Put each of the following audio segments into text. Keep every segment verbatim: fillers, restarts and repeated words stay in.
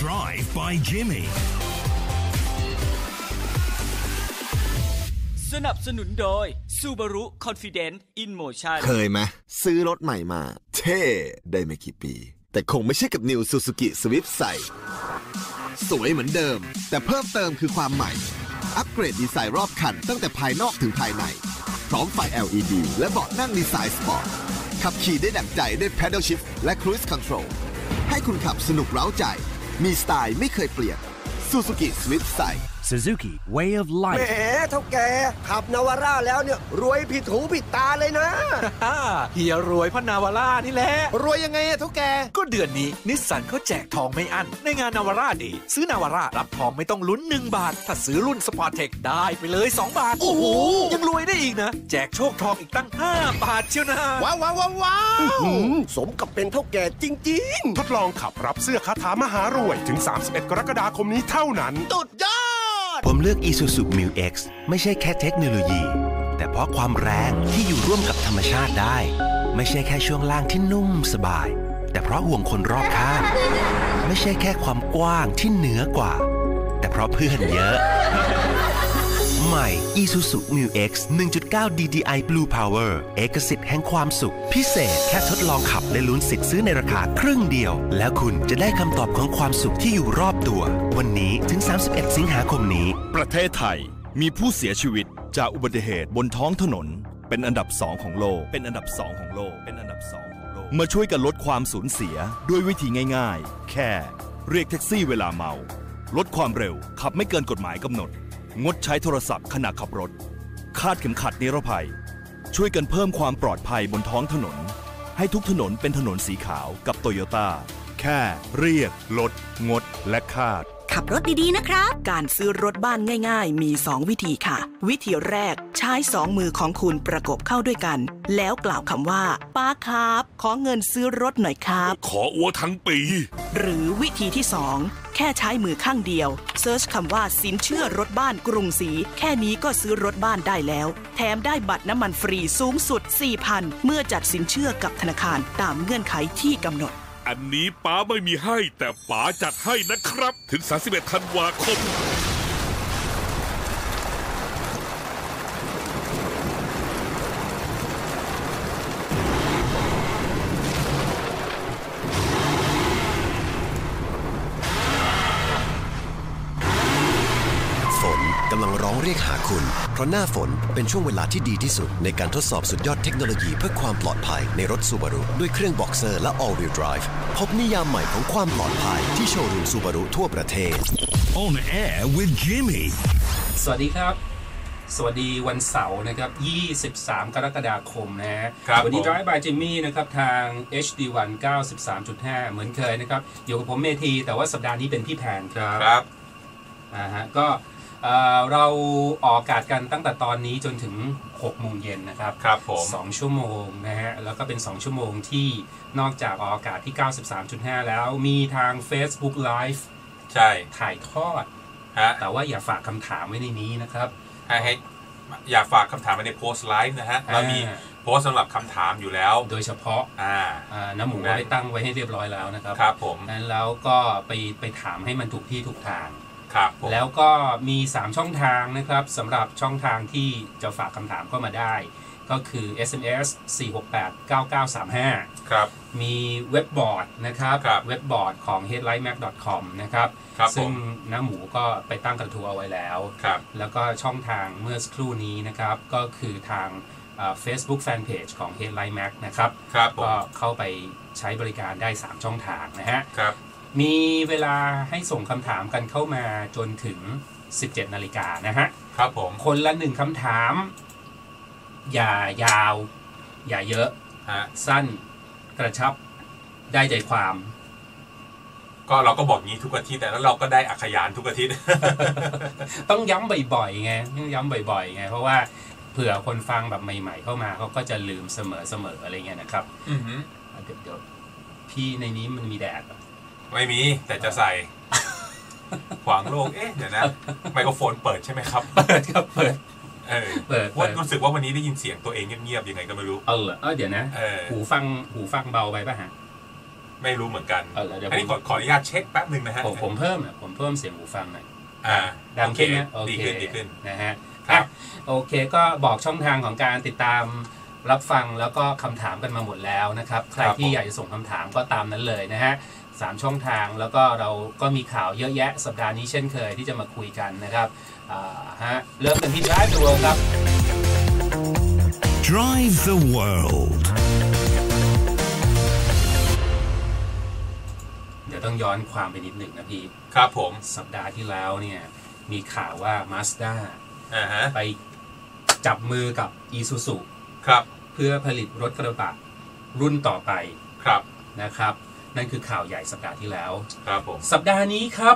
Drive by Jimmy สนับสนุนโดย Subaru Confident in Motion เคยไหมซื้อรถใหม่มาเท่ได้ไม่กี่ปีแต่คงไม่ใช่กับ New Suzuki Swift ใส่สวยเหมือนเดิมแต่เพิ่มเติมคือความใหม่อัปเกรดดีไซน์รอบคันตั้งแต่ภายนอกถึงภายในพร้อมไฟ แอล อี ดี และเบาะนั่งดีไซน์สปอร์ตขับขี่ได้ดั่งใจด้วย Pedal Shift และ Cruise Control ให้คุณขับสนุกเร้าใจมีสไตล์ไม่เคยเปลี่ยน Suzuki Swift ใส่ Suzuki Way of แหม Life เท่าแกขับนาวาร่าแล้วเนี่ยรวยผิดหูผิดตาเลยนะเฮียรวยเพราะนาวาร่านี่แหละรวยยังไงอะเท่าแกก็เดือนนี้นิสสันเขาแจกทองไม่อั้นในงานนาวาร่าดีซื้อนาวาร่ารับทองไม่ต้องลุ้นหนึ่งบาทถ้าซื้อรุ่นสปอร์ตเทคได้ไปเลยสองบาทโอ้โหยังรวยได้อีกนะแจกโชคทองอีกตั้งห้าบาทเชียวนะว้าวว้าวว้าวสมกับเป็นเท่าแกจริงๆทดลองขับรับเสื้อคาถามหารวยถึงสามสิบเอ็ดกรกฎาคมนี้เท่านั้นสุดยอดผมเลือก Isuzu มิว เอ็กซ์ ไม่ใช่แค่เทคโนโลยีแต่เพราะความแรงที่อยู่ร่วมกับธรรมชาติได้ไม่ใช่แค่ช่วงล่างที่นุ่มสบายแต่เพราะห่วงคนรอบข้างไม่ใช่แค่ความกว้างที่เหนือกว่าแต่เพราะเพื่อนเยอะใหม่ Isuzu มิว เอ็กซ์ หนึ่งจุดเก้า ดี ดี ไอ Blue Power เอกสิทธิ์แห่งความสุขพิเศษแค่ทดลองขับและลุ้นสิทธิ์ซื้อในราคาครึ่งเดียวแล้วคุณจะได้คำตอบของความสุขที่อยู่รอบตัววันนี้ถึงสามสิบเอ็ดสิงหาคมนี้ประเทศไทยมีผู้เสียชีวิตจากอุบัติเหตุบนท้องถนนเป็นอันดับสองของโลกเป็นอันดับสองของโลกเป็นอันดับสองของโลกมาช่วยกันลดความสูญเสียด้วยวิธีง่ายๆแค่เรียกแท็กซี่เวลาเมาลดความเร็วขับไม่เกินกฎหมายกำหนดงดใช้โทรศัพท์ขณะขับรถคาดเข็มขัดนิรภัยช่วยกันเพิ่มความปลอดภัยบนท้องถนนให้ทุกถนนเป็นถนนสีขาวกับโตโยต้าแค่เรียกลดงดและคาดขับรถดีๆนะครับการซื้อรถบ้านง่ายๆมีสองวิธีค่ะวิธีแรกใช้สองมือของคุณประกบเข้าด้วยกันแล้วกล่าวคำว่าป้าครับขอเงินซื้อรถหน่อยครับขออัวทั้งปีหรือวิธีที่สองแค่ใช้มือข้างเดียวเซิร์ชคำว่าสินเชื่อรถบ้านกรุงศรีแค่นี้ก็ซื้อรถบ้านได้แล้วแถมได้บัตรน้ำมันฟรีสูงสุด สี่พัน เมื่อจัดสินเชื่อกับธนาคารตามเงื่อนไขที่กำหนดอันนี้ป๋าไม่มีให้แต่ป๋าจัดให้นะครับถึงสามสิบเอ็ดธันวาคมกำลังร้องเรียกหาคุณเพราะหน้าฝนเป็นช่วงเวลาที่ดีที่สุดในการทดสอบสุดยอดเทคโนโลยีเพื่อความปลอดภัยในรถ Subaru ด้วยเครื่อง Boxer และ All-Wheel Drive พบนิยามใหม่ของความปลอดภัยที่โชว์รูม Subaru ทั่วประเทศ On Air with Jimmy สวัสดีครับสวัสดีวันเสาร์นะครับยี่สิบสามกรกฎาคมนะฮะวันนี้ Drive by Jimmy นะครับทาง เอช ดี วัน เก้าสิบสามจุดห้า เหมือนเคยนะครับอยู่กับผมเมธีแต่ว่าสัปดาห์นี้เป็นพี่แพนครับครับอ่าฮะก็เราออกอากาศกันตั้งแต่ตอนนี้จนถึงหกโมงเย็นนะครับครับผมสองชั่วโมงนะฮะแล้วก็เป็นสองชั่วโมงที่นอกจากออกอากาศที่ เก้าสิบสามจุดห้า แล้วมีทาง Facebook Live ใช่ถ่ายทอดฮะแต่ว่าอย่าฝากคำถามไว้ในนี้นะครับให้ให้อย่าฝากคำถามไว้ในโพสต์ไลฟ์นะฮะเรามีโพสต์สำหรับคำถามอยู่แล้วโดยเฉพาะอ่าน้ำหมูได้ตั้งไว้ให้เรียบร้อยแล้วนะครับครับผมนั้นแล้วก็ไปไปถามให้มันถูกที่ถูกทางครับแล้วก็มีสามช่องทางนะครับสำหรับช่องทางที่จะฝากคำถามเข้ามาได้ก็คือ เอส เอ็ม เอส สี่ หก แปด เก้า เก้า สาม ห้าครับมีเว็บบอร์ดนะครับเว็บบอร์ดของ เฮดไลท์แม็ก ดอท คอม นะครับซึ่งน้าหมูก็ไปตั้งกระทู้เอาไว้แล้วแล้วก็ช่องทางเมื่อสักครู่นี้นะครับก็คือทาง Facebook Fanpage ของ Headline Mac นะครับก็เข้าไปใช้บริการได้สามช่องทางนะฮะมีเวลาให้ส่งคำถามกันเข้ามาจนถึง สิบเจ็ดนาฬิกานะฮะครับผมคนละหนึ่งคำถามอย่ายาวอย่าเยอะสั้นกระชับได้ใจความก็เราก็บอกงี้ทุกอาทิตย์แต่แล้วเราก็ได้อักขยานทุกอาทิตย์ต้องย้ำบ่อยๆไงต้องย้ำบ่อยๆไงเพราะว่าเผื่อคนฟังแบบใหม่ๆเข้ามาเขาก็จะลืมเสมอๆอะไรเงี้ยนะครับอือฮึเดี๋ยวพี่ในนี้มันมีแดดไม่มีแต่จะใส่ขวางโลกเอ๊ะเดี๋ยวนะไมโครโฟนเปิดใช่ไหมครับเปิดครับเปิดเออเปิดว่ารู้สึกว่าวันนี้ได้ยินเสียงตัวเองเงียบๆยังไงก็ไม่รู้เออเออเดี๋ยวนะหูฟังหูฟังเบาไปป่ะฮะไม่รู้เหมือนกันเออเดี๋ยวอันนี้ขอขออนุญาตเช็คแป๊บหนึ่งนะฮะผมผมเพิ่มผมเพิ่มเสียงหูฟังหน่อยอ่าดังขึ้นนะโอดีเคขึ้นดีขึ้นนะฮะครับโอเคก็บอกช่องทางของการติดตามรับฟังแล้วก็คำถามกันมาหมดแล้วนะครับใครที่อยากจะส่งคำถามก็ตามนั้นเลยนะฮะสามช่องทางแล้วก็เราก็มีข่าวเยอะแยะสัปดาห์นี้เช่นเคยที่จะมาคุยกันนะครับอ่าฮะเริ่มกันที่ Drive the World ครับ Drive the World เดี๋ยวต้องย้อนความไปนิดหนึ่งนะพี่ครับผมสัปดาห์ที่แล้วเนี่ยมีข่าวว่า Mazda อ่าฮะไปจับมือกับ Isuzu ครับเพื่อผลิตรถกระบะรุ่นต่อไปครับนะครับนั่นคือข่าวใหญ่สัปดาห์ที่แล้วครับผมสัปดาห์นี้ครับ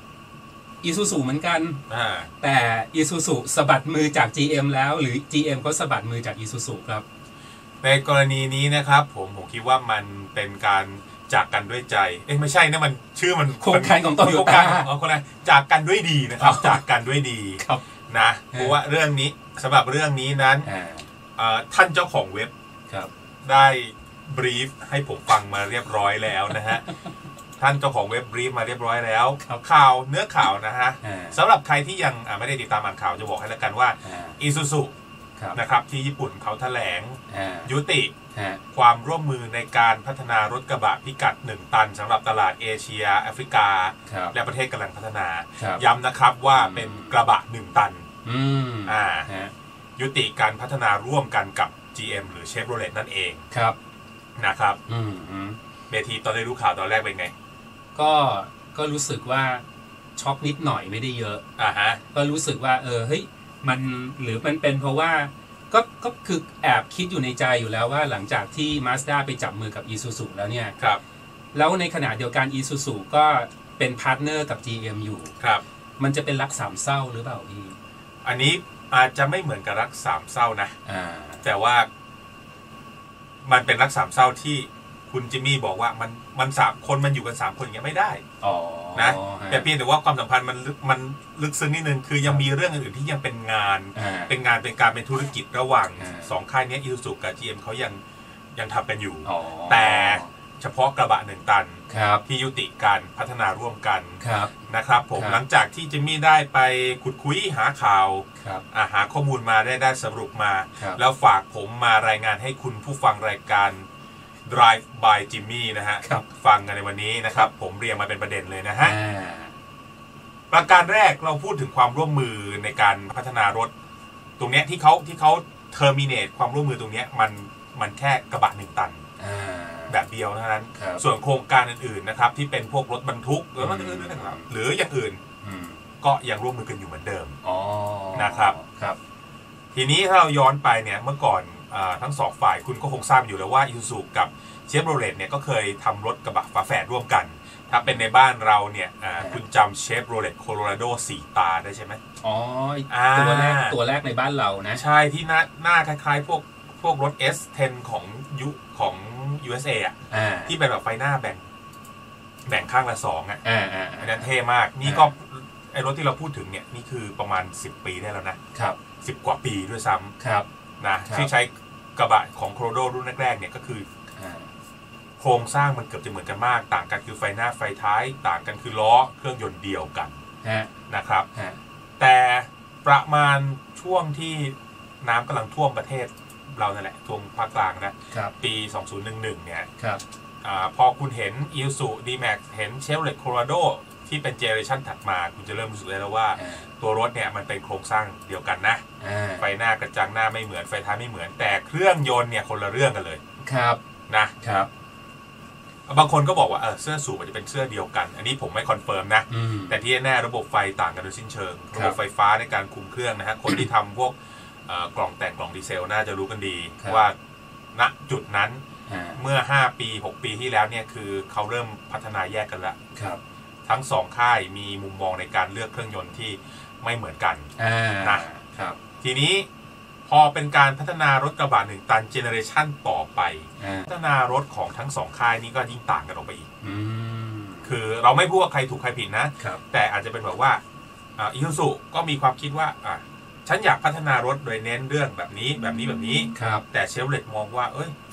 Isuzu เหมือนกันแต่ Isuzu สะบัดมือจาก จี เอ็ม แล้วหรือ จี เอ็ม ก็สะบัดมือจาก Isuzu ครับในกรณีนี้นะครับผมผมคิดว่ามันเป็นการจากกันด้วยใจเอ้ยไม่ใช่นะมันชื่อมันโครงการของโตโยต้าอ๋อคนนั้นจากกันด้วยดีนะครับจากกันด้วยดีนะเพราะว่าเรื่องนี้สำหรับเรื่องนี้นั้นท่านเจ้าของเว็บได้บรีฟให้ผมฟังมาเรียบร้อยแล้วนะฮะท่านเจ้าของเว็บบรีฟมาเรียบร้อยแล้วข่าวเนื้อข่าวนะฮะสำหรับใครที่ยังไม่ได้ติดตามอ่านข่าวจะบอกให้แล้วกันว่า Isuzu นะครับที่ญี่ปุ่นเขาแถลงยุติความร่วมมือในการพัฒนารถกระบะพิกัดหนึ่งตันสำหรับตลาดเอเชียแอฟริกาและประเทศกำลังพัฒนาย้ำนะครับว่าเป็นกระบะหนึ่งตันอ่ายุติการพัฒนาร่วมกันกับ จี เอ็ม หรือ Chevrolet นั่นเองครับนะครับเบทีตอนได้รู้ข่าวตอนแรกเป็นไงก็ก็รู้สึกว่าช็อกนิดหน่อยไม่ได้เยอะอ่าฮะก็รู้สึกว่าเออเฮ้ยมันหรือมันเป็นเพราะว่าก็ก็คือแอบคิดอยู่ในใจอยู่แล้วว่าหลังจากที่ Mazda ไปจับมือกับ Isuzu แล้วเนี่ยครับแล้วในขณะเดียวกัน Isuzu ก็เป็นพาร์ทเนอร์กับ จี เอ็ม อยู่ครับมันจะเป็นรักสามเศร้าหรือเปล่าพี่อันนี้อาจจะไม่เหมือนกับรักสามเศร้านะแต่ว่ามันเป็นรักสามเศร้าที่คุณจิมมี่บอกว่ามันมันสามคนมันอยู่กันสามคนอย่างเงี้ยไม่ได้นะแต่เพียงแต่ว่าความสัมพันธ์มันมันลึกซึ้งนิดนึงคือยังมีเรื่องอื่นที่ยังเป็นงานเป็นงานเป็นการเป็นธุรกิจระหว่างสองค่ายนี้Isuzuกับ จี เอ็ม เขายังยังทำกันอยู่แต่เฉพาะกระบะหนึ่งตันที่ยุติการพัฒนาร่วมกันนะครับผมหลังจากที่จิมมี่ได้ไปขุดคุยหาข่าวหาข้อมูลมาได้ได้สรุปมาแล้วฝากผมมารายงานให้คุณผู้ฟังรายการ Drive by Jimmy นะฮะฟังกันในวันนี้นะครับผมเรียงมาเป็นประเด็นเลยนะฮะประการแรกเราพูดถึงความร่วมมือในการพัฒนารถตรงเนี้ยที่เขาที่เขาเทอร์มิเนตความร่วมมือตรงเนี้ยมันมันแค่กระบะหนึ่งตันแบบเดียวเท่านั้นส่วนโครงการอื่นๆนะครับที่เป็นพวกรถบรรทุกหรือรถอื่นๆหรืออย่างอื่นก็ยังร่วมมือกันอยู่เหมือนเดิมนะครับทีนี้ถ้าเราย้อนไปเนี่ยเมื่อก่อนทั้งสองฝ่ายคุณก็คงทราบอยู่แล้วว่า Isuzu กับ Chevrolet เนี่ยก็เคยทำรถกระบะฝาแฝดร่วมกันถ้าเป็นในบ้านเราเนี่ยคุณจำ Chevrolet Colorado สี่ตาได้ใช่ไหมอ๋อตัวแรกตัวแรกในบ้านเรานะใช่ที่หน้าหน้าคล้ายๆพวกพวกรถ เอส เท็น ของยุของ ยู เอส เอ อ่ะที่เป็นแบบไฟหน้าแบ่งแบ่งข้างละสองอ่ะอันนั้นเท่มากนี่ก็ไอรถที่เราพูดถึงเนี่ยนี่คือประมาณสิบปีได้แล้วนะครับสิบกว่าปีด้วยซ้ำนะที่ใช้กระบะของโคโรโดรุ่นแรกๆเนี่ยก็คือโครงสร้างมันเกือบจะเหมือนกันมากต่างกันคือไฟหน้าไฟท้ายต่างกันคือล้อเครื่องยนต์เดียวกันนะครับแต่ประมาณช่วงที่น้ำกำลังท่วมประเทศเรานั่นแหละท่วมภาคกลางนะปีสองพันสิบเอ็ดเนี่ยพอคุณเห็น Isuzu ดี แม็กซ์ เห็น Chevrolet Colorado ที่เป็นเจเนอเรชันถัดมาคุณจะเริ่มรู้สึกได้แล้วว่าตัวรถเนี่ยมันเป็นโครงสร้างเดียวกันนะไฟหน้ากระจังหน้าไม่เหมือนไฟท้ายไม่เหมือนแต่เครื่องยนต์เนี่ยคนละเรื่องกันเลยครับนะครับบางคนก็บอกว่าเออเสื้อสูบมันจะเป็นเสื้อเดียวกันอันนี้ผมไม่คอนเฟิร์มนะแต่ที่แน่ระบบไฟต่างกันโดยสิ้นเชิงระบบไฟฟ้าในการคุมเครื่องนะฮะคนที่ทำพวกกล่องแต่งกล่องดีเซลน่าจะรู้กันดีว่าณจุดนั้นเมื่อห้าปีหกปีที่แล้วเนี่ยคือเขาเริ่มพัฒนาแยกกันแล้วทั้งสองค่ายมีมุมมองในการเลือกเครื่องยนต์ที่ไม่เหมือนกันนะครับทีนี้พอเป็นการพัฒนารถกระบะหนึ่งตันเจเนอเรชันต่อไปพัฒนารถของทั้งสองค่ายนี้ก็ยิ่งต่างกันออกไปอีกคือเราไม่พูดว่าใครถูกใครผิดนะแต่อาจจะเป็นแบบว่าอิซูซุก็มีความคิดว่าฉันอยากพัฒนารถโดยเน้นเรื่องแบบนี้แบบนี้แบบนี้แต่เชฟโรเลตมองว่าเอ้ย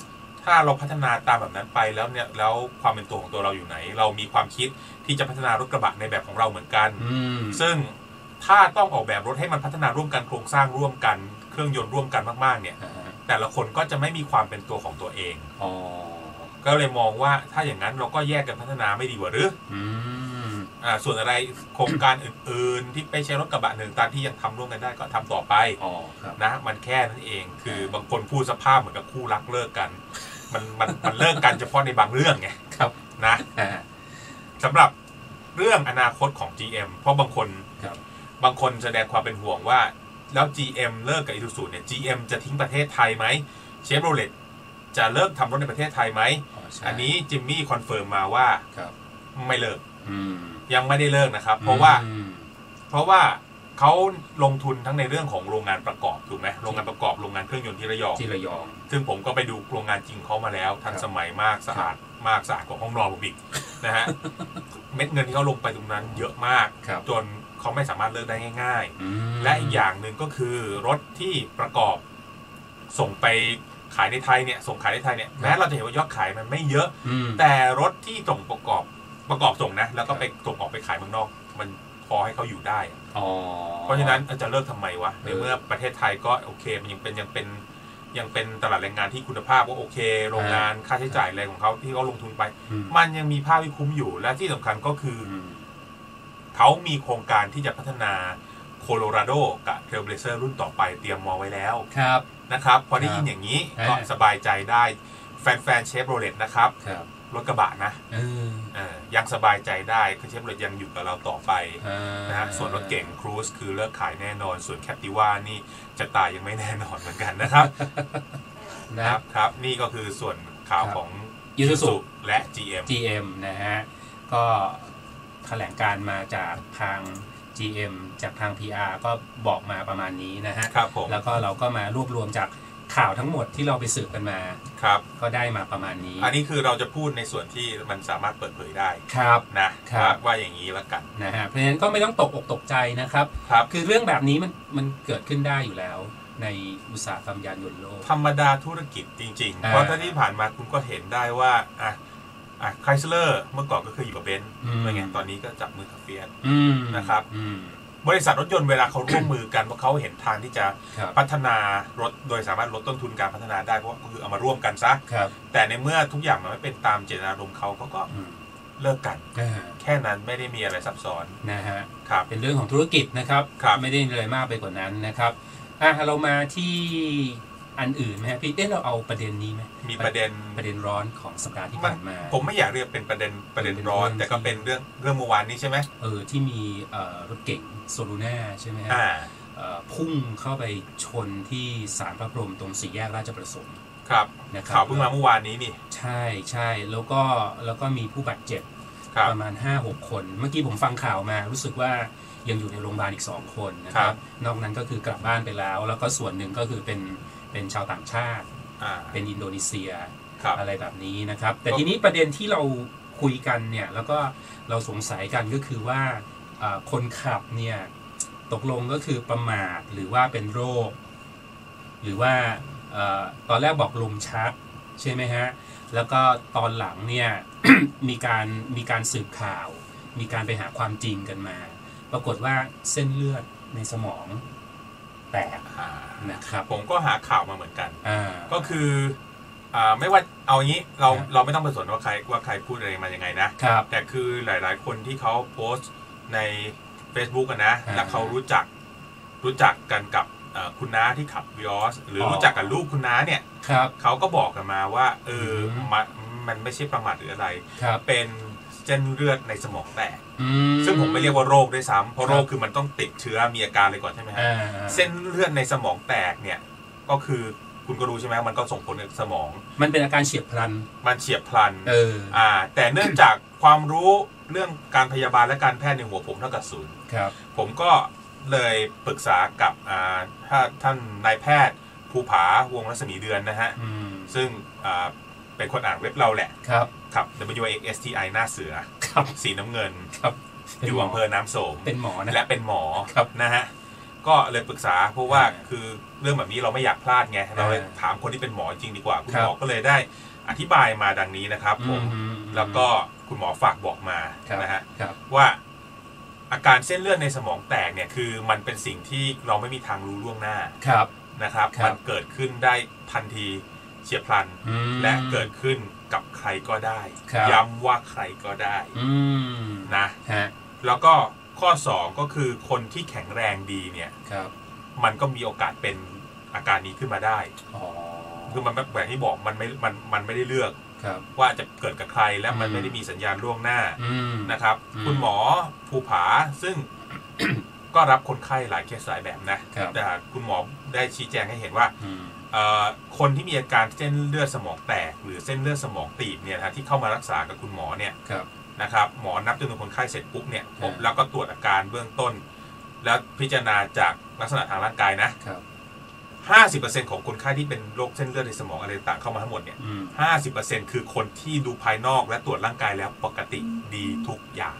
ถ้าเราพัฒนาตามแบบนั้นไปแล้วเนี่ยแล้วความเป็นตัวของตัวเราอยู่ไหนเรามีความคิดที่จะพัฒนารถกระบะในแบบของเราเหมือนกันซึ่งถ้าต้องออกแบบรถให้มันพัฒนาร่วมกันโครงสร้างร่วมกันเครื่องยนต์ร่วมกันมากๆเนี่ยแต่ละคนก็จะไม่มีความเป็นตัวของตัวเองก็เลยมองว่าถ้าอย่างนั้นเราก็แยกกันพัฒนาไม่ดีกว่าหรืออ่าส่วนอะไรโครงการอื่นๆที่ไปใช้รถกระบะหนึ่งตันที่ยังทำร่วมกันได้ก็ทำต่อไปนะมันแค่นั้นเองคือบางคนพูดสภาพเหมือนกับคู่รักเลิกกันมันมันมันเลิกกันเฉพาะในบางเรื่องไงครับนะสำหรับเรื่องอนาคตของ จี เอ็ม เพราะบางคนบางคนแสดงความเป็นห่วงว่าแล้ว จี เอ็ม เลิกกับ Isuzu เนี่ย จี เอ็ม จะทิ้งประเทศไทยไหม Chevrolet จะเลิกทำรถในประเทศไทยไหม อ, อันนี้จิมมี่คอนเฟิร์มมาว่าไม่เลิกยังไม่ได้เลิกนะครับเพราะว่าเพราะว่าเขาลงทุนทั้งในเรื่องของโรงงานประกอบถูกไหมโรงงานประกอบโรงงานเครื่องยนต์ที่ระยองที่ระยองซึ่งผมก็ไปดูโรงงานจริงเขามาแล้วทันสมัยมากสะอาดมากสะอาดกว่าห้องนอนผมอีกนะฮะเม็ดเงินที่เขาลงไปตรงนั้นเยอะมากจนเขาไม่สามารถเลิกได้ง่ายๆและอีกอย่างหนึ่งก็คือรถที่ประกอบส่งไปขายในไทยเนี่ยส่งขายในไทยเนี่ยแม้เราจะเห็นว่ายอดขายมันไม่เยอะแต่รถที่ส่งประกอบประกอบส่งนะแล้วก็ไปส่งออกไปขายเมืองนอกมันพอให้เขาอยู่ได้เพราะฉะนั้นจะเลิกทำไมวะในเมื่อประเทศไทยก็โอเคมันยังเป็นยังเป็นยังเป็นตลาดแรงงานที่คุณภาพว่าโอเคโรงงานค่าใช้จ่ายอะไรของเขาที่เขาลงทุนไปมันยังมีภาพที่คุ้มอยู่และที่สำคัญก็คือเขามีโครงการที่จะพัฒนาโคโลราโดกับเทรลเบลเซอร์รุ่นต่อไปเตรียมมองไว้แล้วครับนะครับพอได้ยินอย่างนี้ก็สบายใจได้แฟนๆเชฟโรเลตนะครับรถกระบะนะยังสบายใจได้คือเชฟโรเลตยังอยู่กับเราต่อไปนะฮะส่วนรถเก่งครูซคือเลิกขายแน่นอนส่วนแคปติว่านี่จะตายยังไม่แน่นอนเหมือนกันนะครับนะครับครับนี่ก็คือส่วนข่าวของ Isuzu และ จี เอ็มจี เอ็ม นะฮะก็แถลงการมาจากทาง จี เอ็ม จากทาง พี อาร์ ก็บอกมาประมาณนี้นะฮะครับผมแล้วก็เราก็มารวบรวมจากข่าวทั้งหมดที่เราไปสืบกันมาครับก็ได้มาประมาณนี้อันนี้คือเราจะพูดในส่วนที่มันสามารถเปิดเผยได้ครับนะครับว่าอย่างนี้แล้วกันนะฮะเพราะฉะนั้นก็ไม่ต้องตกอกตกใจนะครับครับคือเรื่องแบบนี้มันมันเกิดขึ้นได้อยู่แล้วในอุตสาหกรรมยานยนต์โลกธรรมดาธุรกิจจริงๆเพราะถ้าที่ผ่านมาคุณก็เห็นได้ว่าอ่ะอ่ะไครสเลอร์เมื่อก่อนก็คืออยู่กับเบนซ์เป็นไงตอนนี้ก็จับมือกับเฟียสนะครับบริษัทรถยนต์เวลาเขาร่วมมือกันเพราะเขาเห็นทางที่จะพัฒนารถโดยสามารถลดต้นทุนการพัฒนาได้เพราะก็คือเอามาร่วมกันซะแต่ในเมื่อทุกอย่างมันไม่เป็นตามเจตนารมณ์เขาเขาก็เลิกกันแค่นั้นไม่ได้มีอะไรซับซ้อนนะฮะเป็นเรื่องของธุรกิจนะครับไม่ได้เลยมากไปกว่านั้นนะครับอ่ะเรามาที่อันอื่นไหมพี่เอ๊ะเราเอาประเด็นนี้ไหมมีประเด็นประเด็นร้อนของสัปดาห์ที่ผ่านมาผมไม่อยากเรียกเป็นประเด็นประเด็นร้อนแต่ก็เป็นเรื่องเรื่องเมื่อวานนี้ใช่ไหมเออที่มีรถเก๋งโซลูน่าใช่ไหมฮะพุ่งเข้าไปชนที่ศาลพระพรหมตรงสี่แยกราชประสงค์ครับข่าวเพิ่งมาเมื่อวานนี้นี่ใช่ใช่แล้วก็แล้วก็มีผู้บาดเจ็บประมาณ ห้าหก คนเมื่อกี้ผมฟังข่าวมารู้สึกว่ายังอยู่ในโรงพยาบาลอีกสองคนนะครับนอกนั้นก็คือกลับบ้านไปแล้วแล้วก็ส่วนหนึ่งก็คือเป็นเป็นชาวต่างชาติเป็นอินโดนีเซียอะไรแบบนี้นะครับแต่ทีนี้ประเด็นที่เราคุยกันเนี่ยแล้วก็เราสงสัยกันก็คือว่าคนขับเนี่ยตกลงก็คือประมาทหรือว่าเป็นโรคหรือว่าตอนแรกบอกลมชักใช่ไหมฮะแล้วก็ตอนหลังเนี่ย มีการมีการสืบข่าวมีการไปหาความจริงกันมาปรากฏว่าเส้นเลือดในสมองแตกนะครับผมก็หาข่าวมาเหมือนกันก็คือไม่ว่าเอางี้เราเราไม่ต้องไปสนว่าใครว่าใครพูดอะไรมายังไงนะแต่คือหลายๆคนที่เขาโพสต์ใน Facebook กันนะแล้วเขารู้จักรู้จักกันกับคุณน้าที่ขับวิออสหรือรู้จักกับลูกคุณน้าเนี่ยเขาก็บอกกันมาว่าเออมันไม่ใช่ประมาทหรืออะไรเป็นเส้นเลือดในสมองแตกซึ่งผมไม่เรียกว่าโรคด้วยซ้ำเพราะโรคคือมันต้องติดเชื้อมีอาการเลยก่อนใช่ไหมฮะเส้นเลือดในสมองแตกเนี่ยก็คือคุณก็รู้ใช่ไหมมันก็ส่งผลกับสมองมันเป็นอาการเฉียบพลันมันเฉียบพลันเอออ่าแต่เนื่องจากความรู้เรื่องการพยาบาลและการแพทย์ในหัวผมเท่ากับศูนย์ครับผมก็เลยปรึกษากับอ่าถ้าท่านนายแพทย์ภูผาวงรัศมีเดือนนะฮะซึ่งอ่าเป็นคนอ่านเว็บเราแหละครับครับ ดับเบิลยู เอ็กซ์ เอส ที ไอ หน้าเสือสีน้ำเงินอยู่อำเภอน้ำโสมเป็นหมอนะและเป็นหมอนะฮะก็เลยปรึกษาเพราะว่าคือเรื่องแบบนี้เราไม่อยากพลาดไงเราเลยถามคนที่เป็นหมอจริงดีกว่าคุณหมอก็เลยได้อธิบายมาดังนี้นะครับผมแล้วก็คุณหมอฝากบอกมานะฮะว่าอาการเส้นเลือดในสมองแตกเนี่ยคือมันเป็นสิ่งที่เราไม่มีทางรู้ล่วงหน้านะครับมันเกิดขึ้นได้ทันทีเฉียบพลันและเกิดขึ้นกับใครก็ได้ย้ำว่าใครก็ได้นะแล้วก็ข้อสองก็คือคนที่แข็งแรงดีเนี่ยมันก็มีโอกาสเป็นอาการนี้ขึ้นมาได้คือมันแบบที่บอกมันไม่มันมันไม่ได้เลือกว่าจะเกิดกับใครและมันไม่ได้มีสัญญาณล่วงหน้านะครับคุณหมอภูผาซึ่ง ก็รับคนไข้หลายเคสหลายแบบนะแต่คุณหมอได้ชี้แจงให้เห็นว่าคนที่มีอาการเส้นเลือดสมองแตกหรือเส้นเลือดสมองตีบเนี่ยนะที่เข้ามารักษากับคุณหมอเนี่ยนะครับหมอนับจำนวนคนไข้เสร็จปุ๊บเนี่ยพบแล้วก็ตรวจอาการเบื้องต้นแล้วพิจารณาจากลักษณะทางร่างกายนะห้าสิบเปอร์เซ็นต์ของคนไข้ที่เป็นโรคเส้นเลือดในสมองอะไรต่างเข้ามาทั้งหมดเนี่ยห้าสิบเปอร์เซ็นต์คือคนที่ดูภายนอกและตรวจร่างกายแล้วปกติดีทุกอย่าง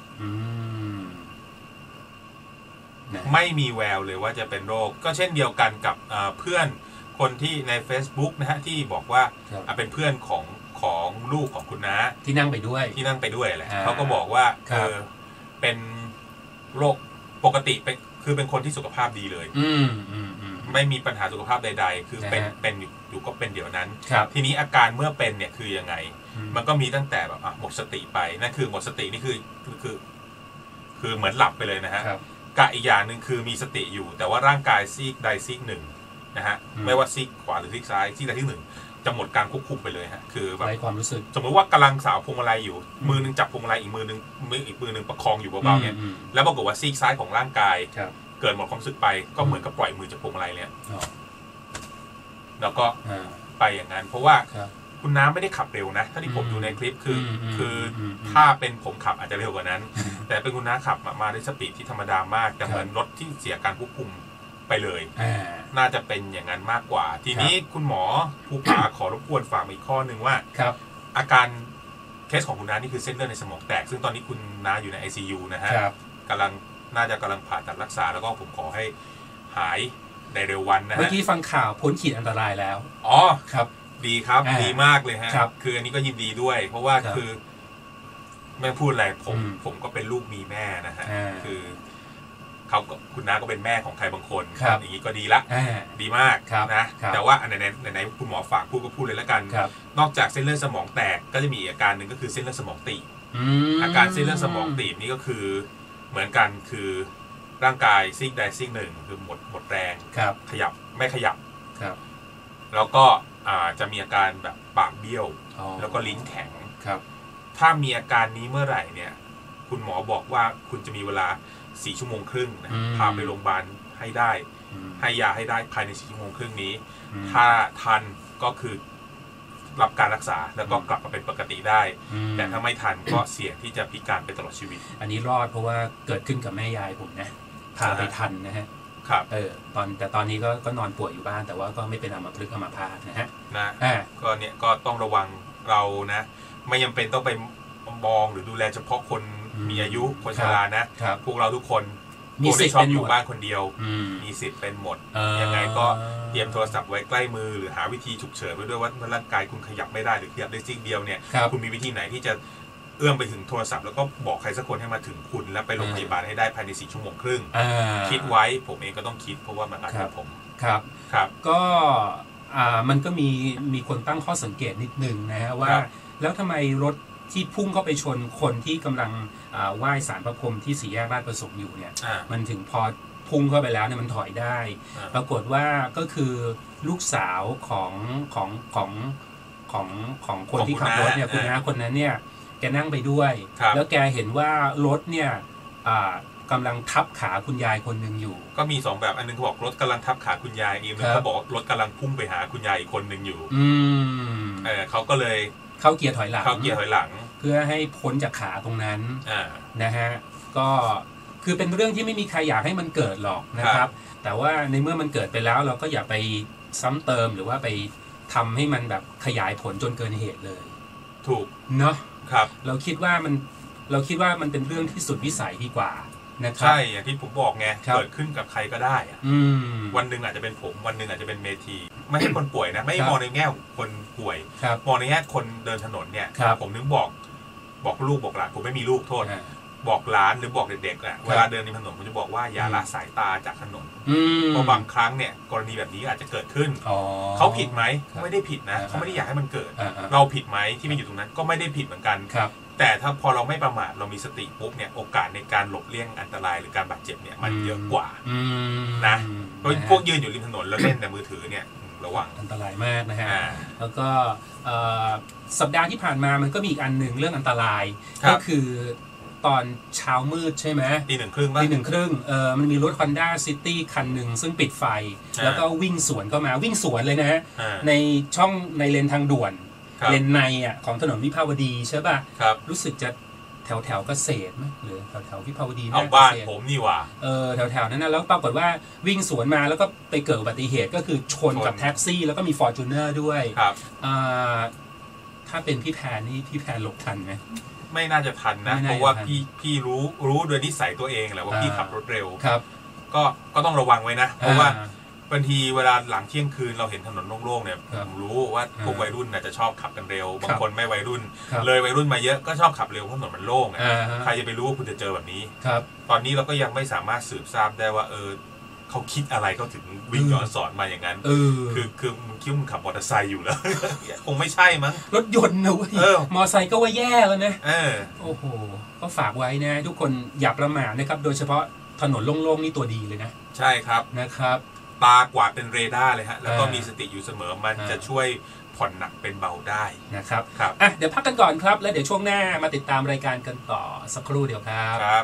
ไม่มีแววเลยว่าจะเป็นโรคก็เช่นเดียวกันกับเพื่อนคนที่ใน Facebook นะฮะที่บอกว่าเป็นเพื่อนของของลูกของคุณน้าที่นั่งไปด้วยที่นั่งไปด้วยแหละเขาก็บอกว่าเออเป็นโรคปกติเป็นคือเป็นคนที่สุขภาพดีเลยไม่มีปัญหาสุขภาพใดๆคือเป็นเป็นอยู่ก็เป็นเดี๋ยวนั้นทีนี้อาการเมื่อเป็นเนี่ยคือยังไงมันก็มีตั้งแต่แบบหมดสติไปนั่นคือหมดสตินี่คือคือคือเหมือนหลับไปเลยนะฮะกะอีกอย่างหนึ่งคือมีสติอยู่แต่ว่าร่างกายซีกใดซีกหนึ่งนะฮะไม่ว่าซีกขวาหรือซีกซ้ายซีกใดซีกหนึ่งจะหมดการควบคุมไปเลยฮะคือแบบความรู้สึกสมมติว่ากำลังสาวพวงมาลัยอยู่มือนึงจับพวงมาลัยอีกมือนึงมืออีกมือนึงประคองอยู่เบาๆเนี่ยแล้วปรากฏว่าซีกซ้ายของร่างกายเกิดหมดความรู้สึกไปก็เหมือนกับปล่อยมือจากพวงมาลัยเนี่ยแล้วก็ไปอย่างนั้นเพราะว่าคุณน้ำไม่ได้ขับเร็วนะถ้าที่ผมดูในคลิปคือคือถ้าเป็นผมขับอาจจะเร็วกว่านั้นแต่เป็นคุณน้าขับมาด้วยสปีดที่ธรรมดามากแต่เหมือนรถที่เสียการควบคุมไปเลยน่าจะเป็นอย่างนั้นมากกว่าทีนี้คุณหมอภูผาขอรบกวนฝากอีกข้อหนึ่งว่าอาการเคสของคุณน้านี่คือเส้นเลือดในสมองแตกซึ่งตอนนี้คุณน้าอยู่ใน ไอ ซี ยู นะฮะกำลังน่าจะกำลังผ่าตัดรักษาแล้วก็ผมขอให้หายในเร็ววันนะฮะเมื่อกี้ฟังข่าวพ้นขีดอันตรายแล้วอ๋อครับดีครับดีมากเลยฮะคืออันนี้ก็ยินดีด้วยเพราะว่าคือไม่พูดอะไรผมผมก็เป็นลูกมีแม่นะฮะคือเขาคุณน้าก็เป็นแม่ของใครบางคนอย่างนี้ก็ดีละดีมากนะแต่ว่าไหนไหนไหนคุณหมอฝากพูดก็พูดเลยแล้วกันนอกจากเส้นเลือดสมองแตกก็จะมีอาการหนึ่งก็คือเส้นเลือดสมองตีบอาการเส้นเลือดสมองตีบนี่ก็คือเหมือนกันคือร่างกายซีกใดซีกหนึ่งคือหมดหมดแรงขยับไม่ขยับแล้วก็จะมีอาการแบบปากเบี้ยวแล้วก็ลิ้นแข็งถ้ามีอาการนี้เมื่อไหร่เนี่ยคุณหมอบอกว่าคุณจะมีเวลาสี่ชั่วโมงครึ่งนะพาไปโรงพยาบาลให้ได้ให้ยาให้ได้ภายในสี่ชั่วโมงครึ่งนี้ถ้าทันก็คือรับการรักษาแล้วก็กลับมาเป็นปกติได้แต่ถ้าไม่ทันก็เสี่ยงที่จะพิการไปตลอดชีวิตอันนี้รอดเพราะว่าเกิดขึ้นกับแม่ยายผมนะพาไปทันนะฮะครับเออตอนแต่ตอนนี้ก็ก็นอนป่วยอยู่บ้านแต่ว่าก็ไม่เป็นอัมพฤกษ์อัมพาตนะฮะนะก็เนี่ยก็ต้องระวังเรานะไม่จำเป็นต้องไปมองหรือดูแลเฉพาะคนมีอายุคนชรานะพวกเราทุกคนมีสิทธิ์เป็นอยู่บ้านคนเดียวมีสิทธิ์เป็นหมดยังไงก็เตรียมโทรศัพท์ไว้ใกล้มือหรือหาวิธีฉุกเฉินไว้ด้วยว่าเมื่อร่างกายคุณขยับไม่ได้หรือขยับได้ซีกเดียวเนี่ยคุณมีวิธีไหนที่จะเอื้อมไปถึงโทรศัพท์แล้วก็บอกใครสักคนให้มาถึงคุณและไปโรงพยาบาลให้ได้ภายในสี่ชั่วโมงครึ่งคิดไว้ผมเองก็ต้องคิดเพราะว่ามันอาจจะผมครับครับก็อ่ามันก็มีมีคนตั้งข้อสังเกตนิดนึงนะฮะว่าแล้วทำไมรถที่พุ่งเข้าไปชนคนที่กำลังไหว้ศาลพระพรหมที่สี่แยกราชประสงค์อยู่เนี่ยมันถึงพอพุ่งเข้าไปแล้วเนี่ยมันถอยได้ปรากฏว่าก็คือลูกสาวของของของของของคนที่ขับรถเนี่ยคุณน้าคนนั้นเนี่ยแกนั่งไปด้วยแล้วแกเห็นว่ารถเนี่ยกำลังทับขาคุณยายคนหนึ่งอยู่ก็มีสองแบบอันนึงเขาบอกรถกำลังทับขาคุณยายอีกนึงเขาบอกรถกำลังพุ่งไปหาคุณยายอีกคนหนึ่งอยู่อืมเออเขาก็เลยเข้าเกียร์ถอยหลังเข้าเกียร์ถอยหลังเพื่อให้พ้นจากขาตรงนั้นนะฮะก็คือเป็นเรื่องที่ไม่มีใครอยากให้มันเกิดหรอกนะครับแต่ว่าในเมื่อมันเกิดไปแล้วเราก็อย่าไปซ้ำเติมหรือว่าไปทำให้มันแบบขยายผลจนเกินเหตุเลยถูกเนาะครับเราคิดว่ามันเราคิดว่ามันเป็นเรื่องที่สุดวิสัยดีกว่านะครับใช่อย่างที่ผมบอกไงเกิดขึ้นกับใครก็ได้วันหนึ่งอาจจะเป็นผมวันหนึ่งอาจจะเป็นเมธีไม่ให้คนป่วยนะไม่มองในแง่คนป่วยมองในแง่คนเดินถนนเนี่ยผมนึกบอกบอกลูกบอกหลานผมไม่มีลูกโทษบอกหลานหรือบอกเด็กๆอ่ะเวลาเดินในถนนผมจะบอกว่าอย่าละสายตาจากถนนเพราะบางครั้งเนี่ยกรณีแบบนี้อาจจะเกิดขึ้นเขาผิดไหมไม่ได้ผิดนะเขาไม่ได้อยากให้มันเกิดเราผิดไหมที่ไม่อยู่ตรงนั้นก็ไม่ได้ผิดเหมือนกันแต่ถ้าพอเราไม่ประมาทเรามีสติปุ๊บเนี่ยโอกาสในการหลบเลี่ยงอันตรายหรือการบาดเจ็บเนี่ยมันเยอะกว่านะพวกยืนอยู่ริมถนนแล้วเล่นแต่มือถือเนี่ยระวังอันตรายมากนะฮะแล้วก็สัปดาห์ที่ผ่านมามันก็มีอีกอันหนึ่งเรื่องอันตรายก็คือตอนเช้ามืดใช่ไหมตีหนึ่งครึ่งตีหนึ่งครึ่งเออมันมีรถ Honda City คันหนึ่งซึ่งปิดไฟแล้วก็วิ่งสวนเข้ามาวิ่งสวนเลยนะฮะในช่องในเลนทางด่วนเลนในอ่ะของถนนวิภาวดีใช่ป่ะรู้สึกจะแถวแถวเกษตรไหมหรือแถวแถววิภาวดีเอาบ้านผมนี่ว่ะเออแถวแถวนั้นนะแล้วปรากฏว่าวิ่งสวนมาแล้วก็ไปเกิดอุบัติเหตุก็คือชนกับแท็กซี่แล้วก็มี Fortuner ด้วยถ้าเป็นพี่แพนนี่พี่แพนหลบทันไหมไม่น่าจะทันนะเพราะว่าพี่พี่รู้รู้โดยนิสัยตัวเองแหละว่าพี่ขับรถเร็วครับก็ก็ต้องระวังไว้นะเพราะว่าบางทีเวลาหลังเที่ยงคืนเราเห็นถนนโล่งๆเนี่ยผมรู้ว่าพวกวัยรุ่นน่ะจะชอบขับกันเร็วบางคนไม่วัยรุ่นเลยวัยรุ่นมาเยอะก็ชอบขับเร็วเพราะถนนมันโล่งใครจะไปรู้ว่าคุณจะเจอแบบนี้ตอนนี้เราก็ยังไม่สามารถสืบทราบได้ว่าเออเขาคิดอะไรเขาถึงวิ่งย้อนสอนมาอย่างนั้นคือคือมึงคิดมึงขับมอเตอร์ไซค์อยู่แล้วคงไม่ใช่มั้งรถยนต์นะเว้ยมอเตอร์ไซค์ก็ว่าแย่แล้วนะโอ้โหก็ฝากไว้นะทุกคนอย่าประมาทนะครับโดยเฉพาะถนนโล่งๆนี่ตัวดีเลยนะใช่ครับนะครับตากวาดเป็นเรดาร์เลยฮะแล้วก็มีสติอยู่เสมอมันจะช่วยผ่อนหนักเป็นเบาได้นะครับครับอ่ะเดี๋ยวพักกันก่อนครับแล้วเดี๋ยวช่วงหน้ามาติดตามรายการกันต่อสักครู่เดียวครับครับ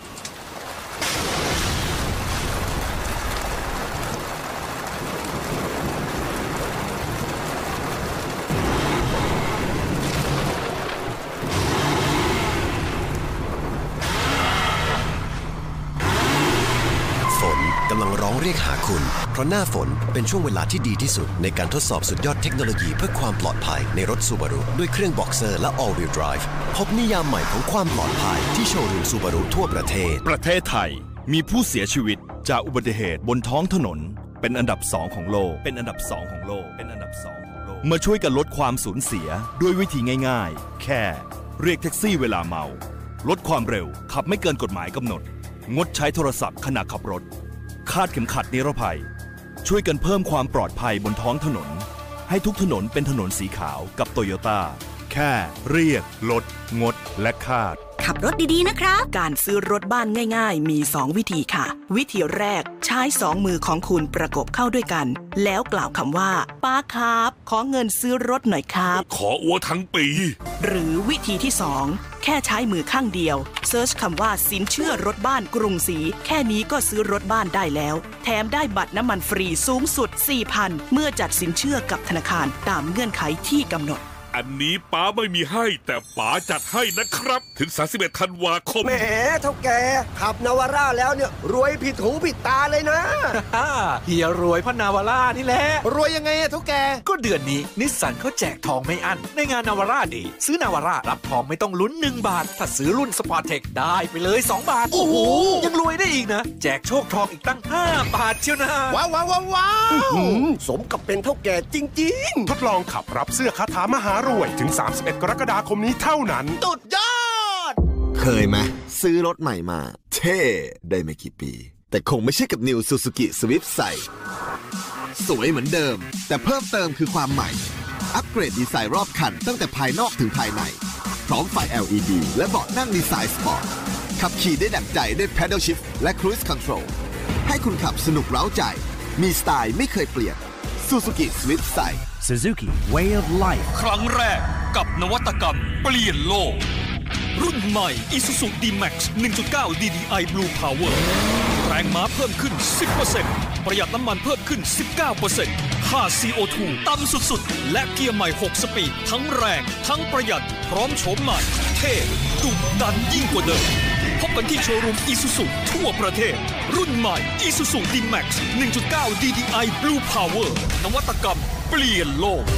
กำลังร้องเรียกหาคุณเพราะหน้าฝนเป็นช่วงเวลาที่ดีที่สุดในการทดสอบสุดยอดเทคโนโลยีเพื่อความปลอดภัยในรถ Subaru ด้วยเครื่อง Boxer และ All Wheel Drive พบนิยามใหม่ของความปลอดภัยที่โชว์รูม Subaru ทั่วประเทศประเทศไทยมีผู้เสียชีวิตจากอุบัติเหตุบนท้องถนนเป็นอันดับสองของโลกเป็นอันดับสองของโลกเป็นอันดับสองของโลกมาช่วยกันลดความสูญเสียด้วยวิธีง่ายๆแค่เรียกแท็กซี่เวลาเมาลดความเร็วขับไม่เกินกฎหมายกำหนดงดใช้โทรศัพท์ขณะขับรถคาดเข็มขัดนิรภัยช่วยกันเพิ่มความปลอดภัยบนท้องถนนให้ทุกถนนเป็นถนนสีขาวกับโตโยต้าแค่เรียกลดงดและคาดขับรถดีๆนะครับการซื้อรถบ้านง่ายๆมีสองวิธีค่ะวิธีแรกใช้สองมือของคุณประกบเข้าด้วยกันแล้วกล่าวคำว่าป้าครับขอเงินซื้อรถหน่อยครับขออัวทั้งปีหรือวิธีที่สองแค่ใช้มือข้างเดียวเซิร์ชคำว่าสินเชื่อรถบ้านกรุงศรีแค่นี้ก็ซื้อรถบ้านได้แล้วแถมได้บัตรน้ำมันฟรีสูงสุด สี่พัน เมื่อจัดสินเชื่อกับธนาคารตามเงื่อนไขที่กำหนดอันนี้ป๋าไม่มีให้แต่ป๋าจัดให้นะครับถึงสามสิบเอ็ดธันวาคมแหมเท่าแกขับนาวาร่าแล้วเนี่ยรวยผิดหูผิดตาเลยนะเฮียรวยเพราะนาวาร่านี่แหละรวยยังไงอะเท่าแกก็เดือนนี้นิสสันเขาแจกทองไม่อั้นในงานนาวาร่าเดย์ซื้อนาวาร่ารับทองไม่ต้องลุ้นหนึ่งบาทถ้าซื้อรุ่นสปอร์ตเทคได้ไปเลยสองบาทโอ้โหยังรวยได้อีกนะแจกโชคทองอีกตั้งห้าบาทเชียวนะว้าวว้าวว้าวสมกับเป็นเท่าแกจริงๆทดลองขับรับเสื้อคาถามหารวยถึงสามสิบเอ็ดกรกฎาคมนี้เท่านั้นสุดยอดเคยไหมซื้อรถใหม่มาเท่ได้ไม่กี่ปีแต่คงไม่ใช่กับ New Suzuki Swift ใส่สวยเหมือนเดิมแต่เพิ่มเติมคือความใหม่อัปเกรดดีไซน์รอบคันตั้งแต่ภายนอกถึงภายในพร้อมไฟ แอล อี ดี และเบาะนั่งดีไซน์สปอร์ตขับขี่ได้ดั่งใจด้วย Pedal Shift และ Cruise Control ให้คุณขับสนุกเร้าใจมีสไตล์ไม่เคยเปลี่ยน Suzuki Swift ใส่ Suzuki Way of Life ครั้งแรกกับนวัตกรรมเปลี่ยนโลกรุ่นใหม่ Isuzu ดี แม็กซ์ หนึ่งจุดเก้า ดี ดี ไอ Blue Power แรงม้าเพิ่มขึ้น สิบเปอร์เซ็นต์ ประหยัดน้ำมันเพิ่มขึ้น สิบเก้าเปอร์เซ็นต์ ค่า ซี โอ ทู ต่ำสุดๆและเกียร์ใหม่หกสปีดทั้งแรงทั้งประหยัดพร้อมโฉมใหม่เท่ดุดันยิ่งกว่าเดิมพบกันที่โชว์รูม Isuzu ทั่วประเทศรุ่นใหม่ Isuzu ดี แม็กซ์ หนึ่งจุดเก้า ดี ดี ไอ Blue Power นวัตกรรมเปลี่ยนโลก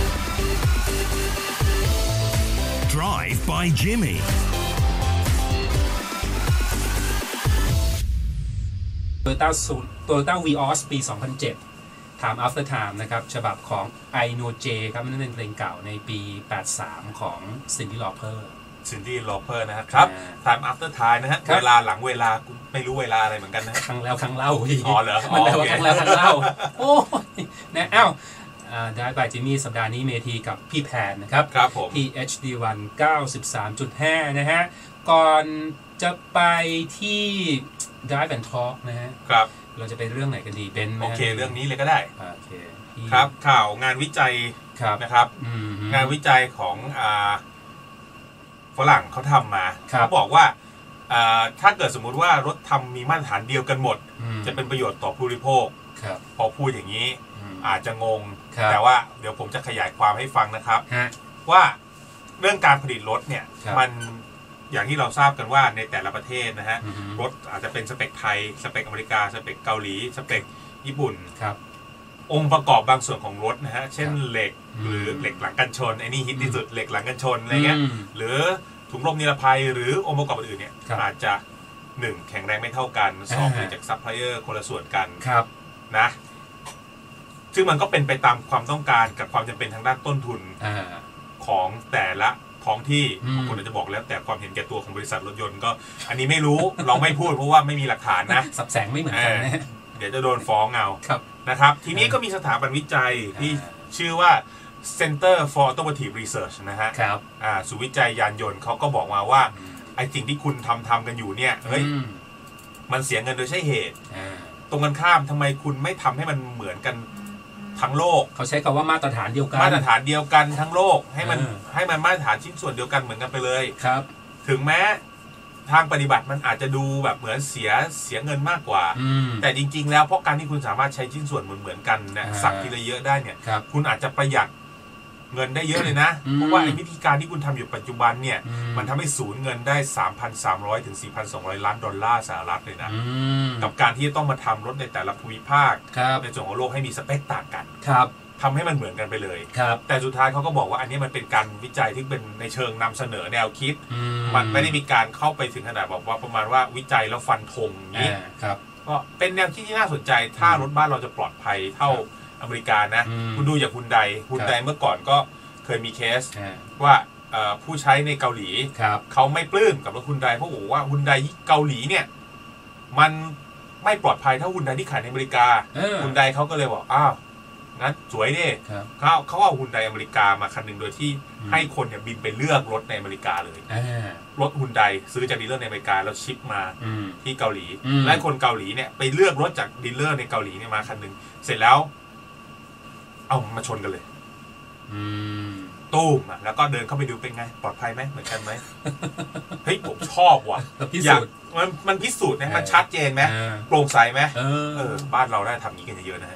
Drive by Jimmy Toyota Toyota Vios ปี สองพันเจ็ด Time After Time นะครับฉบับของ I Know J ครับนั่นเป็นเพลงเก่าในปีแปดสามของ Cyndi Lauper Cyndi Lauper นะครับ Time After Time นะฮะเวลาหลังเวลาไม่รู้เวลาอะไรเหมือนกันนะครั้งแล้วครั้งเล่าอ๋อเหรอมันแปลว่าครั้งแล้วครั้งเล่าโอ้ยนะอ้าวได้บายจิมมี่สัปดาห์นี้เมทีกับพี่แพนนะครับครับผมพี เอช ดี วัน เก้าสิบสามจุดห้า นะฮะก่อนจะไปที่ Drive and Talk นะฮะครับเราจะไปเรื่องไหนกันดีเป็นโอเคเรื่องนี้เลยก็ได้โอเคครับข่าวงานวิจัยนะครับงานวิจัยของอ่าฝรั่งเขาทำมาเขาบอกว่าถ้าเกิดสมมุติว่ารถทำมีมาตรฐานเดียวกันหมดจะเป็นประโยชน์ต่อผู้บริโภคพอพูดอย่างนี้อาจจะงงแต่ว่าเดี๋ยวผมจะขยายความให้ฟังนะครับว่าเรื่องการผลิตรถเนี่ยมันอย่างที่เราทราบกันว่าในแต่ละประเทศนะฮะรถอาจจะเป็นสเปคไทยสเปคอเมริกาสเปคเกาหลีสเปคญี่ปุ่นองค์ประกอบบางส่วนของรถนะฮะเช่นเหล็กหรือเหล็กหลังกันชนไอ้นี่ฮิตที่สุดเหล็กหลังกันชนอะไรเงี้ยหรือถุงลมนิรภัยหรือองค์ประกอบอื่นเนี่ยอาจจะหนึ่งแข็งแรงไม่เท่ากันสองมาจากซัพพลายเออร์คนละส่วนกันนะซึ่งมันก็เป็นไปตามความต้องการกับความจำเป็นทางด้านต้นทุนของแต่ละท้องที่บางคนอาจจะบอกแล้วแต่ความเห็นแก่ตัวของบริษัทรถยนต์ก็อันนี้ไม่รู้เราไม่พูดเพราะว่าไม่มีหลักฐานนะสับแสงไม่เหมือนกันนะเดี๋ยวจะโดนฟ้องเอานะครับทีนี้ก็มีสถาบันวิจัยที่ชื่อว่า Center for Automotive Research นะฮะศูนย์วิจัยยานยนต์เขาก็บอกมาว่าไอ้สิ่งที่คุณทำทำกันอยู่เนี่ยเฮ้ยมันเสียเงินโดยใช่เหตุตรงกันข้ามทำไมคุณไม่ทำให้มันเหมือนกันทั้งโลกเขาใช้คำว่ามาตรฐานเดียวกันมาตรฐานเดียวกันทั้งโลกให้มันให้มันมาตรฐานชิ้นส่วนเดียวกันเหมือนกันไปเลยครับถึงแม้ทางปฏิบัติมันอาจจะดูแบบเหมือนเสียเสียเงินมากกว่าแต่จริงๆแล้วเพราะการที่คุณสามารถใช้ชิ้นส่วนเหมือนๆกันนะสักทีละเยอะได้เนี่ยคุณอาจจะประหยัดเงินได้เยอะเลยนะเพราะว่าไอ้วิธีการที่คุณทำอยู่ปัจจุบันเนี่ยมันทำให้สูญเงินได้ สามพันสามร้อย ถึง สี่พันสองร้อย ล้านดอลลาร์สหรัฐเลยนะกับการที่ต้องมาทำรถในแต่ละภูมิภาคในส่วนของโลกให้มีสเปคต่างกันทำให้มันเหมือนกันไปเลยแต่สุดท้ายเขาก็บอกว่าอันนี้มันเป็นการวิจัยที่เป็นในเชิงนำเสนอแนวคิดมันไม่ได้มีการเข้าไปถึงขนาดบอกว่าประมาณว่าวิจัยแล้วฟันธงนี้ก็เป็นแนวคิดที่น่าสนใจถ้ารถบ้านเราจะปลอดภัยเท่าอเมริกานะคุณดูอย่างฮุนไดฮุนไดเมื่อก่อนก็เคยมีเคสว่าผู้ใช้ในเกาหลีเขาไม่ปลื้มกับรถฮุนไดเพราะบอกว่าฮุนไดเกาหลีเนี่ยมันไม่ปลอดภัยเท่าฮุนไดที่ขายในอเมริกาฮุนไดเขาก็เลยบอกอ้าวงั้นสวยดิเขาเขาเอาฮุนไดอเมริกามาคันหนึ่งโดยที่ให้คนเนี่ยบินไปเลือกรถในอเมริกาเลยรถฮุนไดซื้อจากดีลเลอร์ในอเมริกาแล้วชิปมาที่เกาหลีและคนเกาหลีเนี่ยไปเลือกรถจากดีลเลอร์ในเกาหลีเนี่ยมาคันหนึ่งเสร็จแล้วเอามาชนกันเลยตู้มอ่ะแล้วก็เดินเข้าไปดูเป็นไงปลอดภัยไหมเหมือนกันไหมเฮ้ยผมชอบว่ะอยากมันมันพิสูจน์นะมันชัดเจนไหมโปร่งใสไหมเออบ้านเราได้ทำอย่างนี้กันเยอะนะฮะ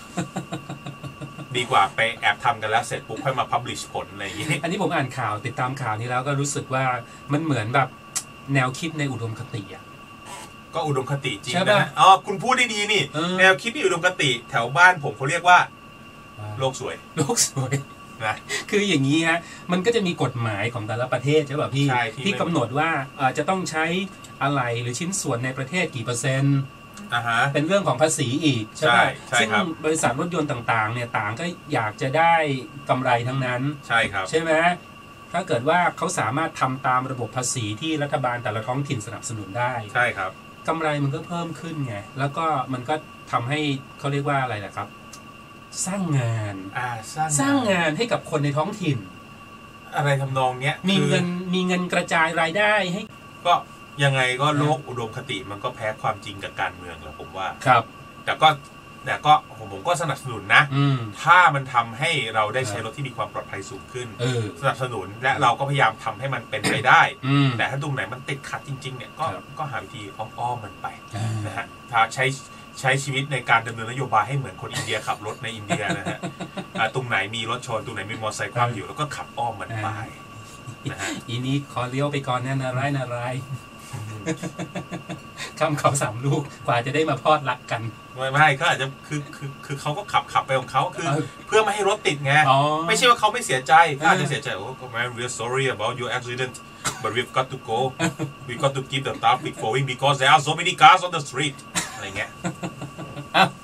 ดีกว่าไปแอบทำกันแล้วเสร็จปุ๊บค่อยมาพับลิชผลอะไรอย่างนี้อันนี้ผมอ่านข่าวติดตามข่าวนี้แล้วก็รู้สึกว่ามันเหมือนแบบแนวคิดในอุดมคติอ่ะก็อุดมคติจริงนะอ๋อคุณพูดได้ดีนี่แนวคิดที่อุดมคติแถวบ้านผมเขาเรียกว่าโลกสวยโลกสวยนะคืออย่างนี้ฮะมันก็จะมีกฎหมายของแต่ละประเทศใช่ป่ะพี่ที่กำหนดว่าจะต้องใช้อะไรหรือชิ้นส่วนในประเทศกี่เปอร์เซ็นต์เป็นเรื่องของภาษีอีกใช่ไหมซึ่งบริษัทรถยนต์ต่างๆเนี่ยต่างก็อยากจะได้กำไรทั้งนั้นใช่ครับใช่ไหมถ้าเกิดว่าเขาสามารถทำตามระบบภาษีที่รัฐบาลแต่ละท้องถิ่นสนับสนุนได้ใช่ครับกำไรมันก็เพิ่มขึ้นไงแล้วก็มันก็ทำให้เขาเรียกว่าอะไรล่ะครับสร้างงานสร้างงานให้กับคนในท้องถิ่นอะไรทำนองเนี้ยมีเงินมีเงินกระจายรายได้ให้ก็ยังไงก็โลกอุดมคติมันก็แพ้ความจริงกับการเมืองแหละผมว่าครับแต่ก็แต่ก็ผมก็สนับสนุนนะถ้ามันทำให้เราได้ใช้รถที่มีความปลอดภัยสูงขึ้นสนับสนุนและเราก็พยายามทำให้มันเป็นไปได้แต่ถ้าตรงไหนมันติดขัดจริงๆเนี่ยก็ก็หาวิธีอ้อมๆมันไปนะฮะถ้าใช้ใช้ชีวิตในการดำเนินนโยบายให้เหมือนคนอินเดียขับรถในอินเดียนะฮะตรงไหนมีรถชนตรงไหนมีมอเตอร์ไซค์คว่ำอยู่แล้วก็ขับอ้อมมันไปนะฮะอีนี้ขอเลี้ยวไปก่อนแน่นารายนารายคำเขาสามลูกกว่าจะได้มาพอดรักกันไม่ไม่ก็อาจจะคือคือคือเขาก็ขับขับไปของเขาคือเพื่อไม่ให้รถติดไงไม่ใช่ว่าเขาไม่เสียใจเขาอาจจะเสียใจโอ้ man we're sorry about your accident but we've got to go we've got to keep the traffic flowing because there are so many cars on the street อะไรเงี้ย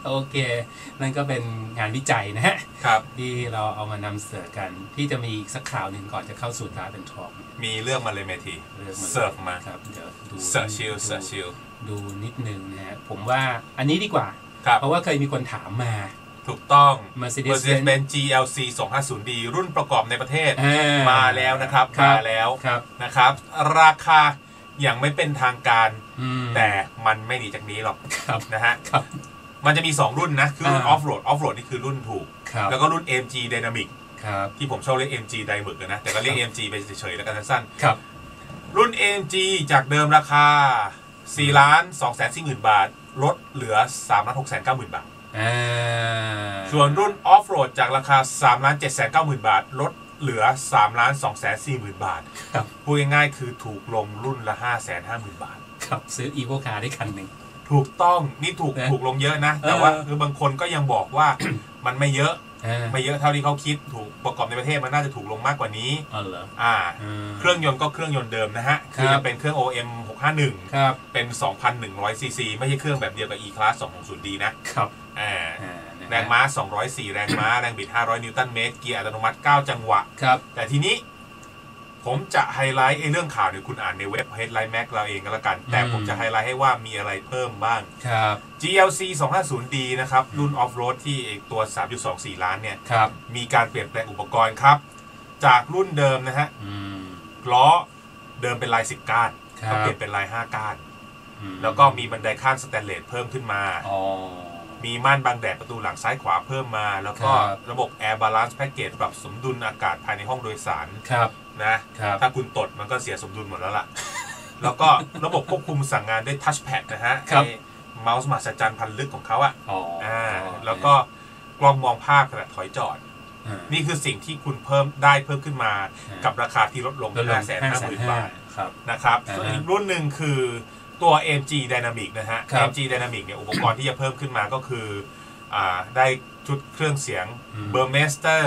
โอเคนั่นก็เป็นงานวิจัยนะฮะครับที่เราเอามานำเสนอกันที่จะมีอีกสักข่าวหนึ่งก่อนจะเข้าสู่ท้าเป็นทองมีเรื่องมาเลยเมทีเสิร์ฟมาครับเดี๋ยวดูเสิร์ฟชิลเสิร์ฟชิลดูนิดนึงนะฮะผมว่าอันนี้ดีกว่าเพราะว่าเคยมีคนถามมาถูกต้อง Mercedes-Benz จี แอล ซี สองห้าศูนย์ ดี รุ่นประกอบในประเทศมาแล้วนะครับมาแล้วนะครับราคาอย่างไม่เป็นทางการแต่มันไม่หนีจากนี้หรอกนะฮะมันจะมีสองรุ่นนะคือรุ่นออฟโรดออฟโรดนี่คือรุ่นถูกแล้วก็รุ่น เอ็ม จี Dynamic ที่ผมชอบเรียก เอ็ม จี Dynamic นะแต่ก็เรียก เอ็ม จี ไปเฉยๆแล้วกันสั้นๆรุ่น เอ็ม จี จากเดิมราคา สี่ล้านสองแสนสี่หมื่น บาทลดเหลือ สามล้านหกแสนเก้าหมื่น บาทส่วนรุ่นออฟโรดจากราคา สามล้านเจ็ดแสนเก้าหมื่น บาทลดเหลือ สามล้านสองแสนสี่หมื่น บาทพูดง่ายๆคือถูกลงรุ่นละ ห้าแสนห้าหมื่น บาทครับซื้อ Evo Car ได้คันหนึ่งถูกต้องนี่ถูกถูกลงเยอะนะแต่ว่าคือบางคนก็ยังบอกว่ามันไม่เยอะไม่เยอะเท่าที่เขาคิดถูกประกอบในประเทศมันน่าจะถูกลงมากกว่านี้อ๋อเหรออ่าเครื่องยนต์ก็เครื่องยนต์เดิมนะฮะคือจะเป็นเครื่อง โอ เอ็ม หกห้าหนึ่งเป็น สองพันหนึ่งร้อย ซี ซี ไม่ใช่เครื่องแบบเดียวกับ E-Class สองหกศูนย์ ดี นะครับอ่าแรงม้าสองร้อยสี่แรงม้าแรงบิดห้าร้อยนิวตันเมตรเกียร์อัตโนมัติเก้าจังหวะแต่ทีนี้ผมจะไฮไลท์ไอ้เรื่องข่าวเนี่ยคุณอ่านในเว็บ Headline Mac เราเองก็แล้วกันแต่ผมจะไฮไลท์ให้ว่ามีอะไรเพิ่มบ้างครับจี แอล ซี สองห้าศูนย์ ดี นะครับรุ่นออฟโรดที่ตัว สามจุดสองสี่ ล้านเนี่ยมีการเปลี่ยนแปลงอุปกรณ์ครับจากรุ่นเดิมนะฮะล้อเดิมเป็นลายสิบก้านก็เปลี่ยนเป็นลายห้าก้านแล้วก็มีบันไดข้างสแตนเลสเพิ่มขึ้นมามีม่านบังแดดประตูหลังซ้ายขวาเพิ่มมาแล้วก็ระบบ Air Balance Package ปรับสมดุลอากาศภายในห้องโดยสารนะถ้าคุณตดมันก็เสียสมดุลหมดแล้วล่ะแล้วก็ระบบควบคุมสั่งงานด้วยทัชแพดนะฮะเมาส์มหัศจรรย์พันลึกของเขาอ่ะอ่าแล้วก็กล้องมองภาพขณะถอยจอดนี่คือสิ่งที่คุณเพิ่มได้เพิ่มขึ้นมากับราคาที่ลดลง ห้าแสนห้าหมื่น บาทนะครับส่วนอีกรุ่นหนึ่งคือตัว เอ็ม จี Dynamic นะฮะ เอ็ม จี Dynamic เนี่ยอุปกรณ์ที่จะเพิ่มขึ้นมาก็คืออ่าได้ชุดเครื่องเสียง Burmester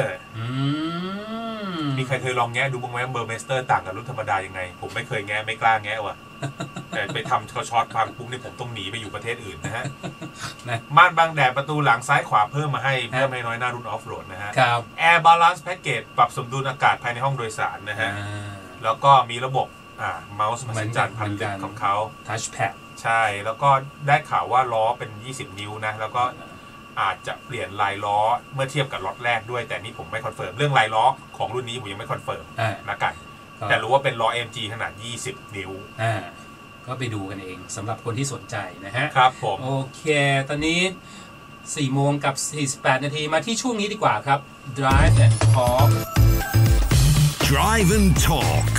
มีใครเคยลองแงะดูบ้างไหม Burmester ต่างกับรุ่นธรรมดายังไงผมไม่เคยแงะไม่กล้าแงะว่ะแต่ไปทำเขาช็อตพังปุ๊บนี่ผมต้องหนีไปอยู่ประเทศอื่นนะฮะม่านบังแดดประตูหลังซ้ายขวาเพิ่มมาให้เพิ่มให้น้อยหน้ารุ่นออฟโรดนะฮะ Air Balance Package ปรับสมดุลอากาศภายในห้องโดยสารนะฮะแล้วก็มีระบบอ่าเมาส์มหัศจรรย์พันลึกของเขาทัชแพดใช่แล้วก็ได้ข่าวว่าล้อเป็นยี่สิบนิ้วนะแล้วก็อาจจะเปลี่ยนลายล้อเมื่อเทียบกับล็อตแรกด้วยแต่นี่ผมไม่คอนเฟิร์มเรื่องลายล้อของรุ่นนี้ผมยังไม่คอนเฟิร์มนะกันแต่รู้ว่าเป็นล้อ เอ็ม จี ขนาดยี่สิบนิ้วอ่าก็ไปดูกันเองสำหรับคนที่สนใจนะฮะครับผมโอเคตอนนี้สี่โมงกับสี่สิบแปดนาทีมาที่ช่วงนี้ดีกว่าครับ Drive and Talk Drive and Talk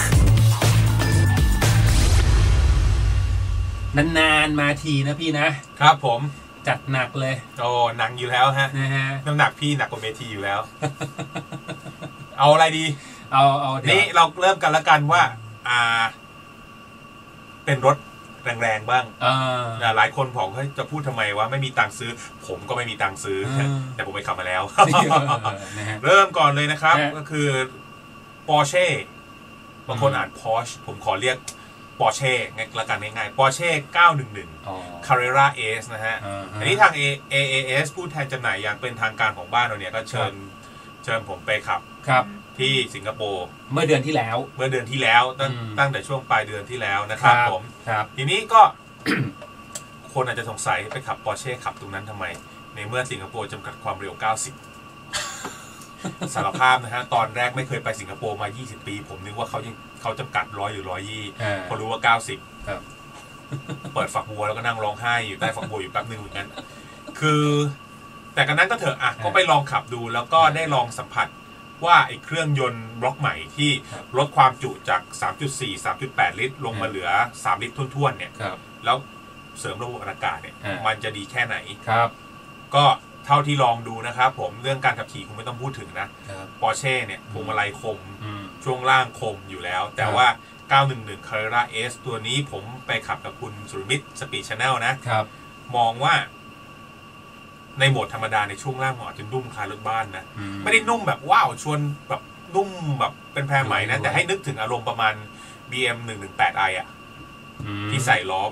นานๆมาทีนะพี่นะครับผมจัดหนักเลยโอ้หนักอยู่แล้วฮะนะฮะน้ำหนักพี่หนักกว่าเมทีอยู่แล้ว เอาอะไรดีเอาเอานี่เราเริ่มกันละกันว่าอ่าเป็นรถแรงๆบ้างหลายคนบอกเฮ้ยจะพูดทำไมวะไม่มีตังค์ซื้อผมก็ไม่มีตังค์ซื้อแต่ผมไปขับมาแล้ว เริ่มก่อนเลยนะครับก็คือ Porsche บางคนอ่าน Porsche ผมขอเรียกPorsche ง่ายละกันง่ายๆ Porsche เก้าหนึ่งหนึ่ง Carrera Ace นะฮะอันนี้ทาง เอ เอ เอส ผู้แทนจำหน่ายอย่างเป็นทางการของบ้านเราเนี่ยก็เชิญเชิญผมไปขับที่สิงคโปร์เมื่อเดือนที่แล้วเมื่อเดือนที่แล้วตั้งตั้งแต่ช่วงปลายเดือนที่แล้วนะครับผมทีนี้ก็คนอาจจะสงสัยไปขับ Porsche ขับตรงนั้นทำไมในเมื่อสิงคโปร์จำกัดความเร็วเก้าสิบสารภาพนะฮะตอนแรกไม่เคยไปสิงคโปร์มายี่สิบปีผมนึกว่าเขายังเขาจำกัดร้อยหรือร้อยยี่พอรู้ว่าเก้าสิบเปิดฝักบัวแล้วก็นั่งร้องไห้อยู่ใต้ฝักบัวอยู่แป๊บนึงเหมือนกันคือแต่กันนั้นก็เถอะอ่ะก็ไปลองขับดูแล้วก็ได้ลองสัมผัสว่าไอ้เครื่องยนต์บล็อกใหม่ที่ลดความจุจาก สามจุดสี่ สามจุดแปด ลิตรลงมาเหลือสามลิตรทุ่นๆเนี่ยแล้วเสริมระบบอากาศเนี่ยมันจะดีแค่ไหนก็เท่าที่ลองดูนะครับผมเรื่องการขับขี่คงไม่ต้องพูดถึงนะ Porsche เนี่ยพวงมาลัยคมช่วงล่างคมอยู่แล้วแต่ว่าเก้าหนึ่งหนึ่ง Carrera Ace ตัวนี้ผมไปขับกับคุณสุรมิตร Speed Channel นะมองว่าในโหมดธรรมดาในช่วงล่างอาจจะนุ่มคล้ายรถบ้านนะไม่ได้นุ่มแบบว้าวชวนแบบนุ่มแบบเป็นแพรใหม่นะแต่ให้นึกถึงอารมณ์ประมาณ บี เอ็ม หนึ่งหนึ่งแปด ไอ อ่ะที่ใส่ล้อแบบ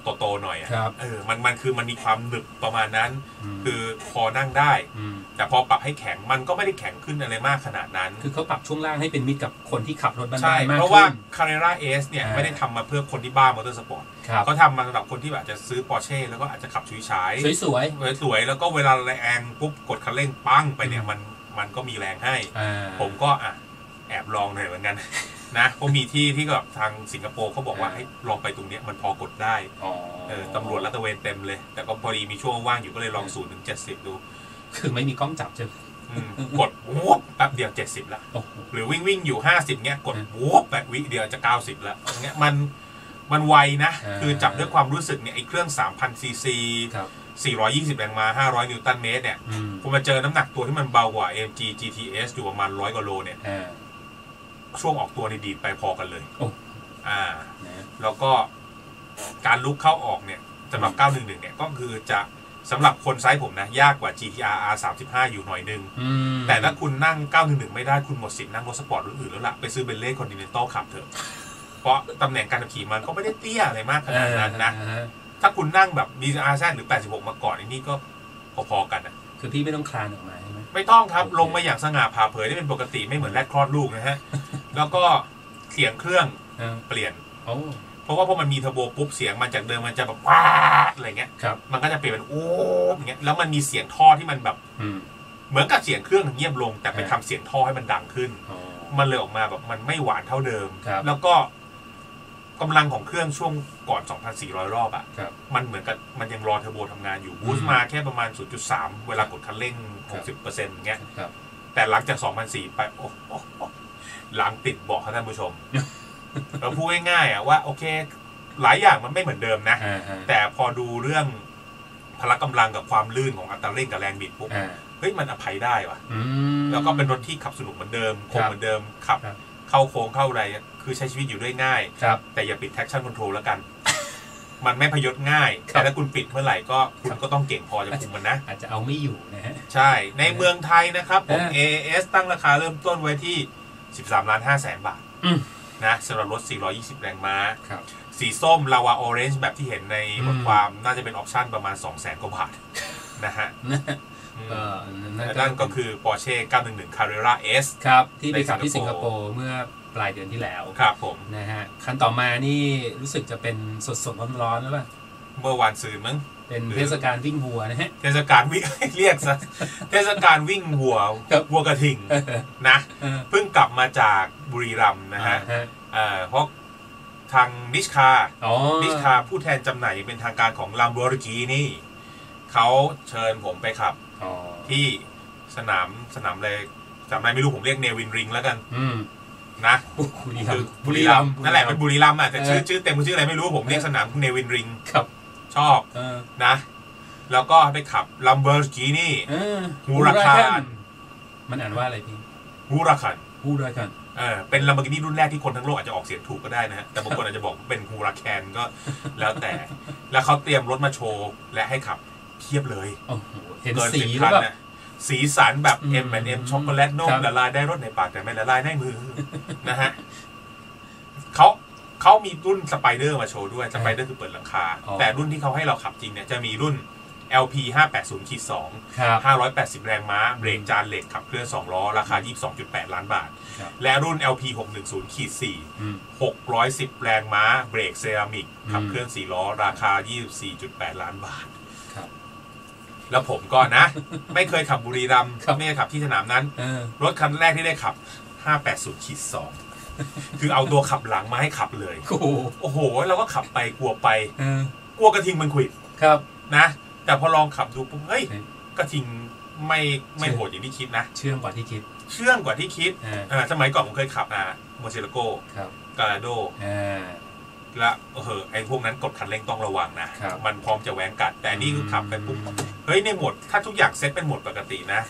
โตๆหน่อยเออมันมันคือมันมีความหนึบประมาณนั้นคือพอนั่งได้แต่พอปรับให้แข็งมันก็ไม่ได้แข็งขึ้นอะไรมากขนาดนั้นคือเขาปรับช่วงล่างให้เป็นมิตรกับคนที่ขับรถบรรทุกใช่เพราะว่า Carrera S เนี่ยไม่ได้ทำมาเพื่อคนที่บ้ามอเตอร์สปอร์ตเขาทำมาสำหรับคนที่แบบจะซื้อ Porsche แล้วก็อาจจะขับชุยฉายสวยๆสวยๆแล้วก็เวลาแรงปุ๊บกดคันเร่งปั้งไปเนี่ยมันมันก็มีแรงให้ผมก็อ่ะแอบลองหน่อยเหมือนกันนะเพราะมีที่ที่แบบทางสิงคโปร์เขาบอกว่าให้ลองไปตรงนี้มันพอกดได้เออตำรวจลาดตระเวนเต็มเลยแต่ก็พอดีมีช่วงว่างอยู่ก็เลยลองศูนย์ถึงเจ็ดสิบดูคือไม่มีกล้องจับใช่ไหมกดวูบแป๊บเดียวเจ็ดสิบละหรือวิ่งวิ่งอยู่ห้าสิบเงี้ยกดวูบแบบวิเดียวจะเก้าสิบแล้วเงี้ยมันมันไวนะคือจับด้วยความรู้สึกเนี่ยไอ้เครื่อง สามพัน ซีซีสี่ร้อยยี่สิบแรงม้าห้าร้อยนิวตันเมตรเนี่ยพอมาเจอน้ำหนักตัวที่มันเบากว่า เอ็ม จี จี ที เอส อยู่ประมาณร้อยกว่าโลเนี่ยช่วงออกตัวในดีดไปพอกันเลยอ่าแล้วก็การลุกเข้าออกเนี่ยสำหรับเก้าหนึ่งหนึ่งเนี่ยก็คือจะสำหรับคนไซส์ผมนะยากกว่า จี ที อาร์ อาร์ สามสิบห้า อยู่หน่อยนึงแต่ถ้าคุณนั่งเก้าหนึ่งหนึ่งไม่ได้คุณหมดสิทธิ์นั่งรถสปอร์ตรุ่นอื่นแล้วล่ะไปซื้อเบนเล่คอนติเนนตัลขับเถอะเพราะตำแหน่งการขับขี่มันก็ไม่ได้เตี้ยอะไรมากขนาดนั้นนะถ้าคุณนั่งแบบ บี อาร์ แซด หรือแปดสิบหกมาก่อนนี่ก็พอๆกันนะคือพี่ไม่ต้องคลานออกมาใช่ไหมไม่ต้องครับลงมาอย่างสง่าผ่าเผยได้เป็นปกติไม่เหมือนแรกคลอดลูกนะฮะแล้วก็เสียงเครื่องเปลี่ยนเพราะว่าพอมันมีเทอร์โบปุ๊บเสียงมันจากเดิมมันจะแบบว้าอะไรเงี้ยมันก็จะเปลี่ยนเป็นโอ้อย่างเงี้ยแล้วมันมีเสียงท่อที่มันแบบเหมือนกับเสียงเครื่องเงียบลงแต่ไปทำเสียงท่อให้มันดังขึ้นมันเลยออกมาแบบมันไม่หวานเท่าเดิมแล้วก็กำลังของเครื่องช่วงก่อน สองพันสี่ร้อย รอบอ่ะมันเหมือนกับมันยังรอเทอร์โบทำงานอยู่บูสต์มาแค่ประมาณ ศูนย์จุดสาม เวลากดคันเร่ง หกสิบเปอร์เซ็นต์ อย่างเงี้ยแต่หลังจาก สองพันสี่ร้อย ไปโอ้หลังติดเบาะครับท่านผู้ชมเราพูดง่ายๆอ่ะว่าโอเคหลายอย่างมันไม่เหมือนเดิมนะแต่พอดูเรื่องพละกำลังกับความลื่นของอัตราเร่งกับแรงบิดปุ๊บเฮ้ยมันอภัยได้ว่ะแล้วก็เป็นรถที่ขับสนุกเหมือนเดิมคงเหมือนเดิมขับเข้าโค้งเข้าอะไรคือใช้ชีวิตอยู่ได้ง่ายแต่อย่าปิด traction control แล้วกันมันไม่พยศง่ายแต่ถ้าคุณปิดเมื่อไหร่ก็คุณก็ต้องเก่งพอจะคุมมันนะอาจจะเอาไม่อยู่นะฮะใช่ในเมืองไทยนะครับผม เอ เอ เอส ตั้งราคาเริ่มต้นไว้ที่สิบสามล้านห้าแสนบาทนะสำหรับรถสี่ร้อยยี่สิบแรงม้าสีส้มลาวาออเรนจ์แบบที่เห็นในบทความน่าจะเป็นออปชั่นประมาณ สองแสน กว่าบาทนะฮะนั่นก็คือ Porsche เก้าหนึ่งหนึ่ง Carrera S ครับที่ไปขับที่สิงคโปร์เมื่อปลายเดือนที่แล้วครับผมนะฮะคันต่อมานี่รู้สึกจะเป็นสดๆร้อนๆหรือเปล่าเมื่อวานซืนมั้งเป็นเทศกาลวิ่งวัวนะฮะเทศกาลวิ่งเรียกซะเทศกาลวิ่งวัววัวกระทิงนะเพิ่งกลับมาจากบุรีรัมย์นะฮะเพราะทางนิชคานิชคาผู้แทนจำหน่ายเป็นทางการของ Lamborghini เขาเชิญผมไปขับที่สนามสนามอะไรจำไม่ไม่รู้ผมเรียกเนวินริงแล้วกันนะคือบุรีรัมย์นั่นแหละเป็นบุรีรัมย์อ่ะแต่ชื่อชื่อเต็มชื่ออะไรไม่รู้ผมเรียกสนามเนวินริงครับชอบนะแล้วก็ไปขับ Lamborghini ฮูราคานมันอ่านว่าอะไรพี่ฮูราคานฮูราคานเออเป็น Lamborghini รุ่นแรกที่คนทั้งโลกอาจจะออกเสียงถูกก็ได้นะฮะแต่บางคนอาจจะบอกเป็นฮูราแคนก็แล้วแต่แล้วเขาเตรียมรถมาโชว์และให้ขับเทียบเลยเห็นสีแล้วแบบสีสันแบบ เอ็ม แอนด์ เอ็ม ช็อกโกแลตนุ่มละลายได้รสในปากแต่ไม่ละลายในมือนะฮะเขาเขามีรุ่นสไปเดอร์มาโชว์ด้วยสไปเดอร์คือเปิดหลังคาแต่รุ่นที่เขาให้เราขับจริงเนี่ยจะมีรุ่น แอล พี ห้าแปดศูนย์ สอง ห้าร้อยแปดสิบแรงม้าเบรกจานเหล็กขับเคลื่อนสองล้อราคา ยี่สิบสองจุดแปด ล้านบาทและรุ่น แอล พี หกหนึ่งศูนย์ สี่ หกร้อยสิบแรงม้าเบรกเซรามิกขับเคลื่อนสี่ล้อราคา ยี่สิบสี่จุดแปด ล้านบาทแล้วผมก็นะไม่เคยขับบุรีรัมย์ไม่เคยขับที่สนามนั้นรถคันแรกที่ได้ขับ ห้าแปดศูนย์ สอง คือเอาตัวขับหลังมาให้ขับเลยโอ้โหเราก็ขับไปกลัวไปกลัวกระทิงมันขวิดครับนะแต่พอลองขับดูปุ๊บเฮ้ยกระทิงไม่ไม่โหดอย่างที่คิดนะเชื่องกว่าที่คิดเชื่องกว่าที่คิดสมัยก่อนผมเคยขับอ่ะโมเซโลโก้กาลาโดและเออไอ้พวกนั้นกดคันเร่งต้องระวังนะมันพร้อมจะแหวงกัดแต่นี่คือขับไปปุ๊บเฮ้ยในโหมดถ้าทุกอย่างเซตเป็นโหมดปกตินะ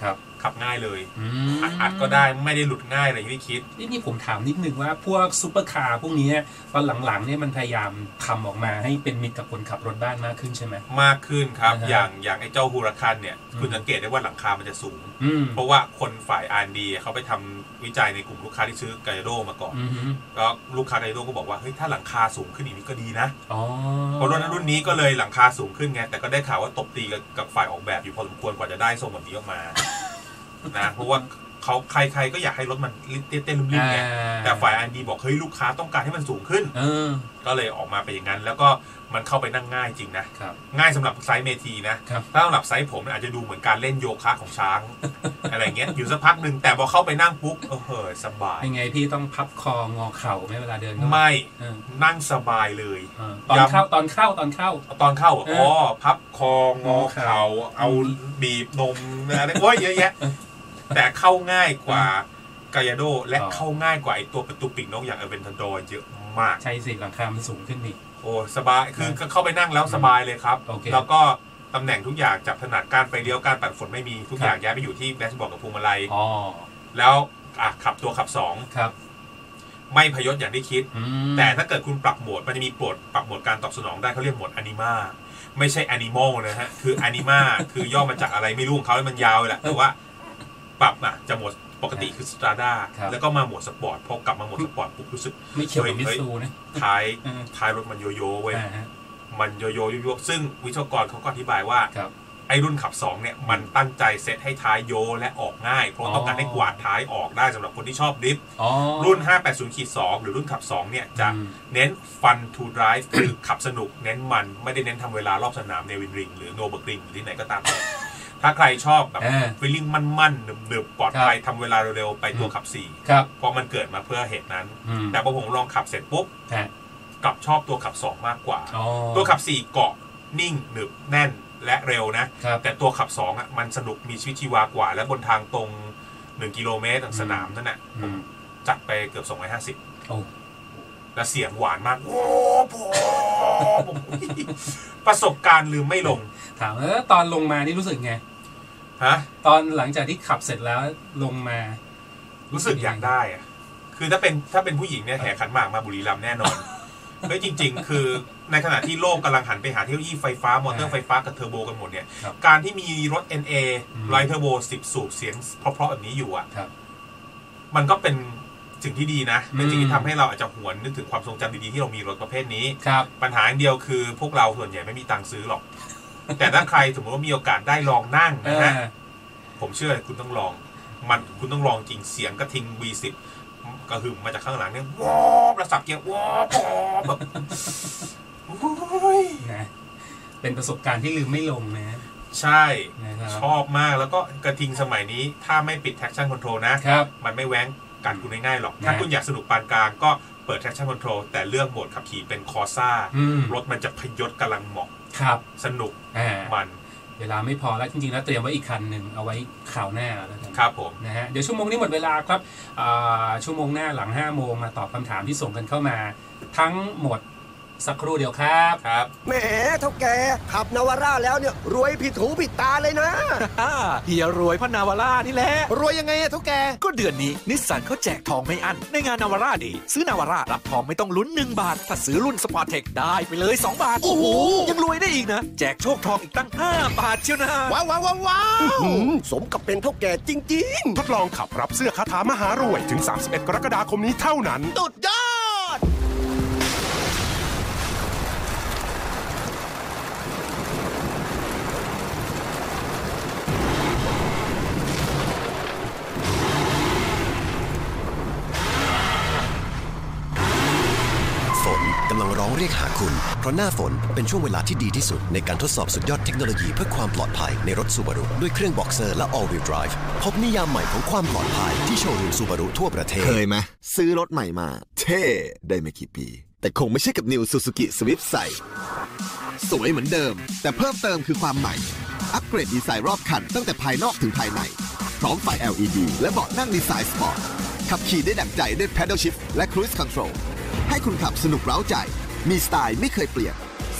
ขับง่ายเลยอัดก็ได้ไม่ได้หลุดง่ายอะไรอย่างที่คิดนี่ผมถามนิดนึงว่าพวกซุปเปอร์คาร์พวกนี้ตอนหลังๆเนี่ยมันพยายามทำออกมาให้เป็นมิตรกับคนขับรถบ้านมากขึ้นใช่ไหมมากขึ้นครับอย่างอย่างไอ้เจ้าฮูราคันเนี่ยคุณสังเกตได้ว่าหลังคามันจะสูงเพราะว่าคนฝ่าย อาร์ แอนด์ ดี เขาไปทำวิจัยในกลุ่มลูกค้าที่ซื้อกาโยโดมาก่อนก็ลูกค้ากาโยโดก็บอกว่าเฮ้ยถ้าหลังคาสูงขึ้นอีกนี่ก็ดีนะเพราะรุ่นรุ่นนี้ก็เลยหลังคาสูงขึ้นไงแต่ก็ได้ข่าวว่าตบตีกับฝ่ายออกแบบอยู่พอสมควรกว่าจะได้ทรงแบบนี้ออกมานะเพราะว่าเขาใครๆก็อยากให้รถมันเต้นๆลุ่มๆไงแต่ฝ่าย อาร์ แอนด์ ดี บอกเฮ้ยลูกค้าต้องการให้มันสูงขึ้นก็เลยออกมาเป็นอย่างนั้นแล้วก็มันเข้าไปนั่งง่ายจริงนะง่ายสำหรับไซส์เมทีนะถ้าสำหรับไซส์ผมอาจจะดูเหมือนการเล่นโยคะของช้างอะไรเงี้ยอยู่สักพักหนึ่งแต่พอเข้าไปนั่งปุ๊บเออสบายยังไงพี่ต้องพับคองอเข่าไหมเวลาเดินไม่นั่งสบายเลยตอนเข้าตอนเข้าตอนเข้าตอนเข้าอ๋อพับคองอเข่าเอาบีบนมอะไรโอ้ยเยอะแยะแต่เข้าง่ายกว่ากายาโดและเข้าง่ายกว่าไอตัวประตูปีกนกอย่างเอเวนทันโดเยอะมากใช่สิหลังคามันสูงขึ้นนี่โอ้สบายคือเข้าไปนั่งแล้วสบายเลยครับแล้วก็ตำแหน่งทุกอย่างจับถนัดการไปเลี้ยวการปัดฝนไม่มีทุกอย่างย้ายไปอยู่ที่แดชบอร์ดกับพวงมาลัยแล้วขับตัวขับสองไม่พยศอย่างที่คิดแต่ถ้าเกิดคุณปรับโหมดมันจะมีโหมดปรับโหมดการตอบสนองได้เขาเรียกโหมดอนิมาไม่ใช่อนิมอลนะฮะคืออนิมาคือย่อมาจากอะไรไม่รู้ของเขาแล้วมันยาวแหละแต่ว่าปรับอ่ะจะโหมดปกติคือสตราด้าแล้วก็มาโหมดสปอร์ตพอกลับมาโหมดสปอร์ตปุ๊บรู้สึกไม่เขียวกับมิซูนะท้ายท้ายรถมันโยโย่เว้ยมันโยโย่โยโย่ซึ่งวิศวกรเขาก็อธิบายว่าไอ้รุ่นขับสองเนี่ยมันตั้งใจเซตให้ท้ายโยและออกง่ายเพราะต้องการให้กวาดท้ายออกได้สำหรับคนที่ชอบดริฟต์รุ่น ห้าแปดศูนย์ สอง หรือรุ่นขับสองเนี่ยจะเน้น fun to drive คือขับสนุกเน้นมันไม่ได้เน้นทำเวลารอบสนามในวินริงหรือโนเบิร์กริงหรือที่ไหนก็ตามถ้าใครชอบแบบฟีลลิ่งมั่นๆหนึบๆปลอดภัยทำเวลาเร็วๆไปตัวขับสี่เพราะมันเกิดมาเพื่อเหตุนั้นแต่พอผมลองขับเสร็จปุ๊บกลับชอบตัวขับสองมากกว่าตัวขับสี่เกาะนิ่งหนึบแน่นและเร็วนะแต่ตัวขับสองอ่ะมันสนุกมีชีวิตชีวากว่าและบนทางตรงหนึ่งกิโลเมตรสนามนั่นน่ะผมจัดไปเกือบสองร้อยห้าสิบและเสียงหวานมากโอ้โหประสบการณ์ลืมไม่ลงถามเออตอนลงมานี่รู้สึกไงฮะตอนหลังจากที่ขับเสร็จแล้วลงมารู้สึกอยากได้อะคือถ้าเป็นถ้าเป็นผู้หญิงเนี่ยแห่ขันหมากมาบุรีรัมย์แน่นอนเฮ้ยจริงๆคือในขณะที่โลกกำลังหันไปหาเทคโนโลยีไฟฟ้ามอเตอร์ไฟฟ้ากับเทอร์โบกันหมดเนี่ยการที่มีรถ เอ็น เอ ไลท์เทอร์โบสิบสูบเสียงเพราะๆแบบนี้อยู่อ่ะมันก็เป็นสิ่งที่ดีนะเป็นสิ่งที่ทำให้เราอาจจะหวนนึกถึงความทรงจำดีๆที่เรามีรถประเภทนี้ปัญหาเดียวคือพวกเราส่วนใหญ่ไม่มีตังค์ซื้อหรอกแต่ถ้าใครสมมติว่ามีโอกาสได้ลองนั่งนะฮะผมเชื่อคุณต้องลองมันคุณต้องลองจริงเสียงกระทิง วี สิบ กระหึ่มมาจากข้างหลังเนี่ยวอบระสับเกียร์วอบแบบนะเป็นประสบการณ์ที่ลืมไม่ลงนะใช่ชอบมากแล้วก็กระทิงสมัยนี้ถ้าไม่ปิด traction control นะมันไม่แว้งกันคุณง่ายๆหรอกถ้าคุณอยากสนุกปานกลางก็เปิด traction control แต่เลือกโหมดขับขี่เป็นคอร์ซ่ารถมันจะพยศกำลังเหมาะสนุกมันเวลาไม่พอแล้วจริงๆแล้วเตรียมไว้อีกคันหนึ่งเอาไว้ข่าวหน้าแล้วกันครับผมนะฮะเดี๋ยวชั่วโมงนี้หมดเวลาครับชั่วโมงหน้าหลังห้าโมงมาตอบคำถามที่ส่งกันเข้ามาทั้งหมดสักครู่เดียวครับครับแหมเท่าแกขับนาวาร่าแล้วเนี่ยรวยผิดหูผิดตาเลยนะเฮียรวยเพราะนาวาร่านี่แหละรวยยังไงอะเท่าแกก็เดือนนี้นิสสันเขาแจกทองไม่อั้นในงานนาวาร่าดีซื้อนาวาร่ารับทองไม่ต้องลุ้นหนึ่งบาทถ้าซื้อรุ่นสปอร์ตเทคได้ไปเลยสองบาทโอ้โหยังรวยได้อีกนะแจกโชคทองอีกตั้งห้าบาทเชียวนะว้าวว้าวว้าวสมกับเป็นเท่าแกจริงๆทดลองขับรับเสื้อคาถามหารวยถึงสามสิบเอ็ดกรกฎาคมนี้เท่านั้นสุดยอดกำลังร้องเรียกหาคุณเพราะหน้าฝนเป็นช่วงเวลาที่ดีที่สุดในการทดสอบสุดยอดเทคโนโลยีเพื่อความปลอดภัยในรถ Subaru ด้วยเครื่อง Boxer และ All Wheel Drive พบนิยามใหม่ของความปลอดภัยที่โชว์รูม Subaru ทั่วประเทศเคยไหมซื้อรถใหม่มาเท่ได้ไม่กี่ปีแต่คงไม่ใช่กับ New Suzuki Swift ใส่สวยเหมือนเดิมแต่เพิ่มเติมคือความใหม่อัปเกรดดีไซน์รอบคันตั้งแต่ภายนอกถึงภายในพร้อมไฟ แอล อี ดี และเบาะนั่งดีไซน์สปอร์ตขับขี่ได้ดั่งใจด้วย Paddle Shift และ Cruise Control ให้คุณขับสนุกเร้าใจมีสไตล์ไม่เคยเปลี่ยน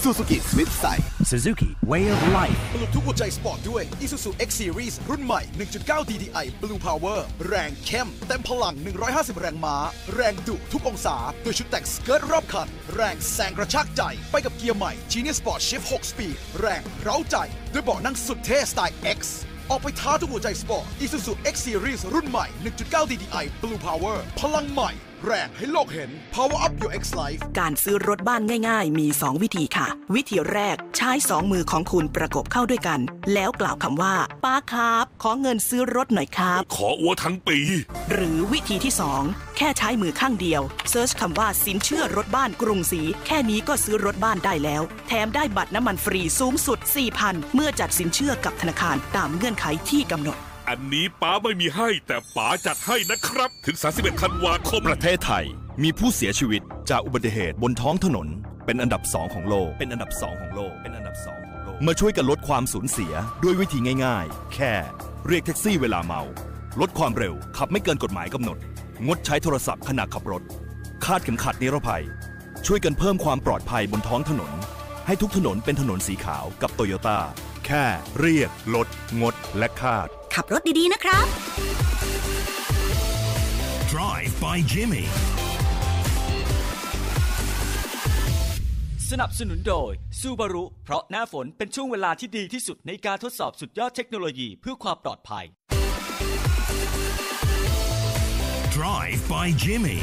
Suzuki Swift ใส่ Suzuki Way of Life ปลุกทุกหัวใจสปอร์ตด้วย Isuzu X Series รุ่นใหม่ หนึ่งจุดเก้า ดี ดี ไอ Blue Power แรงเข้มเต็มพลังหนึ่งร้อยห้าสิบแรงม้าแรงดุทุกองศาโดยชุดแต่งสเกิร์ตรอบคันแรงแซงกระชากใจไปกับเกียร์ใหม่ Genius Sport Shift หก Speed แรงเร้าใจด้วยเบาะนั่งสุดเท่สไตล์ X ออกไปท้าทุกหัวใจสปอร์ต Isuzu X Series รุ่นใหม่ หนึ่งจุดเก้า ดี ดี ไอ Blue Power พลังใหม่แรงให้โลกเห็น Power Up Your X Life การซื้อรถบ้านง่ายๆมีสองวิธีค่ะวิธีแรกใช้สองมือของคุณประกบเข้าด้วยกันแล้วกล่าวคำว่าป้าครับขอเงินซื้อรถหน่อยครับขออัวทั้งปีหรือวิธีที่สองแค่ใช้มือข้างเดียวเซิร์ชคำว่าสินเชื่อรถบ้านกรุงศรีแค่นี้ก็ซื้อรถบ้านได้แล้วแถมได้บัตรน้ำมันฟรีสูงสุด สี่พัน เมื่อจัดสินเชื่อกับธนาคารตามเงื่อนไขที่กำหนดอันนี้ป๋าไม่มีให้แต่ป๋าจัดให้นะครับถึงสามสิบเอ็ดธันวาคมประเทศไทยมีผู้เสียชีวิตจากอุบัติเหตุบนท้องถนนเป็นอันดับสองของโลกเป็นอันดับสองของโลกเป็นอันดับสองของโลกมาช่วยกันลดความสูญเสียด้วยวิธีง่ายๆแค่เรียกแท็กซี่เวลาเมาลดความเร็วขับไม่เกินกฎหมายกำหนดงดใช้โทรศัพท์ขณะขับรถคาดเข็มขัดนิรภัยช่วยกันเพิ่มความปลอดภัยบนท้องถนนให้ทุกถนนเป็นถนนสีขาวกับโตโยต้าแค่เรียกลดงดและคาดขับรถดีๆนะครับ Drive by Jimmy สนับสนุนโดย Subaru เพราะหน้าฝนเป็นช่วงเวลาที่ดีที่สุดในการทดสอบสุดยอดเทคโนโลยีเพื่อความปลอดภัย Drive by Jimmy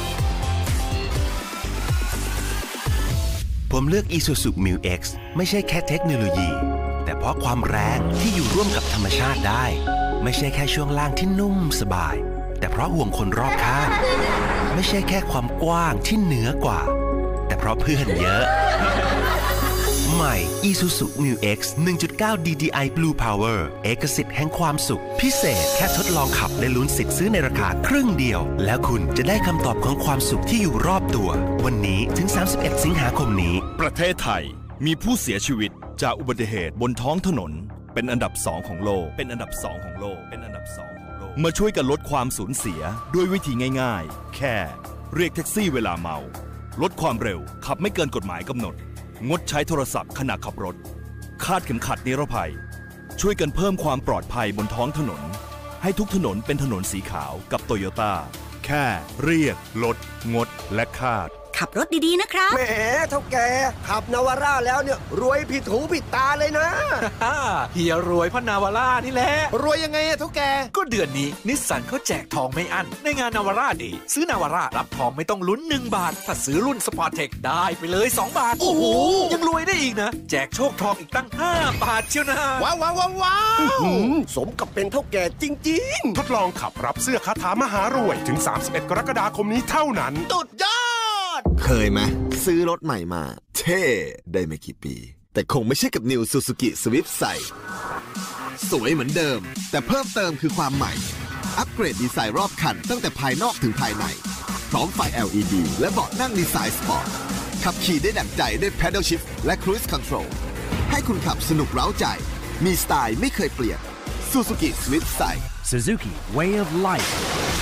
ผมเลือก Isuzu Mu X ไม่ใช่แค่เทคโนโลยีแต่เพราะความแรงที่อยู่ร่วมกับธรรมชาติได้ไม่ใช่แค่ช่วงล่างที่นุ่มสบายแต่เพราะห่วงคนรอบข้างไม่ใช่แค่ความกว้างที่เหนือกว่าแต่เพราะเพื่อนเยอะใหม่ Isuzu Mu X หนึ่งจุดเก้า ดี ดี ไอ Blue Power เอกสิทธิ์แห่งความสุขพิเศษแค่ทดลองขับและลุ้นสิทธิ์ซื้อในราคาครึ่งเดียวแล้วคุณจะได้คำตอบของความสุขที่อยู่รอบตัววันนี้ถึงสามสิบเอ็ดสิงหาคมนี้ประเทศไทยมีผู้เสียชีวิตจากอุบัติเหตุบนท้องถนนเป็นอันดับสองของโลกเป็นอันดับสองของโลกเป็นอันดับสองของโลกมาช่วยกันลดความสูญเสียด้วยวิธีง่ายๆแค่เรียกแท็กซี่เวลาเมาลดความเร็วขับไม่เกินกฎหมายกำหนดงดใช้โทรศัพท์ขณะขับรถคาดเข็มขัดนิรภัยช่วยกันเพิ่มความปลอดภัยบนท้องถนนให้ทุกถนนเป็นถนนสีขาวกับโตโยต้าแค่เรียกลดงดและคาดขับรถดีๆนะครับแหมเท่าแกขับนาวาร่าแล้วเนี่ยรวยผิดหูผิดตาเลยนะเฮียรวยเพราะนาวาร่านี่แหละรวยยังไงอะเท่าแกก็เดือนนี้นิสสันเขาแจกทองไม่อั้นในงานนาวาร่าเดย์ซื้อนาวาร่ารับทองไม่ต้องลุ้นหนึ่งบาทถ้าซื้อรุ่นสปอร์ตเทคได้ไปเลยสองบาทโอ้โหยังรวยได้อีกนะแจกโชคทองอีกตั้งห้าบาทเชียวนะว้าวว้าวว้าวสมกับเป็นเท่าแกจริงๆทดลองขับรับเสื้อคาถามหารวยถึงสามสิบเอ็ดกรกฎาคมนี้เท่านั้นสุดยอดเคยไหมซื้อรถใหม่มาเท่ได้ไม่กี่ปีแต่คงไม่ใช่กับ New Suzuki Swift ใส่สวยเหมือนเดิมแต่เพิ่มเติมคือความใหม่อัปเกรดดีไซน์รอบคันตั้งแต่ภายนอกถึงภายในพร้อมไฟ แอล อี ดี และเบาะนั่งดีไซน์สปอร์ตขับขี่ได้ดั่งใจด้วย Pedal Shift และ Cruise Control ให้คุณขับสนุกเร้าใจมีสไตล์ไม่เคยเปลี่ยน Suzuki Swift ใส่ Suzuki Way of Life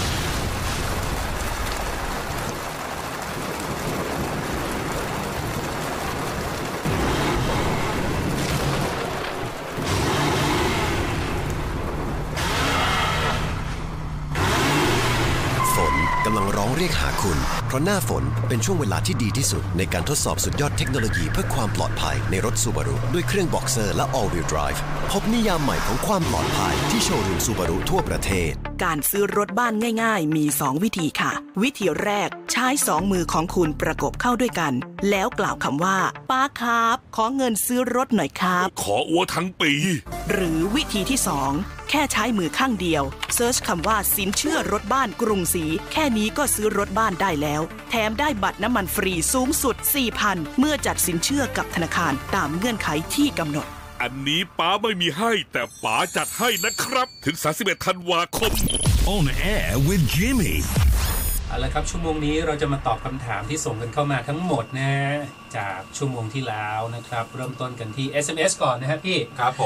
กำลังร้องเรียกหาคุณเพราะหน้าฝนเป็นช่วงเวลาที่ดีที่สุดในการทดสอบสุดยอดเทคโนโลยีเพื่อความปลอดภัยในรถ Subaru ด้วยเครื่อง Boxer และ All Wheel Drive พบนิยามใหม่ของความปลอดภัยที่โชว์รูม Subaru ทั่วประเทศการซื้อรถบ้านง่ายๆมีสองวิธีค่ะวิธีแรกใช้สองมือของคุณประกบเข้าด้วยกันแล้วกล่าวคำว่าป้าครับขอเงินซื้อรถหน่อยครับขออัวทั้งปีหรือวิธีที่สองแค่ใช้มือข้างเดียวเซิร์ชคำว่าสินเชื่อรถบ้านกรุงศรีแค่นี้ก็ซื้อรถบ้านได้แล้วแถมได้บัตรน้ำมันฟรีสูงสุด สี่พัน เมื่อจัดสินเชื่อกับธนาคารตามเงื่อนไขที่กำหนดอันนี้ป๋าไม่มีให้แต่ป๋าจัดให้นะครับถึงสามสิบเอ็ดธันวาคม On Air with Jimmy เอาละครับชั่วโมงนี้เราจะมาตอบคำถามที่ส่งกันเข้ามาทั้งหมดนะจากชั่วโมงที่แล้วนะครับเริ่มต้นกันที่ เอส เอ็ม เอส ก่อนนะครับพี่ครับผม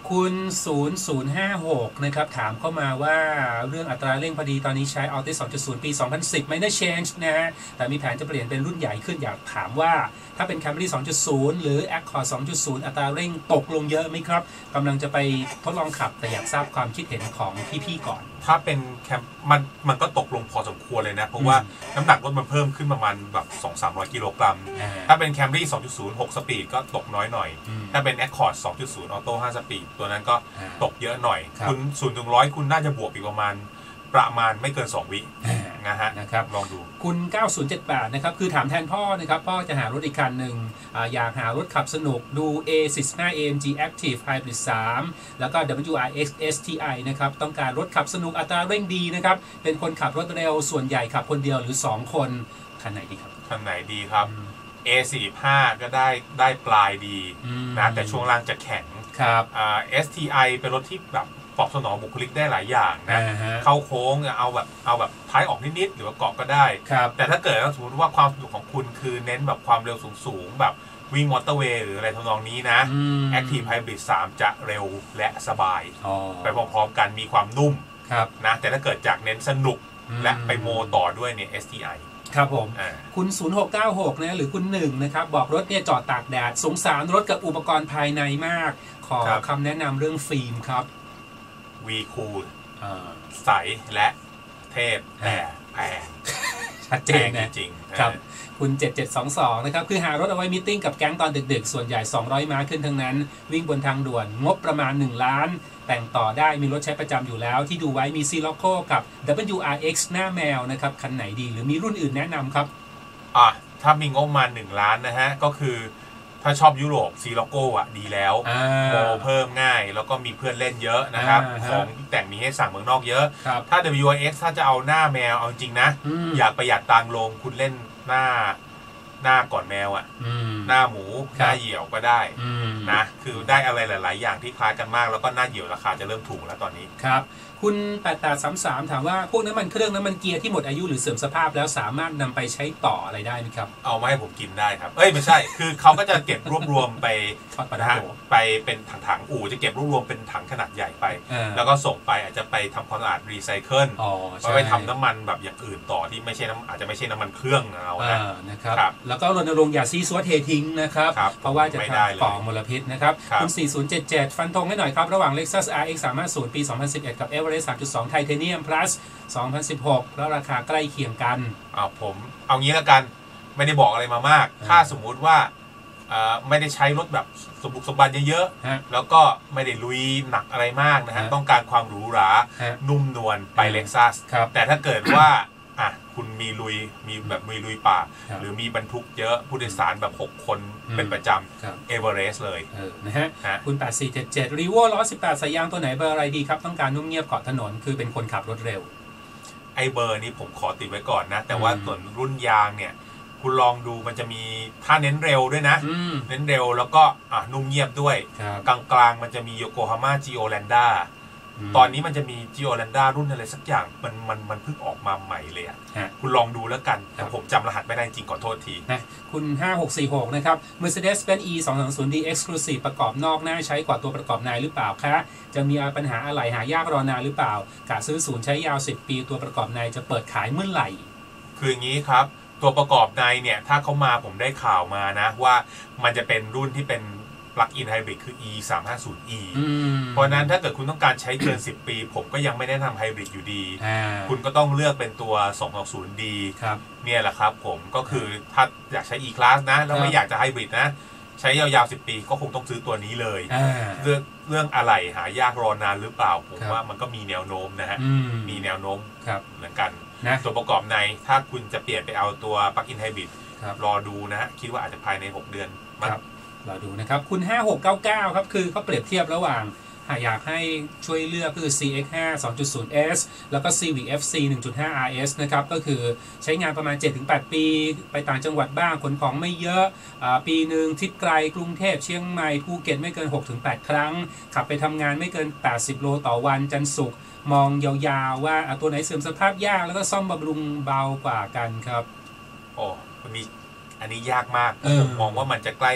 คุณศูนย์ ศูนย์ ห้า หกนะครับถามเข้ามาว่าเรื่องอัตราเร่งพอดีตอนนี้ใช้ Altis สองจุดศูนย์ ปี สองพันสิบ Minor Change นะฮะแต่มีแผนจะเปลี่ยนเป็นรุ่นใหญ่ขึ้นอยากถามว่าถ้าเป็น Camry สองจุดศูนย์ หรือ Accord สองจุดศูนย์ อัตราเร่งตกลงเยอะไหมครับกำลังจะไปทดลองขับแต่อยากทราบความคิดเห็นของพี่ๆก่อนถ้าเป็นแคมมันมันก็ตกลงพอสมควรเลยนะเพราะว่าน้ำหนักรถมันเพิ่มขึ้นประมาณแบบ สองถึงสามร้อย กิโลกรัมถ้าเป็น Camry สองจุดศูนย์ หก สปีดก็ตกน้อยหน่อยถ้าเป็น Accord สองจุดศูนย์ Auto ห้า สปีดตัวนั้นก็ตกเยอะหน่อยคุณศูนย์ถึงร้อยคุณน่าจะบวกอีกประมาณประมาณไม่เกินสองวินะฮะนะครับลองดูคุณเก้าศูนย์เจ็ดแปดนะครับคือถามแทนพ่อนะครับพ่อจะหารถอีกคันหนึ่ง อ, อยากหารถขับสนุกดู เอ สี่สิบห้า เอ เอ็ม จี Active Hybrid สามแล้วก็ ดับเบิลยู อาร์ เอ็กซ์ เอส ที ไอ นะครับต้องการรถขับสนุกอัตราเร่งดีนะครับเป็นคนขับรถเร็วส่วนใหญ่ขับคนเดียวหรือสองคนคันไหนดีครับคันไหนดีครับ เอ สี่สิบห้า ก็ได้ได้ปลายดีนะแต่ช่วงล่างจะแข็งครับอ่า เอส ที ไอ เป็นรถที่แบบตอบสนองบุคลิกได้หลายอย่างนะ uh-huh. เข้าโค้งเอาแบบเอาแบบท้ายออกนิดๆหรือว่าเกาะก็ได้แต่ถ้าเกิดสมมติว่าความสนุกของคุณคือเน้นแบบความเร็วสูงๆแบบวิ่งมอเตอร์เวย์หรืออะไรทำนองนี้นะ Active Hybrid สามจะเร็วและสบาย oh. ไปพร้อมๆกันมีความนุ่ม นะแต่ถ้าเกิดจากเน้นสนุกและไปโมต่อด้วยเนี่ย เอส ที ไอครับผมคุณศูนย์หกเก้าหกนะหรือคุณหนึ่งนะครับบอกรถเนี่ยจอดตากแดดสงสารรถกับอุปกรณ์ภายในมากขอคำแนะนำเรื่องฟิล์มครับวีคูลใสและเทพแต่แพงชัดเจนนะจริงครับคุณเจ็ดเจ็ดสองสองนะครับคือหารถเอาไว้มีตติ้งกับแก๊งตอนดึกๆส่วนใหญ่สองร้อยม้าขึ้นทั้งนั้นวิ่งบนทางด่วนงบประมาณหนึ่งล้านแต่งต่อได้มีรถใช้ประจำอยู่แล้วที่ดูไว้มี C-Loco กับ ดับเบิลยู อาร์ เอ็กซ์ หน้าแมวนะครับคันไหนดีหรือมีรุ่นอื่นแนะนำครับอ่ะถ้ามีงบประมาณหนึ่งล้านนะฮะก็คือถ้าชอบยุโรป C-Loco อ่ะดีแล้วโมเพิ่มง่ายแล้วก็มีเพื่อนเล่นเยอะนะครับของแต่งมีให้สั่งเมืองนอกเยอะถ้า ดับเบิลยู อาร์ เอ็กซ์ ถ้าจะเอาหน้าแมวเอาจริงนะอยากประหยัดตังค์ลงคุณเล่นหน้าหน้าก่อนแมวอ่ะหน้าหมูหน้าเหยี่ยวก็ได้นะคือได้อะไรหลายๆอย่างที่คล้ายกันมากแล้วก็หน้าเหยี่ยวราคาจะเริ่มถูกแล้วตอนนี้ครับคุณแปดแปดสามสามถามว่าพวกน้ำมันเครื่องน้ำมันเกียร์ที่หมดอายุหรือเสื่อมสภาพแล้วสามารถนำไปใช้ต่ออะไรได้ไหมครับเอามาให้ผมกินได้ครับเอ้ยไม่ใช่คือเขาก็จะเก็บรวบรวมไปนะฮะไปเป็นถังๆอู่จะเก็บรวบรวมเป็นถังขนาดใหญ่ไปแล้วก็ส่งไปอาจจะไปทำความสะอาดรีไซเคิลไปทำน้ำมันแบบอย่างอื่นต่อที่ไม่ใช่น้ำอาจจะไม่ใช่น้ำมันเครื่องเรานะนะครับแล้วก็รณรงค์อย่าซีซัวเททิ้งนะครับเพราะว่าจะทำก่อมลพิษนะครับคุณสี่ศูนย์เจ็ดเจ็ดฟันธงให้หน่อยครับระหว่าง Lexus อาร์ เอ็กซ์ สามห้าศูนย์ ปี สองพันสิบเอ็ดกับ Everest สามจุดสอง Titanium Plus สองพันสิบหกแล้วราคาใกล้เคียงกันอ่าผมเอางี้แล้วกันไม่ได้บอกอะไรมามากถ้าสมมุติว่าไม่ได้ใช้รถแบบสมบุกสมบันเยอะๆแล้วก็ไม่ได้ลุยหนักอะไรมากนะฮะต้องการความหรูหรานุ่มนวลไป Lexus แต่ถ้าเกิดว่าอ่ะคุณมีลุยมีแบบมีลุยป่าหรือมีบรรทุกเยอะผู้โดยสารแบบหกคนเป็นประจำ Everest เลยนะฮะคุณแปดสี่เจ็ดเจ็ด Revo หนึ่งร้อยสิบแปดสายยางตัวไหนเบอร์อะไรดีครับต้องการนุ่มเงียบเกาะถนนคือเป็นคนขับรถเร็วไอเบอร์นี้ผมขอติดไว้ก่อนนะแต่ว่าส่วนรุ่นยางเนี่ยคุณลองดูมันจะมีถ้าเน้นเร็วด้วยนะเน้นเร็วแล้วก็อ่ะนุ่มเงียบด้วยกลางๆมันจะมี Yokohama Geolandaตอนนี้มันจะมี Geolanda รุ่นอะไรสักอย่างมันมันมันเพิ่งออกมาใหม่เลยอ่ะคุณลองดูแล้วกันแต่ผมจำรหัสไม่ได้จริงขอโทษทีนะคุณห้าหกสี่หกนะครับ Mercedes-Benz E สองสองศูนย์ ดี Exclusive ประกอบนอกน่าใช้กว่าตัวประกอบในหรือเปล่าคะจะมีปัญหาอะไรหายากรอนานหรือเปล่ากะซื้อศูนย์ใช้ยาวสิบปีตัวประกอบในจะเปิดขายเมื่อไหร่คืออย่างนี้ครับตัวประกอบในเนี่ยถ้าเขามาผมได้ข่าวมานะว่ามันจะเป็นรุ่นที่เป็นPlug-in Hybrid คือ อี สามห้าศูนย์ อี เพราะนั้นถ้าเกิดคุณต้องการใช้เกินสิบปีผมก็ยังไม่แนะนำไฮบริดอยู่ดีคุณก็ต้องเลือกเป็นตัว สองสองศูนย์ ดี เนี่ยแหละครับผมก็คือถ้าอยากใช้ E-Class นะแล้วไม่อยากจะไฮบริดนะใช้ยาวๆสิบปีก็คงต้องซื้อตัวนี้เลยเรื่องเรื่องอะไรหายากรอนานหรือเปล่าผมว่ามันก็มีแนวโน้มนะฮะมีแนวโน้มเหมือนกันตัวประกอบในถ้าคุณจะเปลี่ยนไปเอาตัว Plug-in Hybrid รอดูนะฮะคิดว่าอาจจะภายในหกเดือนเราดูนะครับคุณห้าหกเก้าเก้าครับคือเขาเปรียบเทียบระหว่างอยากให้ช่วยเลือกคือ ซี เอ็กซ์ ห้า สองจุดศูนย์ เอส แล้วก็ Civic เอฟ ซี หนึ่งจุดห้า อาร์ เอส นะครับก็คือใช้งานประมาณ เจ็ดถึงแปด ปีไปต่างจังหวัดบ้างขนของไม่เยอะปีหนึ่งทริปไกลกรุงเทพเชียงใหม่ภูเก็ตไม่เกิน หกถึงแปด ครั้งขับไปทำงานไม่เกินแปดสิบโลต่อวันจันทร์ศุกร์มองยาวๆว่าตัวไหนเสื่อมสภาพยากแล้วก็ซ่อมบำรุงเบากว่ากันครับโอ้มันมีอันนี้ยากมากผมมองว่ามันจะใกล้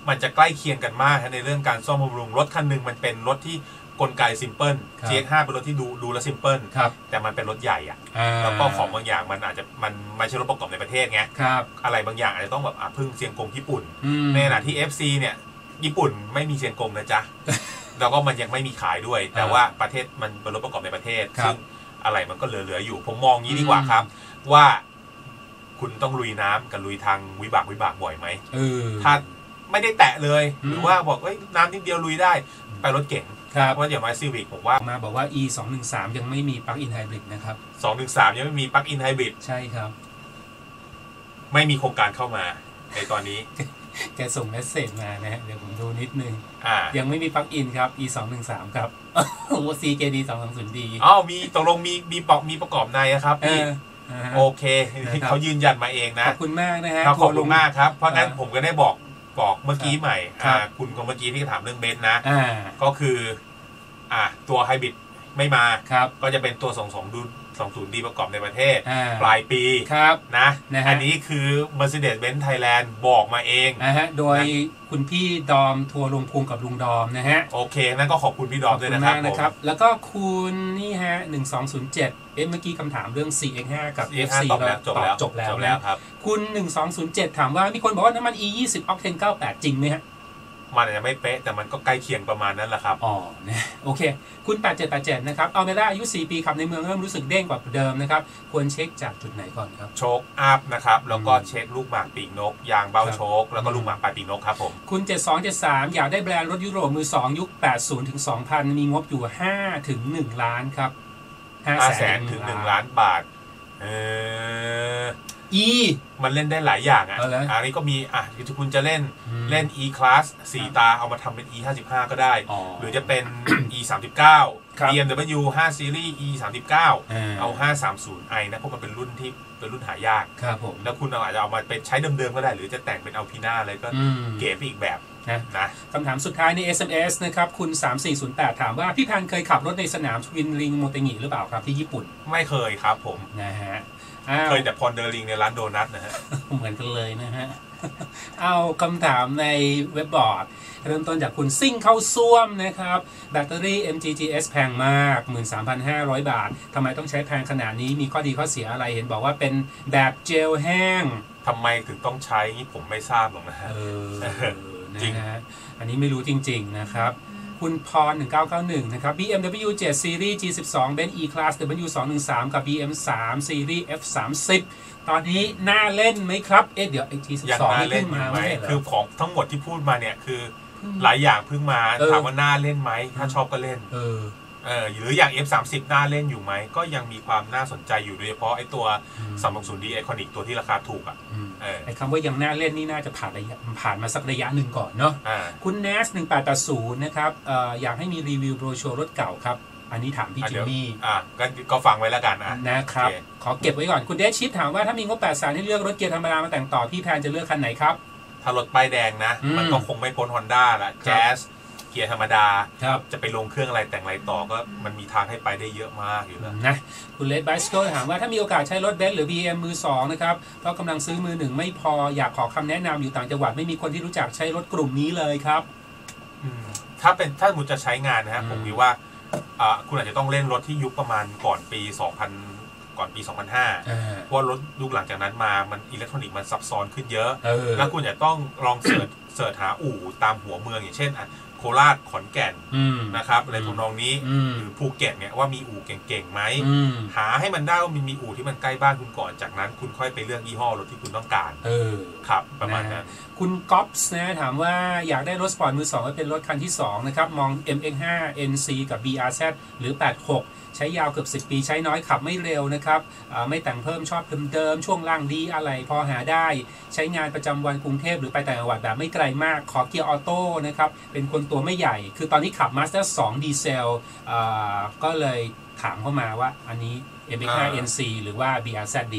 มันจะใกล้เคียงกันมากในเรื่องการซ่อมบำรุงรถคันหนึ่งมันเป็นรถที่กลไกซิมเพิล จี เอ็กซ์ ห้า เป็นรถที่ดูดูแลซิมเพิลแต่มันเป็นรถใหญ่อ่ะแล้วก็ของบางอย่างมันอาจจะมันไม่ใช่รถประกอบในประเทศไงอะไรบางอย่างอาจจะต้องแบบพึ่งเซียงกงญี่ปุ่นในขณะที่ เอฟ ซี เนี่ยญี่ปุ่นไม่มีเซียงกงนะจ๊ะแล้วก็มันยังไม่มีขายด้วยแต่ว่าประเทศมันเป็นรถประกอบในประเทศซึ่งอะไรมันก็เหลือๆอยู่ผมมองงี้ดีกว่าครับว่าคุณต้องลุยน้ำกับลุยทางวิบากวิบากบ่อยไหมถ้าไม่ได้แตะเลยหรือว่าบอกว่าน้ำนิดเดียวลุยได้ไปรถเก๋งเพราะอย่างมาซีวิกผมว่ามาบอกว่า อี สองหนึ่งสาม ยังไม่มีปลั๊กอินไฮบริดนะครับสองหนึ่งสามยังไม่มีปลั๊กอินไฮบริดใช่ครับไม่มีโครงการเข้ามาในตอนนี้แกส่งเมสเสจมานะฮะเดี๋ยวผมดูนิดนึงยังไม่มีปลั๊กอินครับ อี สองหนึ่งสาม ครับโอ้ ซี เค ดี สองสองศูนย์ ดีอ้าวมีตกลงมีมีปอกมีประกอบในนะครับพี่โอเคเขายืนยันมาเองนะขอบคุณมากนะฮะขอบคุณมากครับเพราะงั้นผมก็ได้บอกบอกเมื่อกี้ใหม่คุณคนเมื่อกี้ที่ถามเรื่องเบนซ์นะก็คืออ่ะตัวไฮบริดไม่มาก็จะเป็นตัวสองสองดูสองศูนย์ดีประกอบในประเทศปลายปีนะอันนี้คือ Mercedes-Benz Thailand บอกมาเองนะฮะโดยคุณพี่ดอมทัวร์ลงพุงกับลุงดอมนะฮะโอเคนั่นก็ขอบคุณพี่ดอมด้วยนะครับแล้วก็คุณนี่ฮะหนึ่งสองศูนย์เจ็ดเอ๊ะเมื่อกี้คำถามเรื่อง ซี เอ็กซ์ ห้า กับเอฟ ซี เราตอบจบแล้วนะครับคุณหนึ่งสองศูนย์เจ็ดถามว่ามีคนบอกว่าน้ำมัน อี ยี่สิบ Octane เก้าสิบแปดจริงไหมฮะมันอาจจะไม่เป๊ะแต่มันก็ใกล้เคียงประมาณนั้นแหละครับอ๋อนะโอเคคุณแปดเจ็ดแปดเจ็ดนะครับเอาเมล่าอายุสี่ปีขับในเมืองเริ่มรู้สึกเด้งกว่าเดิมนะครับควรเช็คจากจุดไหนก่อนครับโชคอัพนะครับแล้วก็เช็คลูกหมากปีกนกยางเบ้าโชคแล้วก็ลูกหมากปลายปีกนกครับผมคุณเจ็ดสองเจ็ดสามอยากได้แบรนด์รถยุโรปมือสองยุคแปดสิบถึงสองพันมีงบอยู่ห้าถึงหนึ่งล้านครับห้าแสนถึงหนึ่งล้านบาทเออ E มันเล่นได้หลายอย่างอ่ะอันนี้ก็มีอ่ะคุณจะเล่นเล่น E Class สี่ตาเอามาทำเป็น E ห้าสิบห้าก็ได้หรือจะเป็น E สามสิบเก้า บี เอ็ม ดับเบิลยู ห้า Series E สามสิบเก้าเอาห้าสามศูนย์ ไอ นะเพราะมันเป็นรุ่นที่เป็นรุ่นหายากครับผมแล้วคุณอาจจะเอามาเป็นใช้เดิมๆก็ได้หรือจะแต่งเป็น Alpina อะไรก็เก๋ไปอีกแบบนะนะคำถามสุดท้ายใน เอส เอ็ม เอส นะครับคุณสามสี่ศูนย์แปดถามว่าพี่พันเคยขับรถในสนามทวินลิงโมเตงิหรือเปล่าครับที่ญี่ปุ่นไม่เคยครับผมนะฮะเคยแต่พอนเดอร์ลิงในร้านโดนัทนะฮะเหมือนกันเลยนะฮะเอาคำถามในเว็บบอร์ดเริ่มต้นจากคุณซิ่งเข้าซ่วมนะครับแบตเตอรี่ เอ็ม จี จี เอส แพงมาก หนึ่งหมื่นสามพันห้าร้อย บาททำไมต้องใช้แพงขนาดนี้มีข้อดีข้อเสียอะไรเห็นบอกว่าเป็นแบบเจลแห้งทำไมถึงต้องใช้นี่ผมไม่ทราบหรอกนะฮะจริงนะอันนี้ไม่รู้จริงๆนะครับคุณพรหนึ่งเก้าเก้าหนึ่งนะครับ บี เอ็ม ดับเบิลยู เจ็ด Series จี สิบสอง Benz E-Class ดับเบิลยู สองหนึ่งสาม กับ บี เอ็ม สาม Series เอฟ สามสิบ ตอนนี้น่าเล่นไหมครับเอ๊ะเดี๋ยวไอ้ จี สิบสอง นี่เพิ่งมาไหมคือของทั้งหมดที่พูดมาเนี่ยคือหลายอย่างเพิ่งมาถามว่าน่าเล่นไหมถ้าชอบก็เล่นเออเออหรืออย่าง เอฟ สามสิบ น่าเล่นอยู่ไหมก็ยังมีความน่าสนใจอยู่โดยเฉพาะไอ้ตัว สามหกศูนย์ ดี Iconic ตัวที่ราคาถูกอ่ะไอ้คำว่ายังน่าเล่นนี่น่าจะผ่านระยะผ่านมาสักระยะหนึ่งก่อนเนาะคุณ เนส หนึ่งแปดแปดศูนย์ นะครับเอ่ออยากให้มีรีวิวโบรชัวร์รถเก่าครับอันนี้ถามพี่จิมมี่อ่ะก็ฟังไว้แล้วกันนะนะครับขอเก็บไว้ก่อนคุณเดชชิปถามว่าถ้ามีงบแปดแสนให้เลือกรถเกียร์ธรรมดามาแต่งต่อพี่แพนจะเลือกคันไหนครับถ้ารถป้ายแดงนะมันก็คงไม่พ้น Honda ละแจ๊สเกียร์ธรรมดาจะไปลงเครื่องอะไรแต่งอะไรต่อก็มันมีทางให้ไปได้เยอะมากอยู่แล้วนะคุณเลดไบสโก้ถามว่าถ้ามีโอกาสใช้รถเบนซ์หรือ บี เอ็ม มือสองนะครับเพราะกำลังซื้อมือหนึ่งไม่พออยากขอคำแนะนำอยู่ต่างจังหวัดไม่มีคนที่รู้จักใช้รถกลุ่มนี้เลยครับถ้าเป็นถ้าคุณจะใช้งานนะฮะผมคิดว่าคุณอาจจะต้องเล่นรถที่ยุคประมาณก่อนปีสองพันก่อนปีสองพันห้าเพราะรถยุคหลังจากนั้นมามันอิเล็กทรอนิกส์มันซับซ้อนขึ้นเยอะแล้วคุณจะต้องลองเสิร์ชเสิร์ชหาอู่ตามหัวเมืองอย่างเช่นโคราชขอนแก่นนะครับอะไรทำนองนี้หรือภูเก็ตเนี่ยว่ามีอู่เก่งๆไหมหาให้มันได้ว่ามันมีอู่ที่มันใกล้บ้านคุณก่อนจากนั้นคุณค่อยไปเลือกยี่ห้อรถที่คุณต้องการเออครับประมาณนั้นคุณก๊อปส์นะถามว่าอยากได้รถสปอร์ตมือสองเป็นรถคันที่สองนะครับมอง เอ็ม เอ็กซ์ ห้า เอ็น ซี กับ บี อาร์ แซด หรือแปดหกใช้ยาวเกือบสิบปีใช้น้อยขับไม่เร็วนะครับไม่แต่งเพิ่มชอบเดิมๆช่วงล่างดีอะไรพอหาได้ใช้งานประจำวันกรุงเทพหรือไปต่างจังหวัดแบบไม่ไกลมากขอเกียร์ออโต้นะครับเป็นคนตัวไม่ใหญ่คือตอนนี้ขับ Mazda สองดีเซลก็เลยถามเข้ามาว่าอันนี้ เอ็ม เอ็กซ์ ห้า เอ็น ซี หรือว่า บี อาร์ แซด ดีครับ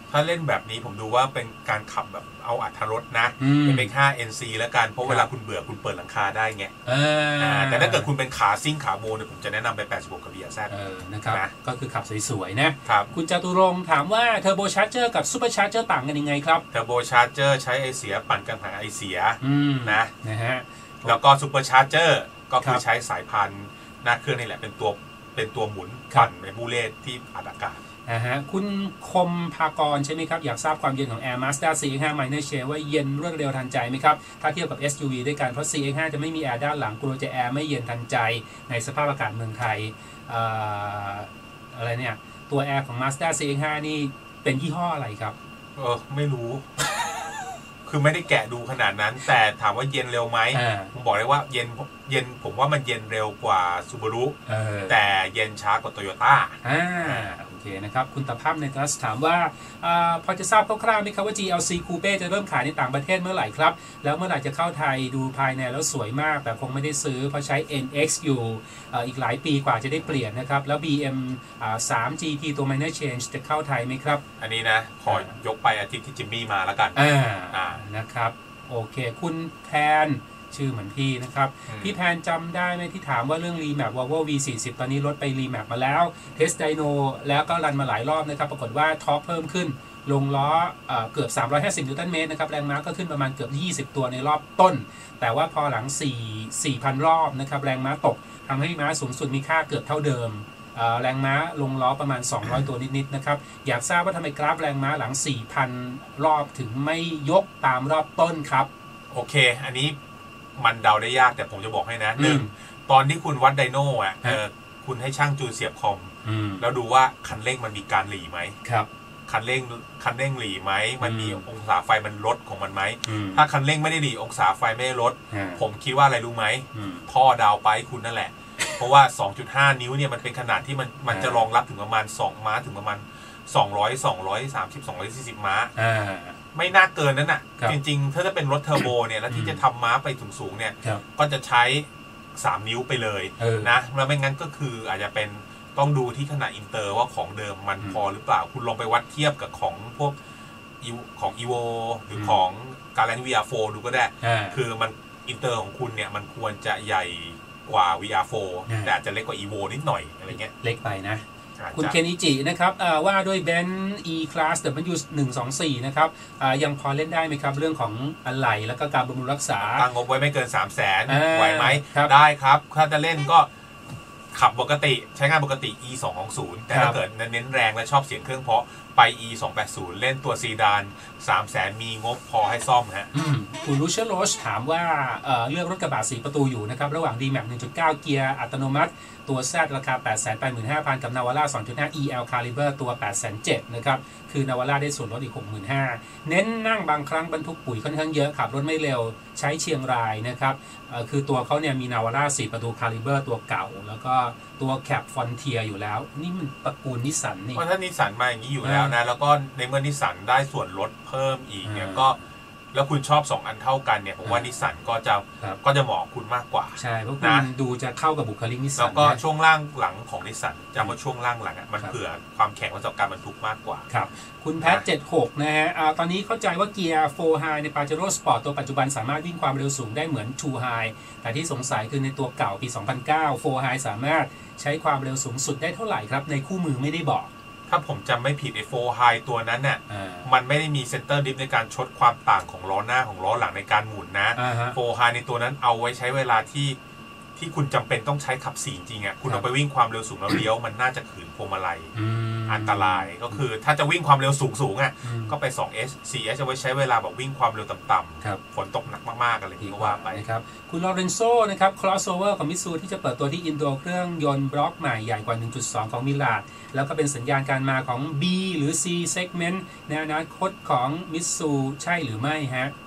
ถ้าเล่นแบบนี้ผมดูว่าเป็นการขับแบบเอาอรรถรสนะเป็นเบรกห้า เอ็น ซี แล้วกันเพราะเวลาคุณเบื่อคุณเปิดหลังคาได้ไงแต่ถ้าเกิดคุณเป็นขาซิ่งขาโมเนี่ยผมจะแนะนำไปแปดสิบหกกับ บี อาร์ แซดนะครับก็คือขับสวยๆนะครับคุณจตุรงค์ถามว่าเทอร์โบชาร์เจอร์กับซูเปอร์ชาร์เจอร์ต่างกันยังไงครับเทอร์โบชาร์เจอร์ใช้ไอเสียปั่นกังหันไอเสียนะนะฮะแล้วก็ซูเปอร์ชาร์เจอร์ก็คือใช้สายพันธุ์หน้าเครื่องนี่แหละเป็นตัวเป็นตัวหมุนปั่นในบูเลตที่อัดอากาศนะฮะคุณคมภากรใช่ไหมครับอยากทราบความเย็นของ Air Mazda ซี เอ็กซ์ ห้า Minor Change ว่าเย็นรวดเร็วทันใจไหมครับถ้าเทียบกับ เอส ยู วี ด้วยกันเพราะ ซี เอ็กซ์ ห้า จะไม่มีแอร์ด้านหลังกลัวจะแอร์ไม่เย็นทันใจในสภาพอากาศเมืองไทย อ, อะไรเนี่ยตัวแอร์ของ Mazda ซี เอ็กซ์ ห้า นี่เป็นยี่ห้ออะไรครับเออไม่รู้ คือไม่ได้แกะดูขนาดนั้นแต่ถามว่าเย็นเร็วไหมผมบอกเลยว่าเย็นเย็นผมว่ามันเย็นเร็วกว่าซูบารุแต่เย็นช้ากว่าโตโยต้าโอเคนะครับคุณตะภาพในคลาสถามว่าอพอจะทราบคร่าวๆไหมครับว่า จี แอล ซี Coupe จะเริ่มขายในต่างประเทศเมื่อไหร่ครับแล้วเมื่อไหร่จะเข้าไทยดูภายในแล้วสวยมากแต่คงไม่ได้ซื้อเพราะใช้ เอ็น เอ็กซ์ อยู่อีกหลายปีกว่าจะได้เปลี่ยนนะครับแล้ว บี เอ็ม สาม จี ที ตัว Minor Change จะเข้าไทยไหมครับอันนี้นะขอยกไปอาทิตย์ที่จิมมี่มาแล้วกันอ่านะครับโอเคคุณแพนชื่อเหมือนพี่นะครับพี่แพนจำได้ไหมที่ถามว่าเรื่อง Remap Volvo วี สี่สิบ ตอนนี้รถไป Remap มาแล้วเทสไดโนแล้วก็รันมาหลายรอบนะครับปรากฏว่าทอร์คเพิ่มขึ้นลงล้อเอ่อเกือบสามร้อยห้าสิบนิวตันเมตรนะครับแรงม้าก็ขึ้นประมาณเกือบยี่สิบตัวในรอบต้นแต่ว่าพอหลังสี่ สี่พัน รอบนะครับแรงม้าตกทำให้ม้าสูงสุดมีค่าเกือบเท่าเดิมแรงม้าลงล้อประมาณสองร้อยตัวนิดๆนะครับอยากทราบว่าทำไมกราฟแรงม้าหลัง สี่พัน รอบถึงไม่ยกตามรอบต้นครับโอเคอันนี้มันเดาได้ยากแต่ผมจะบอกให้นะหนึ่งตอนที่คุณวัดไดโน่อ่ะคุณให้ช่างจูนเสียบคอมแล้วดูว่าคันเร่งมันมีการหลีไหมครับคันเร่งคันเร่งหลีไหมมันมีองศาไฟมันลดของมันไหมถ้าคันเร่งไม่ได้หลีองศาไฟไม่ได้ลดผมคิดว่าอะไรรู้ไหมท่อดาวไปคุณนั่นแหละเพราะว่า สองจุดห้า นิ้วเนี่ยมันเป็นขนาดที่มันมันจะรองรับถึงประมาณสองม้าถึงประมาณสองร้อย สองร้อยสามสิบ สองร้อยสี่สิบม้าไม่น่าเกินนั้นน่ะจริงๆถ้าจะเป็นรถเทอร์โบเนี่ยแล้วที่จะทำม้าไปสูงๆเนี่ยก็จะใช้สามนิ้วไปเลยนะแล้วไม่งั้นก็คืออาจจะเป็นต้องดูที่ขนาดอินเตอร์ว่าของเดิมมันพอหรือเปล่าคุณลองไปวัดเทียบกับของพวกของ อี โว หรือของการแลน วี อาร์ โฟร์ ดูก็ได้คือมันอินเตอร์ของคุณเนี่ยมันควรจะใหญ่กว่า วี อาร์ โฟร์ แต่อาจจะเล็กกว่า อี โว นิดหน่อยอะไรเงี้ยเล็กไปนะคุณเคนอิจินะครับว่าด้วยเบนซ์ E-Class ดับเบิลยู หนึ่งสองสี่นะครับยังพอเล่นได้ไหมครับเรื่องของอะไหล่แล้วก็การบำรุงรักษาตั้งงบไว้ไม่เกิน สามแสน ไหวไหมได้ครับถ้าจะเล่นก็ขับปกติใช้งานปกติ อี สองสองศูนย์ แต่ถ้าเกิดเน้นแรงและชอบเสียงเครื่องเพราะไป อี สองแปดศูนย์ เล่นตัวซีดาน สามแสน มีงบพอให้ซ่อมฮะคุณรูเชอร์โรชถามว่า เอ่อเลือกรถกระบะสี่ประตูอยู่นะครับระหว่าง D-Max หนึ่งจุดเก้า เกียร์อัตโนมัติตัว Z ราคา แปดแสนแปดหมื่นห้าพัน กับ Navara สองจุดห้า อี แอล Caliber ตัว แปดแสนเจ็ดหมื่น นะครับคือ Navara ได้ส่วนลดอีก หกหมื่นห้าพัน เน้นนั่งบางครั้งบรรทุกปุ๋ยค่อนข้างเยอะขับรถไม่เร็วใช้เชียงรายนะครับเอ่อคือตัวเขาเนี่ยมี Navara สี่ประตู Caliber ตัวเก่าแล้วก็ตัวแคปฟอนเทียอยู่แล้วนี่มันตระกูลนิสสันนี่เพราะถ้านิสสันมาอย่างนี้อยู่แล้วนะแล้วก็ในเมื่อนิสสันได้ส่วนลดเพิ่มอีกเนี่ยก็แล้วคุณชอบสองอันเท่ากันเนี่ยผมว่านิสสันก็จะก็จะเหมาะคุณมากกว่าใช่เพราะคุณดูจะเข้ากับบุคลิกนิสสันแล้วก็ช่วงล่างหลังของนิสสันจำว่าช่วงล่างหลังอ่ะมันเผื่อความแข็งประสบการณ์บรรทุกมากกว่าครับคุณแพทเจ็ดสิบหกนะฮะตอนนี้เข้าใจว่าเกียร์โฟร์ High ใน Pajero Sport ตัวปัจจุบันสามารถวิ่งความเร็วสูงได้เหมือน ทู High แต่ที่สงสัยคือในตัวเก่าปีสองพันเก้า โฟร์ High สามารถใช้ความเร็วสูงสุดได้เท่าไหร่ครับในคู่มือไม่ได้บอกถ้าผมจำไม่ผิดไอ้โฟร์ High ตัวนั้นน่ะมันไม่ได้มีเซนเตอร์ดิฟในการชดความต่างของล้อหน้าของล้อหลังในการหมุนนะโฟร์ High ในตัวนั้นเอาไว้ใช้เวลาที่ที่คุณจำเป็นต้องใช้ขับสี่จริงอ่ะคุณเอาไปวิ่งความเร็วสูงแล้วเลี้ยวมันน่าจะขืนพวงมาลัยอันตรายก็คือถ้าจะวิ่งความเร็วสูงสูงอ่ะก็ไป สองเอส สี่เอส เอาไว้ใช้เวลาแบบวิ่งความเร็วต่ำๆฝนตกหนักมากๆอะไรอย่างนี้ก็ว่าไปนะครับคุณลอเรนโซนะครับ crossover ของมิตซูที่จะเปิดตัวที่อินโดเครื่องยนต์บล็อกใหม่ใหญ่กว่า หนึ่งจุดสอง ของมิลาดแล้วก็เป็นสัญญาณการมาของ B หรือ C segment ในอนาคตของมิตซูใช่หรือไม่ฮะ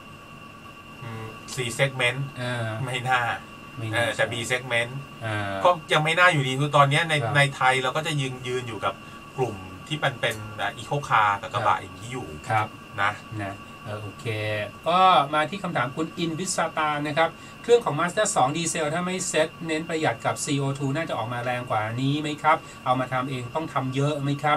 C segment ไม่น่าแต่ B segment ก็ยังไม่น่าอยู่ดีคือตอนนี้ในในไทยเราก็จะยืนยืนอยู่กับกลุ่มที่มันเป็นอีโคคาร์กับกระบะอย่างนี้อยู่นะนะโอเคก็มาที่คำถามคุณอินวิสตานะครับเครื่องของ Mazda สองดีเซลถ้าไม่เซ็ตเน้นประหยัดกับ ซี โอ ทู น่าจะออกมาแรงกว่านี้ไหมครับเอามาทำเองต้องทำเยอะไหมครับ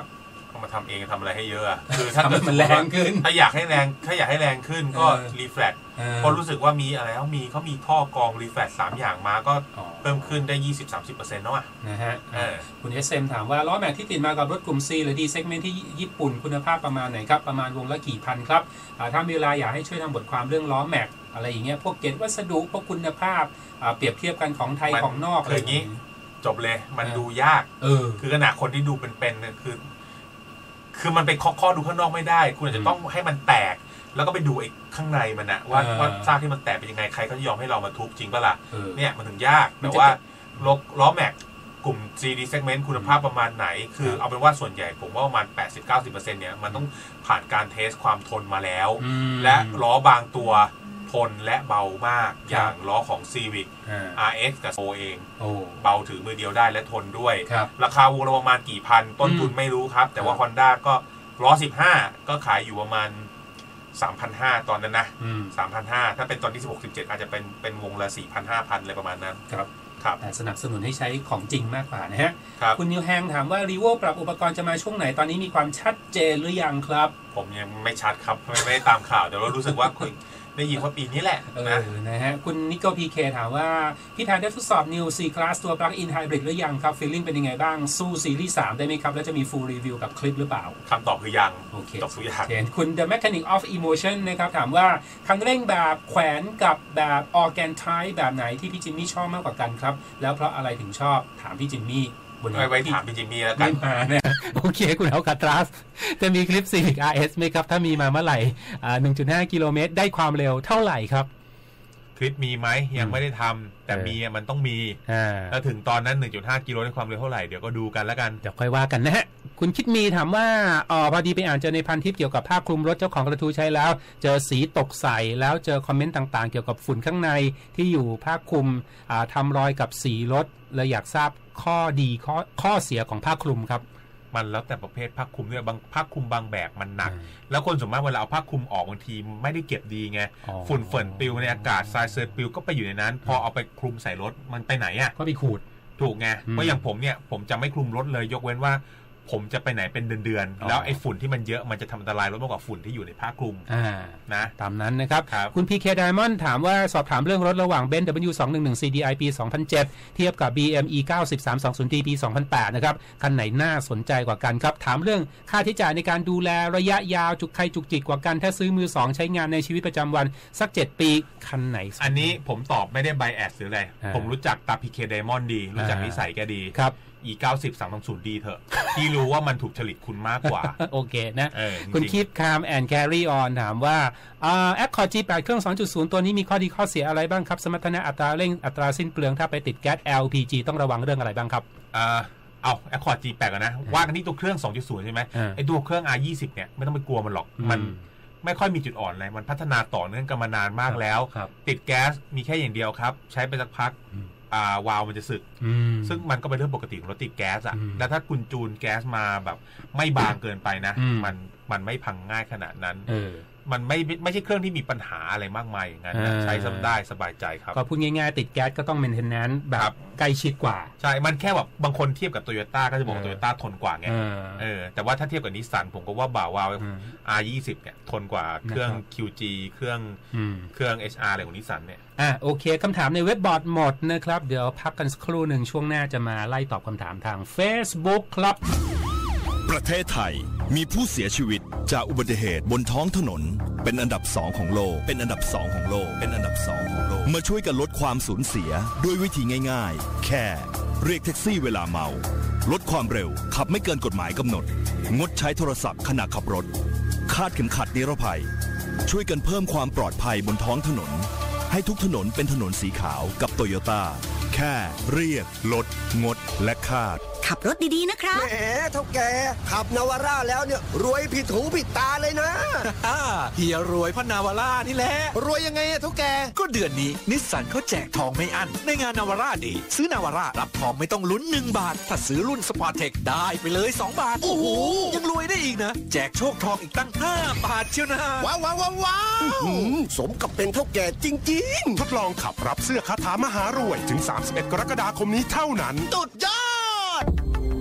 มาทำเองทำอะไรให้เยอะคือถ้ามันแรงขึ้นถ้าอยากให้แรงถ้าอยากให้แรงขึ้นก็รีแฟลกเพราะรู้สึกว่ามีอะไรเขามีเขามีท่อกรองรีแฟลกสามอย่างมาก็เพิ่มขึ้นได้ ยี่สิบถึงสามสิบเปอร์เซ็นต์ แล้วอ่ะนะฮะคุณ เอส เอ็ม ถามว่าล้อแม็กที่ติดมากับรถกลุ่ม C หรือ D segment ที่ญี่ปุ่นคุณภาพประมาณไหนครับประมาณวงละกี่พันครับถ้ามีเวลาอยากให้ช่วยทำบทความเรื่องล้อแม็กอะไรอย่างเงี้ยพวกเกจวัสดุพวกคุณภาพเปรียบเทียบกันของไทยของนอกอะไรอย่างงี้จบเลยมันดูยากเออคือขนาดคนที่ดูเป็นๆคือคือมันไปเคาะๆดูข้างนอกไม่ได้คุณอาจจะต้องให้มันแตกแล้วก็ไปดูไอ้ข้างในมันนะว่าว่าซากที่มันแตกเป็นยังไงใครเขาจะยอมให้เรามาทุบจริงป่ะล่ะเนี่ยมันถึงยากแต่ว่าล้อแม็กกลุ่ม ซี ดี segment คุณภาพประมาณไหนคือเอาเป็นว่าส่วนใหญ่ผมว่าประมาณ แปดสิบถึงเก้าสิบเปอร์เซ็นต์ เนี่ยมันต้องผ่านการเทสความทนมาแล้วและล้อบางตัวทนและเบามากอย่างล้อของ Civic อาร์ เอ็กซ์ กับ โซ เองเบาถือมือเดียวได้และทนด้วยราคาวงละประมาณกี่พันต้นทุนไม่รู้ครับแต่ว่า Honda ก็ล้อสิบห้าก็ขายอยู่ประมาณ สามพันห้าร้อย ตอนนั้นนะ สามพันห้าร้อย ถ้าเป็นตอนที่สิบหก สิบเจ็ดอาจจะเป็นเป็นวงละ สี่พัน ห้าพัน อะไรประมาณนั้นครับครับสนับสนุนให้ใช้ของจริงมากกว่านะฮะคุณนิวแฮงถามว่า รีโว ปรับอุปกรณ์จะมาช่วงไหนตอนนี้มีความชัดเจนหรือยังครับผมยังไม่ชัดครับไม่ไม่ได้ตามข่าวแต่ว่ารู้สึกว่าได้ยินว่าปีนี้แหละนะนะฮะคุณนิโก้พีเคถามว่าพี่ทานได้ทดสอบ New C Class ตัว Plug-in Hybrid หรือยังครับ Feeling เป็นยังไงบ้างสู้ซีรีส์สามได้ไหมครับแล้วจะมี Full Review กับคลิปหรือเปล่าคำตอบคือยังโอเคตอบทุกอย่างคุณ The Mechanic of Emotion นะครับถามว่าคันเร่งแบบแขวนกับแบบ Organ Type แบบไหนที่พี่จิมมี่ชอบมากกว่ากันครับแล้วเพราะอะไรถึงชอบถามพี่จิมมี่ไว้ไว้ถามพี่จิมมี่แล้วกันไม่มาเนี่ยโอเคคุณเอาคาตรัสจะมีคลิป Civic อาร์ เอส ไหมครับถ้ามีมาเมื่อไหร่อ่า หนึ่งจุดห้า กิโลเมตรได้ความเร็วเท่าไหร่ครับคลิปมีไหมยังไม่ได้ทำแต่มีมันต้องมีแล้วถึงตอนนั้น หนึ่งจุดห้า กิโลได้ความเร็วเท่าไหร่เดี๋ยวก็ดูกันแล้วกันเดี๋ยวค่อยว่ากันนะฮะคุณคิดมีถามว่าอ๋อพอดีไปอ่านเจอในพันทิปเกี่ยวกับผ้าคลุมรถเจ้าของกระทู้ใช้แล้วเจอสีตกใสแล้วเจอคอมเมนต์ต่างๆเกี่ยวกับฝุ่นข้างในที่อยู่ผ้าคลุมทำรอยกับสีรถเลยอยากทราบข้อดีข้อข้อเสียของผ้าคลุมครับมันแล้วแต่ประเภทผ้าคลุมด้วยบางผ้าคลุมบางแบบมันหนักแล้วคนส่วนมากเวลาเอาผ้าคลุมออกบางทีไม่ได้เก็บดีไงฝุ่นฝนปลิวในอากาศทรายเซิร์ฟปลิวก็ไปอยู่ในนั้นพอเอาไปคลุมใส่รถมันไปไหนอ่ะก็ไปขูดถูกไงเพราะอย่างผมเนี่ยผมจะไม่คลุมรถเลยยกเว้นว่าผมจะไปไหนเป็นเดือนๆแล้วไอ้ฝุ่นที่มันเยอะมันจะทำอันตรายรถมากกว่าฝุ่นที่อยู่ในผ้าคลุมนะตามนั้นนะครับคุณ พี เค Diamond ถามว่าสอบถามเรื่องรถระหว่าง Benz ดับเบิลยู สองหนึ่งหนึ่ง ซี ดี ไอ ปี สองพันเจ็ดเทียบกับ บี เอ็ม อี เก้าสิบ สามสองศูนย์ ดี ปี สองพันแปดนะครับคันไหนน่าสนใจกว่ากันครับถามเรื่องค่าใช้จ่ายในการดูแลระยะยาวจุกใครจุกจิกกว่ากันถ้าซื้อมือสองใช้งานในชีวิตประจำวันสักเจ็ดปีคันไหนอันนี้ผมตอบไม่ได้ไบแอสหรืออะไรผมรู้จักตา พี เค Diamond ดีรู้จักนิสัยแกดีครับอี เก้าสิบ สามสองศูนย์ ดีเถอะที่รู้ว่ามันถูกฉลิตคุณมากกว่าโอเคนะคุณคิดคามแอนแครีออนถามว่าแอคคอร์ด จี แปด เครื่อง สองจุดศูนย์ ตัวนี้มีข้อดีข้อเสียอะไรบ้างครับสมรรถนะอัตราเร่งอัตราสิ้นเปลืองถ้าไปติดแก๊ส แอล พี จี ต้องระวังเรื่องอะไรบ้างครับอ่าเอาแอคคอร์ด จี แปด กันนะว่ากันที่ตัวเครื่อง สองจุดศูนย์ ใช่ไหมไอ้ตัวเครื่อง อาร์ ยี่สิบ เนี่ยไม่ต้องไปกลัวมันหรอกมันไม่ค่อยมีจุดอ่อนอะไรมันพัฒนาต่อเนื่องกันมานานมากแล้วติดแก๊สมีแค่อย่างเดียวครับใช้ไปสักพักอ่าวาล์วมันจะสึกซึ่งมันก็เป็นเรื่องปกติของรถติดแก๊สอ่ะแล้วถ้าคุณจูนแก๊สมาแบบไม่บางเกินไปนะมันมันไม่พังง่ายขนาดนั้นมันไม่ไม่ใช่เครื่องที่มีปัญหาอะไรมากมายอย่างนั้นใช้ซ้ำได้สบายใจครับก็พูดง่ายๆติดแก๊สก็ต้องเมนเทนแนนซ์แบบใกล้ชิดกว่าใช่มันแค่แบบบางคนเทียบกับโตโยต้าก็จะบอกโตโยต้าทนกว่าไงเออแต่ว่าถ้าเทียบกับนิสสันผมก็ว่าบ่าวาว อาร์ ยี่สิบ เนี่ยทนกว่าเครื่อง คิว จี เครื่องเครื่อง เอช อาร์ อะไรของนิสสันเนี่ยอ่ะโอเคคำถามในเว็บบอร์ดหมดนะครับเดี๋ยวพักกันสักครู่หนึ่งช่วงหน้าจะมาไล่ตอบคำถามทาง Facebook ครับประเทศไทยมีผู้เสียชีวิตจากอุบัติเหตุบนท้องถนนเป็นอันดับสองของโลกเป็นอันดับสองของโลกเป็นอันดับสองของโลกมาช่วยกันลดความสูญเสียด้วยวิธีง่ายๆแค่เรียกแท็กซี่เวลาเมาลดความเร็วขับไม่เกินกฎหมายกำหนดงดใช้โทรศัพท์ขณะขับรถคาดเข็มขัดนิรภัยช่วยกันเพิ่มความปลอดภัยบนท้องถนนให้ทุกถนนเป็นถนนสีขาวกับโตโยต้าแค่เรียกลดงดและคาดขับรถดีๆนะครับแหมเท่าแกขับนาวาร่าแล้วเนี่ยรวยผิดหูผิดตาเลยนะเฮียรวยเพราะนาวาร่านี่แหละรวยยังไงอะเท่าแกก็เดือนนี้นิสสันเขาแจกทองไม่อั้นในงานนาวาร่าดีซื้อนาวาร่ารับทองไม่ต้องลุ้นหนึ่งบาทถ้าซื้อรุ่นสปอร์ตเทคได้ไปเลยสองบาทโอ้โหยังรวยได้อีกนะแจกโชคทองอีกตั้งห้าบาทเชียวนะว้าวว้าวว้าวสมกับเป็นเท่าแกจริงๆทดลองขับรับเสื้อคาถามหารวยถึงสามสิบเอ็ดกรกฎาคมนี้เท่านั้นสุดยอด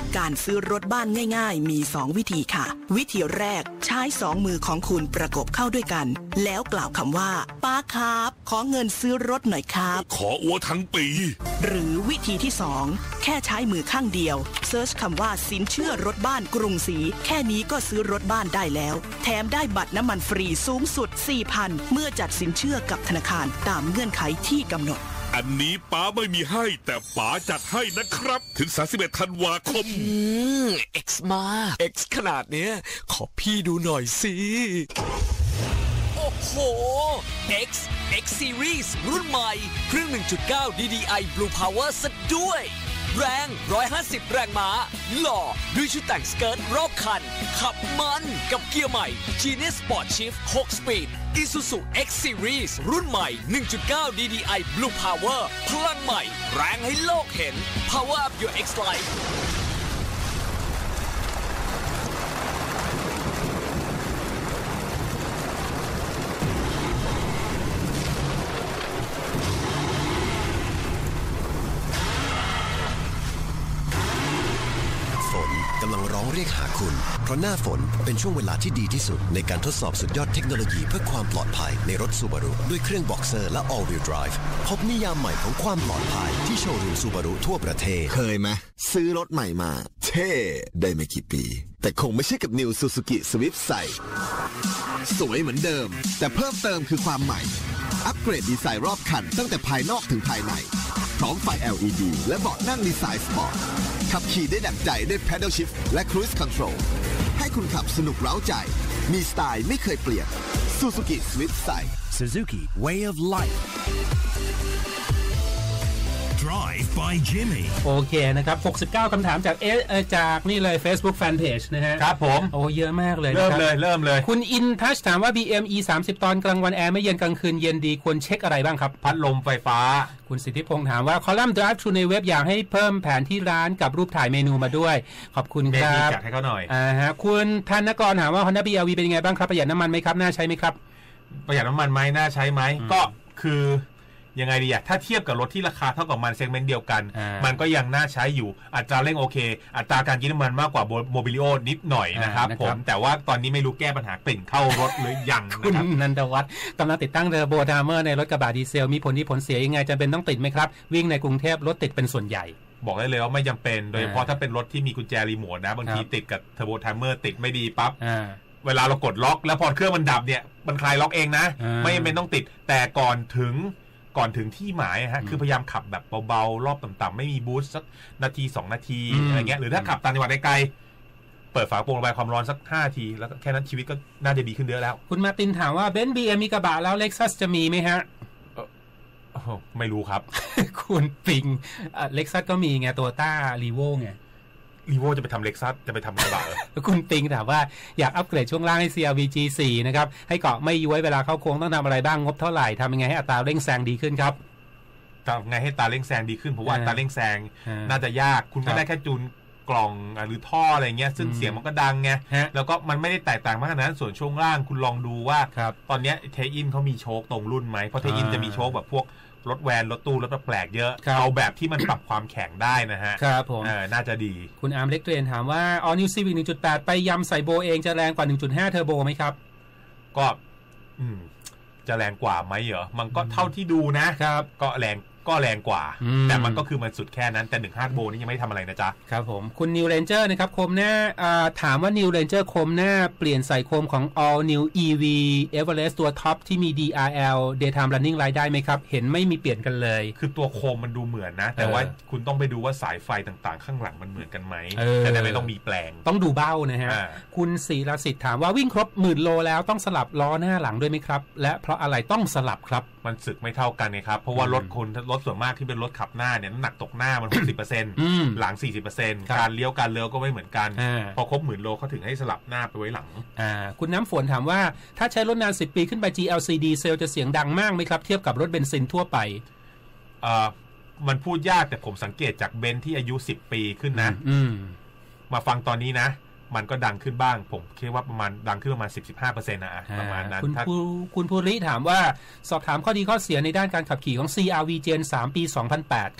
การซื้อรถบ้านง่ายๆมีสองวิธีค่ะวิธีแรกใช้สองมือของคุณประกบเข้าด้วยกันแล้วกล่าวคำว่าป้าครับขอเงินซื้อรถหน่อยครับขออัวทั้งปีหรือวิธีที่สองแค่ใช้มือข้างเดียวเซิร์ชคำว่าสินเชื่อรถบ้านกรุงศรีแค่นี้ก็ซื้อรถบ้านได้แล้วแถมได้บัตรน้ำมันฟรีสูงสุด สี่พัน เมื่อจัดสินเชื่อกับธนาคารตามเงื่อนไขที่กำหนดอันนี้ป๋าไม่มีให้แต่ป๋าจัดให้นะครับถึงสามสิบเอ็ดธันวาคมอืม X มาก X ขนาดเนี้ยขอพี่ดูหน่อยสิโอ้โห X X Series รุ่นใหม่เครื่อง หนึ่งจุดเก้า ดี ดี ไอ Blue Power ซะด้วยแรงหนึ่งร้อยห้าสิบแรงม้าหล่อด้วยชุดแต่งสเกิร์ตรอบคันขับมันกับเกียร์ใหม่ Genius Sport Shift หก Speed Isuzu X Series รุ่นใหม่ หนึ่งจุดเก้า ดี ดี ไอ Blue Power พลังใหม่แรงให้โลกเห็น Power up your X Life กำลังร้องเรียกหาคุณเพราะหน้าฝนเป็นช่วงเวลาที่ดีที่สุดในการทดสอบสุดยอดเทคโนโลยีเพื่อความปลอดภัยในรถ Subaru ด้วยเครื่อง Boxer และ All Wheel Drive พบนิยามใหม่ของความปลอดภัยที่โชว์รูม Subaru ทั่วประเทศเคยไหมซื้อรถใหม่มาเท่ได้ไม่กี่ปีแต่คงไม่ใช่กับ New Suzuki Swift ใส่สวยเหมือนเดิมแต่เพิ่มเติมคือความใหม่อัปเกรดดีไซน์รอบคันตั้งแต่ภายนอกถึงภายในพร้อมไฟ แอล อี ดี และเบาะนั่งดีไซน์สปอร์ตขับขี่ได้ดั่งใจด้วย Pedal Shift และ Cruise Control ให้คุณขับสนุกเร้าใจมีสไตล์ไม่เคยเปลี่ยน Suzuki Swift ใส่ Suzuki Way of Life Drive by Jimmy โอเคนะครับหกสิบเก้าคำถามจากเอจากนี่เลย Facebook Fanpage นะฮะครับผมโอ้เยอะมากเลยเริ่มเลยเริ่มเลยคุณอินทัชถามว่า บี เอ็ม อี สามสิบ ตอนกลางวันแอร์ไม่เย็นกลางคืนเย็นดีควรเช็คอะไรบ้างครับพัดลมไฟฟ้าคุณสิทธิพงษ์ถามว่าคอลัมน์ Drive Thru ในเว็บอยากให้เพิ่มแผนที่ร้านกับรูปถ่ายเมนูมาด้วยขอบคุณครับจัดให้เขาหน่อยอ่าฮะคุณธนกรถามว่า Honda บี อาร์ วี เป็นยังไงบ้างครับประหยัดน้ำมันไหมครับน่าใช้ไหมครับประหยัดน้ำมันไหมน่าใช้ไหมก็คือยังไงดีอะถ้าเทียบกับรถที่ราคาเท่ากับมันเซกเมนต์เดียวกันมันก็ยังน่าใช้อยู่อัตราเร่งโอเคอัตราการกินน้ำมันมากกว่าโมบิลิโอนิดหน่อยนะครับผมแต่ว่าตอนนี้ไม่รู้แก้ปัญหากลิ่นเข้ารถหรือยังนะครับคุณนันทวัฒน์กำลังติดตั้งเทอร์โบไดนาโมในรถกระบะดีเซลมีผลที่ผลเสียยังไงจำเป็นต้องติดไหมครับวิ่งในกรุงเทพรถติดเป็นส่วนใหญ่บอกได้เลยว่าไม่จำเป็นโดยเฉพาะถ้าเป็นรถที่มีกุญแจรีโมทนะบางทีติดกับเทอร์โบไดนาโมติดไม่ดีปั๊บเวลาเรากดล็อกแล้วพอเครื่องมันดับเนี่ยมันคลายล็อกเองนะไม่จำเป็นต้องติดแต่ก่อนถึงก่อนถึงที่หมายฮะคือพยายามขับแบบเบาๆรอบต่ำๆไม่มีบูสต์สักนาทีสองนาทีอะไรเงี้ยหรือถ้าขับต่างจังหวัดไกลๆเปิดฝาโปร่งระบายความร้อนสักห้าทีแล้วแค่นั้นชีวิตก็น่าจะดีขึ้นเยอะแล้วคุณมาตินถามว่าเบนซ์ บี เอ็ม มีกระบะแล้ว Lexus จะมีไหมฮะไม่รู้ครับคุณปิง Lexus ก็มีไง Toyota Revo ไงรีโวจะไปทำเล็กซัสจะไปทำกระบะเหรอคุณปิงถามว่าอยากอัปเกรดช่วงล่างให้ ซี อาร์ วี จี โฟร์ นะครับให้เกาะไม่ย้วยเวลาเข้าโค้งต้องทำอะไรบ้างงบเท่าไหร่ทำยังไงให้อัตราเร่งแซงดีขึ้นครับทำไงให้ตาเร่งแซงดีขึ้นเพราะว่าตาเร่งแซงน่าจะยากคุณก็ได้แค่จูนกล่องหรือท่ออะไรเงี้ยซึ่งเสียงมันก็ดังไงแล้วก็มันไม่ได้แตกต่างมากขนาดนั้นส่วนช่วงล่างคุณลองดูว่าตอนนี้เทอินเขามีโชคตรงรุ่นไหมเพราะเทอินจะมีโชคแบบพวกรถแวนรถตู้รถแปลกเยอะเอาแบบที่มันปรับความแข็งได้นะฮะครับผมน่าจะดีคุณอาร์มเล็กเทรนถามว่า All New Civic หนึ่งจุดแปด ไปยำใส่โบเองจะแรงกว่า หนึ่งจุดห้า เทอร์โบไหมครับก็อืมจะแรงกว่าไหมเหรอมันก็เท่าที่ดูนะครับก็แรงก็แรงกว่าแต่มันก็คือมันสุดแค่นั้นแต่หนึ่งห้าโบนี่ยังไม่ทำอะไรนะจ๊ะครับผมคุณ New Ranger นะครับโคมหน้าถามว่า New Ranger โคมหน้าเปลี่ยนใส่โคมของ All New อี วี Everest ตัวท็อปที่มี ดี อาร์ แอล Daytime Running Light ได้ไหมครับเห็นไม่มีเปลี่ยนกันเลยคือตัวโคมมันดูเหมือนนะแต่ว่าคุณต้องไปดูว่าสายไฟต่างๆข้างหลังมันเหมือนกันไหมแต่ไม่ต้องมีแปลงต้องดูเบ้านะฮะคุณศรีรสิทธิ์ถามว่าวิ่งครบหมื่นโลแล้วต้องสลับล้อหน้าหลังด้วยไหมครับและเพราะอะไรต้องสลับครับมันสึกไม่เท่ากันไงครับเพราะว่ารถคุณรถส่วนมากที่เป็นรถขับหน้าเนี่ยน้ำหนักตกหน้ามัน หกสิบเปอร์เซ็นต์ หลัง สี่สิบเปอร์เซ็นต์ การเลี้ยวการเลี้ยวก็ไม่เหมือนกันพอครบหมื่นโลเขาถึงให้สลับหน้าไปไว้หลังอ่าคุณน้ำฝนถามว่าถ้าใช้รถนานสิบปีขึ้นไป จี แอล ซี ดี เซลจะเสียงดังมากไหมครับเทียบกับรถเบนซินทั่วไปอ่ามันพูดยากแต่ผมสังเกตจากเบนซ์ที่อายุสิบปีขึ้นนะมาฟังตอนนี้นะมันก็ดังขึ้นบ้างผมคิดว่าประมาณดังขึ้นประมาณ สิบถึงสิบห้าเปอร์เซ็นต์ นะประมาณนั้นคุณภูคุณภูริถามว่าสอบถามข้อดีข้อเสียในด้านการขับขี่ของ ซี อาร์ วี Gen สามปีสองพันแปดครับ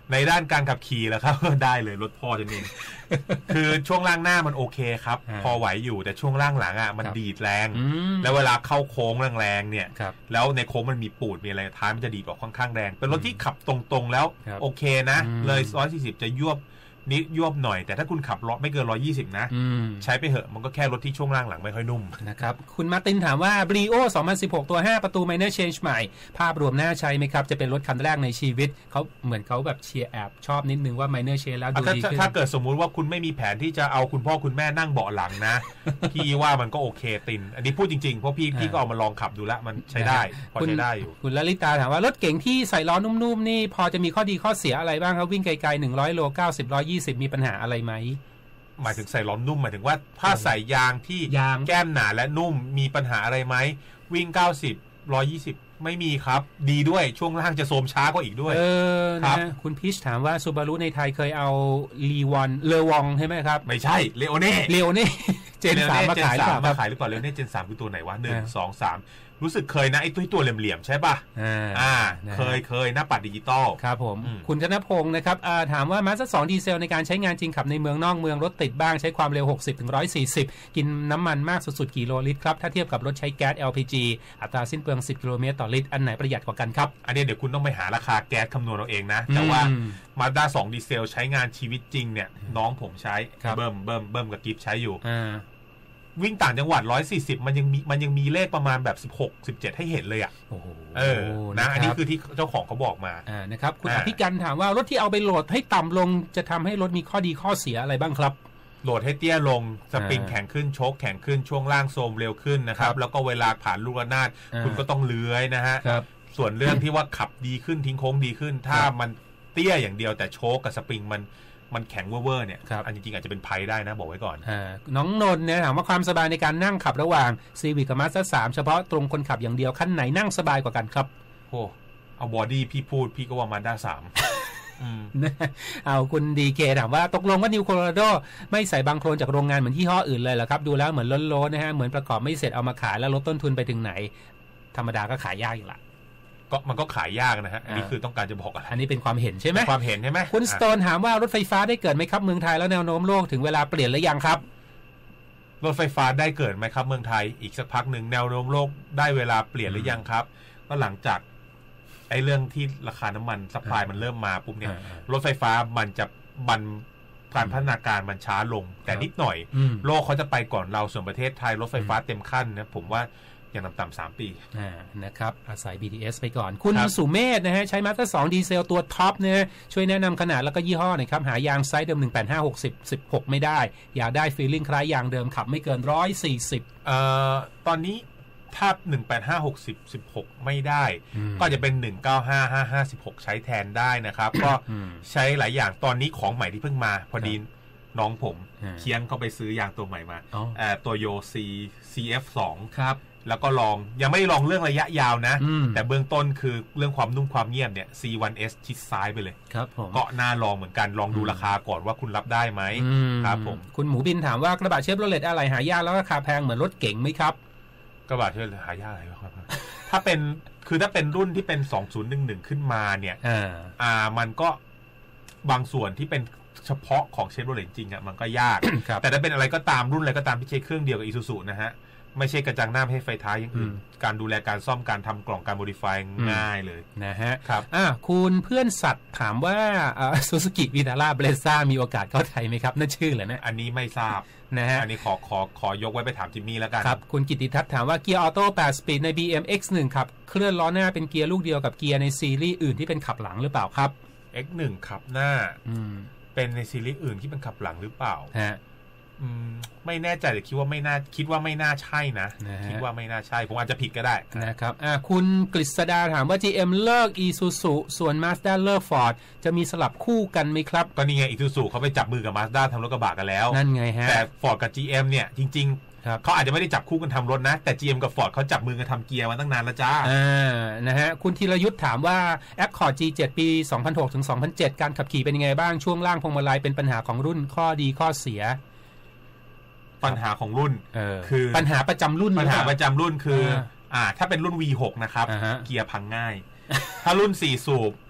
ในด้านการขับขี่แล้วครับ ได้เลยรถพ่อฉันเอง คือช่วงล่างหน้ามันโอเคครับพอไหวอยู่แต่ช่วงล่างหลังอ่ะมันดีดแรงแล้วเวลาเข้าโค้งแรงๆเนี่ยแล้วในโค้งมันมีปูดมีอะไรท้ายมันจะดีดออกค่อนข้างแรงเป็นรถที่ขับตรงๆแล้วโอเคนะเลยหนึ่งร้อยสี่สิบจะยวบนิดยวบหน่อยแต่ถ้าคุณขับรถไม่เกินหนึ่งร้อยยี่สิบนะใช้ไปเหอะมันก็แค่รถที่ช่วงล่างหลังไม่ค่อยนุ่มนะครับคุณมาร์ตินถามว่า Brio สองพันสิบหกตัวห้าประตู Minor Change ใหม่ภาพรวมน่าใช้ไหมครับจะเป็นรถคันแรกในชีวิตเขาเหมือนเขาแบบเชียร์แอบชอบนิดนึงว่า Minor Change แล้วดูดีขึ้นถ้าเกิดสมมุติว่าคุณไม่มีแผนที่จะเอาคุณพ่อคุณแม่นั่งเบาะหลังนะ พี่ว่ามันก็โอเคตินอันนี้พูดจริงๆเพราะพี่พี่ก็เอามาลองขับดูแล้วมันใช้ได้พอใช้ได้อยู่คุณลลิตาถามว่ารถเก๋งที่ใส่ล้อนุ่มๆนี่พอจะมีข้อดีข้อเสียอะไรบ้างครับวิ่งไกลๆหนึ่งร้อยโลเก้าสิบ หนึ่งร้อยยี่สิบมีปัญหาอะไรไหมหมายถึงใส่ล้อนุ่มหมายถึงว่าถ้าใส่ยางที่แก้มหนาและนุ่มมีปัญหาอะไรไหมวิ่งเก้าสิบ หนึ่งร้อยยี่สิบไม่มีครับดีด้วยช่วงล่างจะโทรมช้ากว่าอีกด้วยเออครับคุณพิชถามว่าซูบารุในไทยเคยเอาลีวอนเลวองใช่ไหมครับไม่ใช่เลโอเน่เลโอเน่เจนสามมาขายหรือเปล่ามาขายหรือเปล่าเลโอเน่เจนสามคือตัวไหนวะหนึ่งสองสามรู้สึกเคยนะไอ้ตัวตัวเหลี่ยมๆใช่ป่ะอ่าเคยเคยหน้าปัดดิจิตอลครับผมคุณธนพงศ์นะครับถามว่ามาสเตอร์สองดีเซลในการใช้งานจริงขับในเมืองนอกเมืองรถติดบ้างใช้ความเร็ว หกสิบถึงหนึ่งร้อยสี่สิบ กินน้ำมันมากสุดๆกี่โลลิตรครับถ้าเทียบกับรถใช้แก๊ส แอล พี จี อัตราสิ้นเปลืองสิบกิโลเมตรต่อลิตรอันไหนประหยัดกว่ากันครับอันนี้เดี๋ยวคุณต้องไปหาราคาแก๊สคำนวณเอาเองนะแต่ว่า Mazda สองดีเซลใช้งานชีวิตจริงเนี่ยน้องผมใช้เบิ่มเบิ่มเบิ่มกับกิฟใช้อยู่วิ่งต่างจังหวัดหนึ่งร้อยสี่สิบมันยังมีมันยังมีเลขประมาณแบบสิบหก สิบเจ็ดให้เห็นเลยอ่ะโอ้โหเออนะอันนี้คือที่เจ้าของเขาบอกมาอ่านะครับคุณอภิกันถามว่ารถที่เอาไปโหลดให้ต่ำลงจะทำให้รถมีข้อดีข้อเสียอะไรบ้างครับโหลดให้เตี้ยลงสปริงแข็งขึ้นโชคแข็งขึ้นช่วงล่างโทรมเร็วขึ้นนะครับแล้วก็เวลาผ่านลูกระนาดคุณก็ต้องเลื้อยนะฮะส่วนเรื่องที่ว่าขับดีขึ้นทิ้งโค้งดีขึ้นถ้ามันเตี้ยอย่างเดียวแต่โชคกับสปริงมันมันแข็งเว่อร์เนี่ยอันจริงๆอาจจะเป็นภัยได้นะบอกไว้ก่อนอ่าน้องนนท์เนี่ยถามว่าความสบายในการนั่งขับระหว่าง Civic กับ Mazda สามเฉพาะตรงคนขับอย่างเดียวคันไหนนั่งสบายกว่ากันครับโอ้เอาบอดี้พี่พูดพี่ก็ว่า Mazda สามเอาคุณดีเคถามว่าตกลงว่า New Colorado ไม่ใส่บางโคลนจากโรงงานเหมือนยี่ห้ออื่นเลยเหรอครับดูแล้วเหมือนล้นๆนะฮะเหมือนประกอบไม่เสร็จเอามาขายแล้วลดต้นทุนไปถึงไหนธรรมดาก็ขายยากอยู่ละก็มันก็ขายยากนะฮะอันนี้คือต้องการจะบอกอะไรอันนี้เป็นความเห็นใช่ไหมความเห็นใช่ไหมคุณสโตนถามว่ารถไฟฟ้าได้เกิดไหมครับเมืองไทยแล้วแนวโน้มโลกถึงเวลาเปลี่ยนหรือยังครับรถไฟฟ้าได้เกิดไหมครับเมืองไทยอีกสักพักหนึ่งแนวโน้มโลกได้เวลาเปลี่ยนหรือยังครับก็หลังจากไอ้เรื่องที่ราคาน้ำมันซัพพลายมันเริ่มมาปุ๊บเนี่ยรถไฟฟ้ามันจะบันการพัฒนาการมันช้าลงแต่นิดหน่อยโลกเขาจะไปก่อนเราส่วนประเทศไทยรถไฟฟ้าเต็มขั้นนะผมว่าอย่างต่ำๆสามปีอ่านะครับอาศัย บี ที เอส ไปก่อนคุณสุเมธนะฮะใช้ Mazda สองดีเซลตัวท็อปเนี่ยช่วยแนะนำขนาดแล้วก็ยี่ห้อหน่อยครับหายางไซส์เดิมหนึ่งแปดห้า หกสิบ สิบหกไม่ได้อยากได้ฟีลลิ่งคล้ายยางเดิมขับไม่เกินหนึ่งร้อยสี่สิบเอ่อตอนนี้ถ้าหนึ่งแปดห้า หกสิบ สิบหกไม่ได้ก็จะเป็นหนึ่งเก้าห้า ห้าห้า สิบหกใช้แทนได้นะครับก็ใช้หลายอย่างตอนนี้ของใหม่ที่เพิ่งมาพอดีน้องผมเคียงเข้าไปซื้อยางตัวใหม่มาเอ่อตัวโยซี ซี เอฟ สองครับแล้วก็ลองยังไม่ลองเรื่องระยะยาวนะแต่เบื้องต้นคือเรื่องความนุ่มความเงียบเนี่ย ซี วัน เอส ชิดซ้ายไปเลยครับผมก็น่าลองเหมือนกันลองดูราคาก่อนว่าคุณรับได้ไหมครับผมคุณหมูบินถามว่ากระบะเชฟโรเลตอะไรหายากแล้วราคาแพงเหมือนรถเก๋งไหมครับกระบะเชฟโรเลตหายากอะไรครับถ้าเป็นคือถ้าเป็นรุ่นที่เป็นสองพันสิบเอ็ดขึ้นมาเนี่ยอ่ามันก็บางส่วนที่เป็นเฉพาะของเชฟโรเลตจริงอ่ะมันก็ยาก แต่ถ้าเป็นอะไรก็ตามรุ่นอะไรก็ตามที่ใช้เครื่องเดียวกับ Isuzu นะฮะไม่ใช่กระจังหน้าไม่ให้ไฟท้ายอย่างอื่นการดูแลการซ่อมการทำกล่องการโมดิฟายง่ายเลยนะฮะครับอ่าคุณเพื่อนสัตว์ถามว่าซูซูกิวิตาร่าเบรซ่ามีโอกาสเข้าไทยไหมครับนั่นชื่อเหรอเนี่ยอันนี้ไม่ทราบนะฮะอันนี้ขอขอขอยกไว้ไปถามจิมมี่แล้วกันครับคุณกิติทัศน์ถามว่าเกียร์ออโต้แปดสปีดใน บี เอ็ม เอ็กซ์ หนึ่ง ครับเคลื่อนล้อหน้าเป็นเกียร์ลูกเดียวกับเกียร์ในซีรีส์อื่นที่เป็นขับหลังหรือเปล่าครับเอ็กซ์ หนึ่ง ขับหน้าเป็นในซีรีส์อื่นที่เป็นขับหลังหรือเปล่าฮะไม่แน่ใจแต่คิดว่าไม่น่าคิดว่าไม่น่าใช่นะคิดว่าไม่น่าใช่ผมอาจจะผิดก็ได้นะครับอ่าคุณกฤษดาถามว่า จี เอ็ม เลิก Isuzu ส่วน Mazda เลิก Ford จะมีสลับคู่กันไหมครับก็นี่ไง Isuzu เขาไปจับมือกับ Mazda ทำรถกระบะกันแล้วนั่นไงฮะแต่ Ford กับ จี เอ็ม เนี่ยจริงๆเขาอาจจะไม่ได้จับคู่กันทำรถนะแต่ จี เอ็ม กับ Ford เขาจับมือกันทำเกียร์มาตั้งนานแล้วจ้าอ่านะฮะคุณธีรยุทธ์ถามว่า Accord จี เซเว่น ปี สองพันหกถึงสองพันเจ็ด การขับขี่เป็นยังไงบ้างช่วงล่างพวงมาลัยเป็นปัญหาของรุ่นข้อดีข้อเสียปัญหาของรุ่นคือปัญหาประจำรุ่นปัญหาประจำรุ่นคืออ่าถ้าเป็นรุ่น วี หก นะครับเกียร์พังง่ายถ้ารุ่นสี่สูบ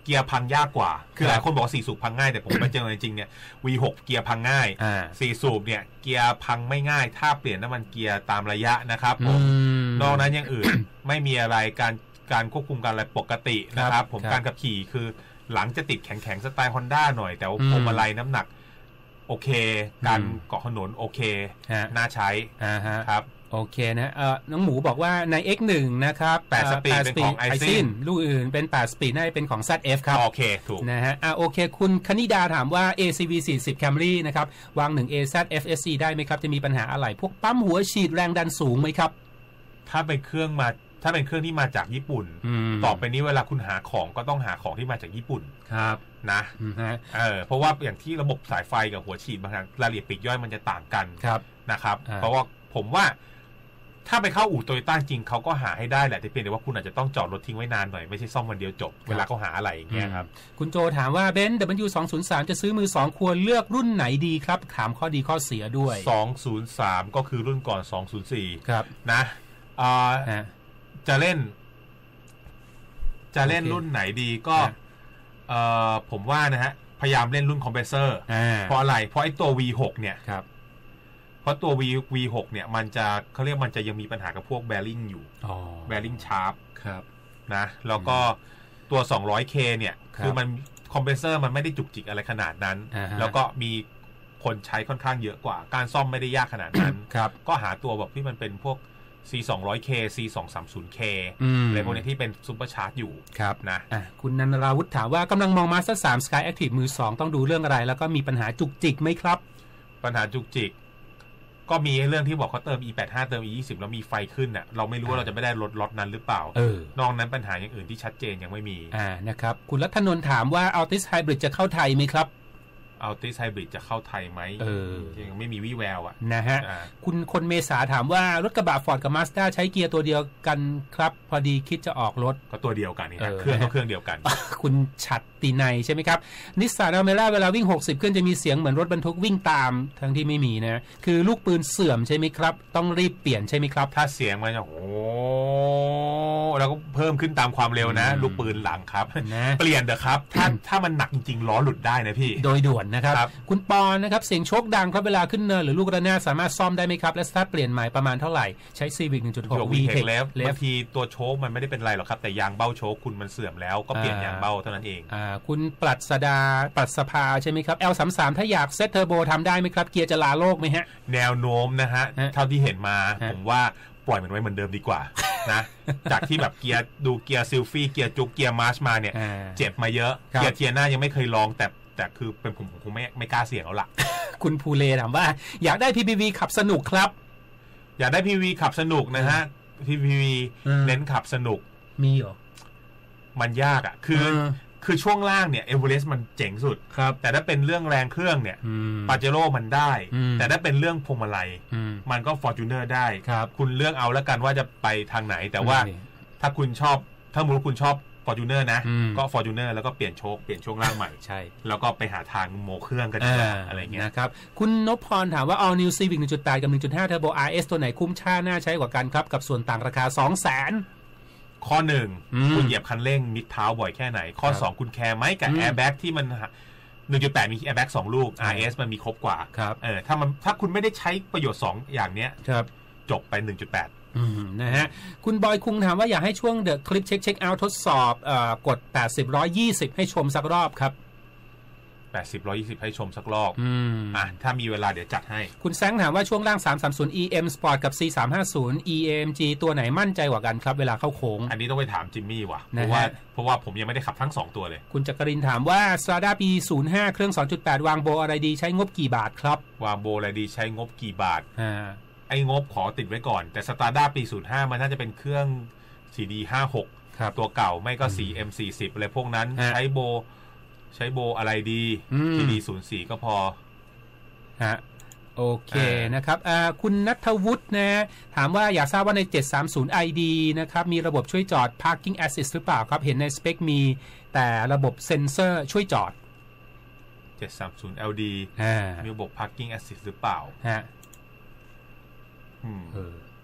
เกียร์พังยากกว่าคือหลายคนบอกว่าสี่สูบพังง่ายแต่ผมไปเจอจริงๆเนี่ย วี หก เกียร์พังง่ายสี่สูบเนี่ยเกียร์พังไม่ง่ายถ้าเปลี่ยนน้ำมันเกียร์ตามระยะนะครับผมนอกนั้นอย่างอื่น ไม่มีอะไรการการควบคุมการอะไรปกตินะครับผมการขับขี่คือหลังจะติดแข็งๆสไตล์ Honda หน่อยแต่ว่าพวงมาลัยน้ำหนักโอเคการเกาะถนนโอเคน่าใช้ครับโอเคนะเอ่อน้องหมูบอกว่าใน เอ็กซ์ หนึ่ง นะครับแปดสปีดเป็นของ ไอ ซินลูกอื่นเป็นแปดสปีดน่าจะเป็นของ แซด เอฟ ครับโอเคถูกนะฮะอ่ะโอเคคุณคณิดาถามว่า เอ ซี วี สี่สิบ Camry นะครับวางหนึ่ง เอ แซด เอฟ เอส ซี ได้ไหมครับจะมีปัญหาอะไรพวกปั๊มหัวฉีดแรงดันสูงไหมครับถ้าเป็นเครื่องมาถ้าเป็นเครื่องที่มาจากญี่ปุ่นต่อไปนี้เวลาคุณหาของก็ต้องหาของที่มาจากญี่ปุ่นครับนะเออเพราะว่าอย่างที่ระบบสายไฟกับหัวฉีดบางครั้งรายละเอียดปลีกย่อยมันจะต่างกันนะครับเพราะว่าผมว่าถ้าไปเข้าอู่โตโยต้าจริงเขาก็หาให้ได้แหละแต่เพียงแต่ว่าคุณอาจจะต้องจอดรถทิ้งไว้นานหน่อยไม่ใช่ซ่อมวันเดียวจบเวลาเขาหาอะไรอย่างเงี้ยครับคุณโจถามว่าเบนซ์ ดับเบิลยู สองศูนย์สามจะซื้อมือสองควรเลือกรุ่นไหนดีครับถามข้อดีข้อเสียด้วยสองศูนย์สามก็คือรุ่นก่อนสองศูนย์สี่ครับนะอ่าจะเล่นจะเล่นรุ่นไหนดีก็เอ่อผมว่านะฮะพยายามเล่นรุ่นคอมเพรสเซอร์เพราะอะไรเพราะไอ้ตัว วี หก เนี่ยเพราะตัว V วี หก เนี่ยมันจะเขาเรียกมันจะยังมีปัญหากับพวกแบริ่งอยู่แบริ่งชาร์ปครับนะแล้วก็ตัว สองร้อยเค เนี่ยคือมันคอมเพรสเซอร์มันไม่ได้จุกจิกอะไรขนาดนั้นแล้วก็มีคนใช้ค่อนข้างเยอะกว่าการซ่อมไม่ได้ยากขนาดนั้นก็หาตัวแบบที่มันเป็นพวก ซี สองร้อยเค ซี สองสามศูนย์เค อะไรพวกนี้ที่เป็นซุปเปอร์ชาร์จอยู่ครับนะอ่ะคุณนันราวุฒิถามว่ากำลังมอง Mazda สาม Sky Active มือสองต้องดูเรื่องอะไรแล้วก็มีปัญหาจุกจิกไหมครับปัญหาจุกจิกก็มีเรื่องที่บอกเขาเติม อี แปดสิบห้า เติม อี ยี่สิบ แล้วมีไฟขึ้นน่ะเราไม่รู้ว่าเราจะไม่ได้รถล็อตนั้นหรือเปล่าเออนอกนั้นปัญหาอย่างอื่นที่ชัดเจนยังไม่มีอ่านะครับคุณรัตนนท์ถามว่า Altis Hybrid จะเข้าไทยไหมครับ Altis Hybrid จะเข้าไทยไหมเออยังไม่มีวี่แววอ่ะนะฮะคุณคนเมษาถามว่ารถกระบะ Ford กับ Mazda ใช้เกียร์ตัวเดียวกันครับพอดีคิดจะออกรถก็ตัวเดียวกันนี่นะเครื่องก็เครื่องเดียวกันคุณฉัตรตีในใช่ไหมครับนิสสันอเมร่าเวลาวิ่งหกสิบขึ้นจะมีเสียงเหมือนรถบรรทุกวิ่งตามทั้งที่ไม่มีนะคือลูกปืนเสื่อมใช่ไหมครับต้องรีบเปลี่ยนใช่ไหมครับถ้าเสียงมันจะโอ้แล้วก็เพิ่มขึ้นตามความเร็วนะลูกปืนหลังครับเปลี่ยนเถอะครับถ้าถ้ามันหนักจริงๆล้อหลุดได้นะพี่โดยด่วนนะครับคุณปอนนะครับเสียงโชคดังครับเวลาขึ้นเนินหรือลูกระนาดสามารถซ่อมได้ไหมครับและถ้าเปลี่ยนใหม่ประมาณเท่าไหร่ใช้ Civic หนึ่งจุดหก วี เทคแล้วบางทีตัวโชคมันไม่ได้เป็นไรหรอกครับแต่ยางเบ้าโชคคุณมันเสื่อมแล้วก็เปลี่ยนยางเบ้าเท่านั้นเองอ่าคุณปรัชดาปรัชภาใช่ไหมครับ แอล สามสิบสาม ถ้าอยากเซตเทอร์โบทำได้ไหมครับเกียร์จะลาโลกไหมฮะแนวโน้มนะฮะเท่าที่เห็นมาผมว่าปล่อยมันไว้เหมือนเดิมดีกว่านะจากที่แบบเกียร์ดูเกียร์ซิลฟี่เกียร์จุกเกียร์มาร์ชมาเนี่ยเจ็บมาเยอะเกียร์เทียน่ายังไม่เคยลองแต่แต่คือเป็นผมผมคงไม่ไม่กล้าเสี่ยงแล้วล่ะคุณภูเลถามว่าอยากได้ พี พี วี ขับสนุกครับอยากได้ พี พี วี ขับสนุกนะฮะ พี พี วี เน้นขับสนุกมีเหรอมันยากอ่ะคือคือช่วงล่างเนี่ยเอเวอเรสต์มันเจ๋งสุดแต่ถ้าเป็นเรื่องแรงเครื่องเนี่ยปาเจโร่มันได้แต่ถ้าเป็นเรื่องพวงมาลัยมันก็ Fortuner ได้คุณเลือกเอาแล้วกันว่าจะไปทางไหนแต่ว่าถ้าคุณชอบถ้าสมมุติคุณชอบ Fortuner นะก็ Fortuner แล้วก็เปลี่ยนโชคเปลี่ยนช่วงล่างใหม่ใช่แล้วก็ไปหาทางโมเครื่องกันดีกว่าอะไรเงี้ยนะครับคุณนพพรถามว่า All New Civic หนึ่งจุดแปด กับ หนึ่งจุดห้า Turbo อาร์ เอส ตัวไหนคุ้มค่าน่าใช้กว่ากันครับกับส่วนต่างราคา สองแสนข้อหนึ่งคุณเหยียบคันเร่งมิดเท้าบ่อยแค่ไหนข้อสองคุณแคร์ไหมกับแอร์แบ็กที่มัน หนึ่งจุดแปด มีแอร์แบ็กสองลูก อาร์ เอส มันมีครบกว่าเออถ้ามันถ้าคุณไม่ได้ใช้ประโยชน์สองอย่างเนี้ยจบไป หนึ่งจุดแปดอืมนะฮะคุณบอยคุงถามว่าอยากให้ช่วงเดอะคลิปเช็คเช็คเอาท์ทดสอบเอ่อกดแปดสิบ หนึ่งร้อยยี่สิบให้ชมสักรอบครับแปดสิบ หนึ่งร้อยยี่สิบให้ชมสักรอบอ่ะถ้ามีเวลาเดี๋ยวจัดให้คุณแซงถามว่าช่วงล่างสามสามศูนย์ อี เอ็ม Sport กับ ซี สามห้าศูนย์ อี เอ็ม จี ตัวไหนมั่นใจกว่ากันครับเวลาเข้าโค้งอันนี้ต้องไปถามจิมมี่ว่ะเพราะว่าเพราะว่าผมยังไม่ได้ขับทั้งสองตัวเลยคุณจักรินถามว่า Strada ปีศูนย์ห้าเครื่อง สองจุดแปด วางโบอะไรดีใช้งบกี่บาทครับวางโบอะไรดีใช้งบกี่บาทอ่าไอ้งบขอติดไว้ก่อนแต่ Strada ปีศูนย์ห้ามันน่าจะเป็นเครื่อง ซี ดี ห้าสิบหก ตัวเก่าไม่ก็ ซี เอ็ม สี่สิบ อะไรพวกนั้นใช้โบใช้โบอะไรดี ที ดี ศูนย์สี่ ก็พอฮะโอเคนะครับคุณณัฐวุฒินะถามว่าอยากทราบว่าในเจ็ดสามศูนย์ ไอ ดี นะครับมีระบบช่วยจอด Parking Assist หรือเปล่าครับเห็นในสเปคมีแต่ระบบเซ็นเซอร์ช่วยจอดเจ็ดสามศูนย์ แอล ดี มีระบบ Parking Assist หรือเปล่าฮะอืม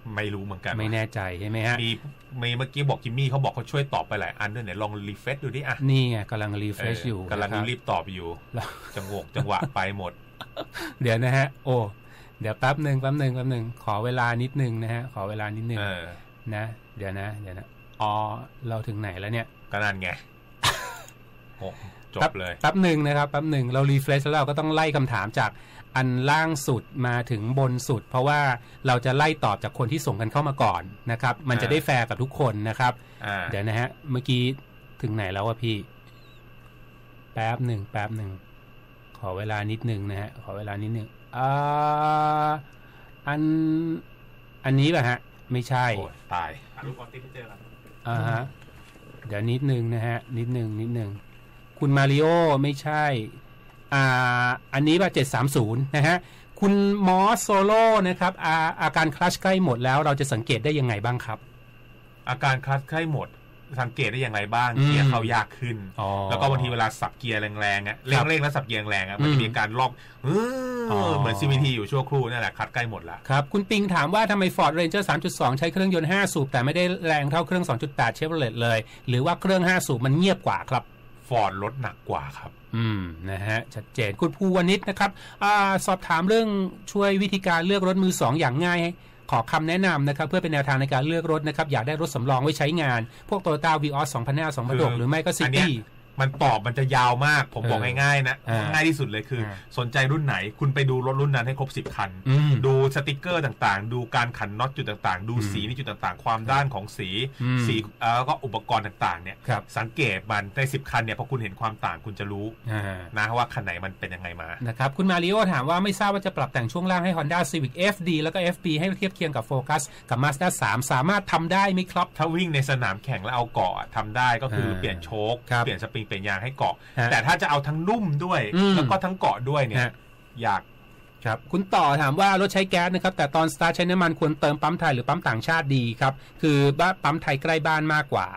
ไม่รู้เหมือนกันไม่แน่ใจใช่ไหมฮะมีมีเมื่อกี้บอกจิมมี่เขาบอกเขาช่วยตอบไปหลายอันด้วยเนี่ยลองรีเฟรชดูดิอ่ะนี่ไงกำลังรีเฟรชอยู่กำลังรีบตอบอยู่จังหวะจังหวะไปหมดเดี๋ยวนะฮะโอ้เดี๋ยวแป๊บหนึ่งแป๊บหนึ่งแป๊บหนึ่งขอเวลานิดนึงนะฮะขอเวลานิดนึงนะเดี๋ยวนะเดี๋ยวนะอ๋อเราถึงไหนแล้วเนี่ยก็นั่นไงจบเลยแป๊บหนึ่งนะครับแป๊บหนึ่งเรารีเฟรชแล้วเราก็ต้องไล่คำถามจากอันล่างสุดมาถึงบนสุดเพราะว่าเราจะไล่ตอบจากคนที่ส่งกันเข้ามาก่อนนะครับมันจะได้แฟร์กับทุกคนนะครับเดี๋ยวนะฮะเมื่อกี้ถึงไหนแล้ววะพี่แป๊บหนึ่งแป๊บหนึ่งขอเวลานิดนึงนะฮะขอเวลานิดนึงอ่าอันอันนี้ป่ะฮะไม่ใช่ตายลูกออติไม่เจอแล้วอ่าฮะเดี๋ยวนิดนึงนะฮะนิดนึงนิดนึงคุณมาริโอไม่ใช่อ่าอันนี้ป่ะเจ็ดสามศูนย์นะฮะคุณมอสโซโล่นะครับอาอาการคลัชใกล้หมดแล้วเราจะสังเกตได้ยังไงบ้างครับอาการคลัชใกล้หมดสังเกตได้อย่างไรบ้างเกียร์เข้ายากขึ้นแล้วก็บางทีเวลาสับเกียร์แรงๆอ่ะเร่งๆแล้วสับเกียร์แรงอ่ะมันจะมีการรอบเหมือน ซี วี ที อยู่ชั่วครู่นั่นแหละคัดใกล้หมดแล้วครับคุณปิงถามว่าทำไม Ford Ranger สามจุดสอง ใช้เครื่องยนต์ห้าสูบแต่ไม่ได้แรงเท่าเครื่อง สองจุดแปด Chevrolet เลยหรือว่าเครื่องห้าสูบมันเงียบกว่าครับ Ford รถหนักกว่าครับอืมนะฮะชัดเจนคุณภูวณิชนะครับอ่าสอบถามเรื่องช่วยวิธีการเลือกรถมือสองอย่างง่ายขอคำแนะนำนะครับเพื่อเป็นแนวทางในการเลือกรถนะครับอยากได้รถสำรองไว้ใช้งานพวก Toyota Vios สองพันห้า สองพันหกหรือไม่ก็ City มันตอบมันจะยาวมากผมบอกง่ายๆนะง่ายที่สุดเลยคือสนใจรุ่นไหนคุณไปดูรถรุ่นนั้นให้ครบสิบคันดูสติกเกอร์ต่างๆดูการขันน็อตจุดต่างๆดูสีในจุดต่างๆความด้านของสีสีแล้วก็อุปกรณ์ต่างๆเนี่ยสังเกตมันในสิบคันเนี่ยพอคุณเห็นความต่างคุณจะรู้นะว่าคันไหนมันเป็นยังไงมานะครับคุณมาริโอถามว่าไม่ทราบว่าจะปรับแต่งช่วงล่างให้ Honda Civic เอฟ ดี แล้วก็ เอฟ บี ให้เทียบเคียงกับ Focus กับ Mazda สามสามารถทำได้ไหมครับถ้าวิ่งในสนามแข่งแล้วเอาเกาะทำได้ก็คือเปลี่ยนโชคเปลี่ยนสปริงเปลี่ยนยางให้เกาะแต่ถ้าจะเอาทั้งนุ่มด้วยแล้วก็ทั้งเกาะด้วยเนี่ยอยากครับคุณต่อถามว่ารถใช้แก๊สนะครับแต่ตอนสตาร์ทใช้น้ำมันควรเติมปั๊มไทยหรือปั๊มต่างชาติดีครับคือปั๊มไทยใกล้บ้านมากกว่า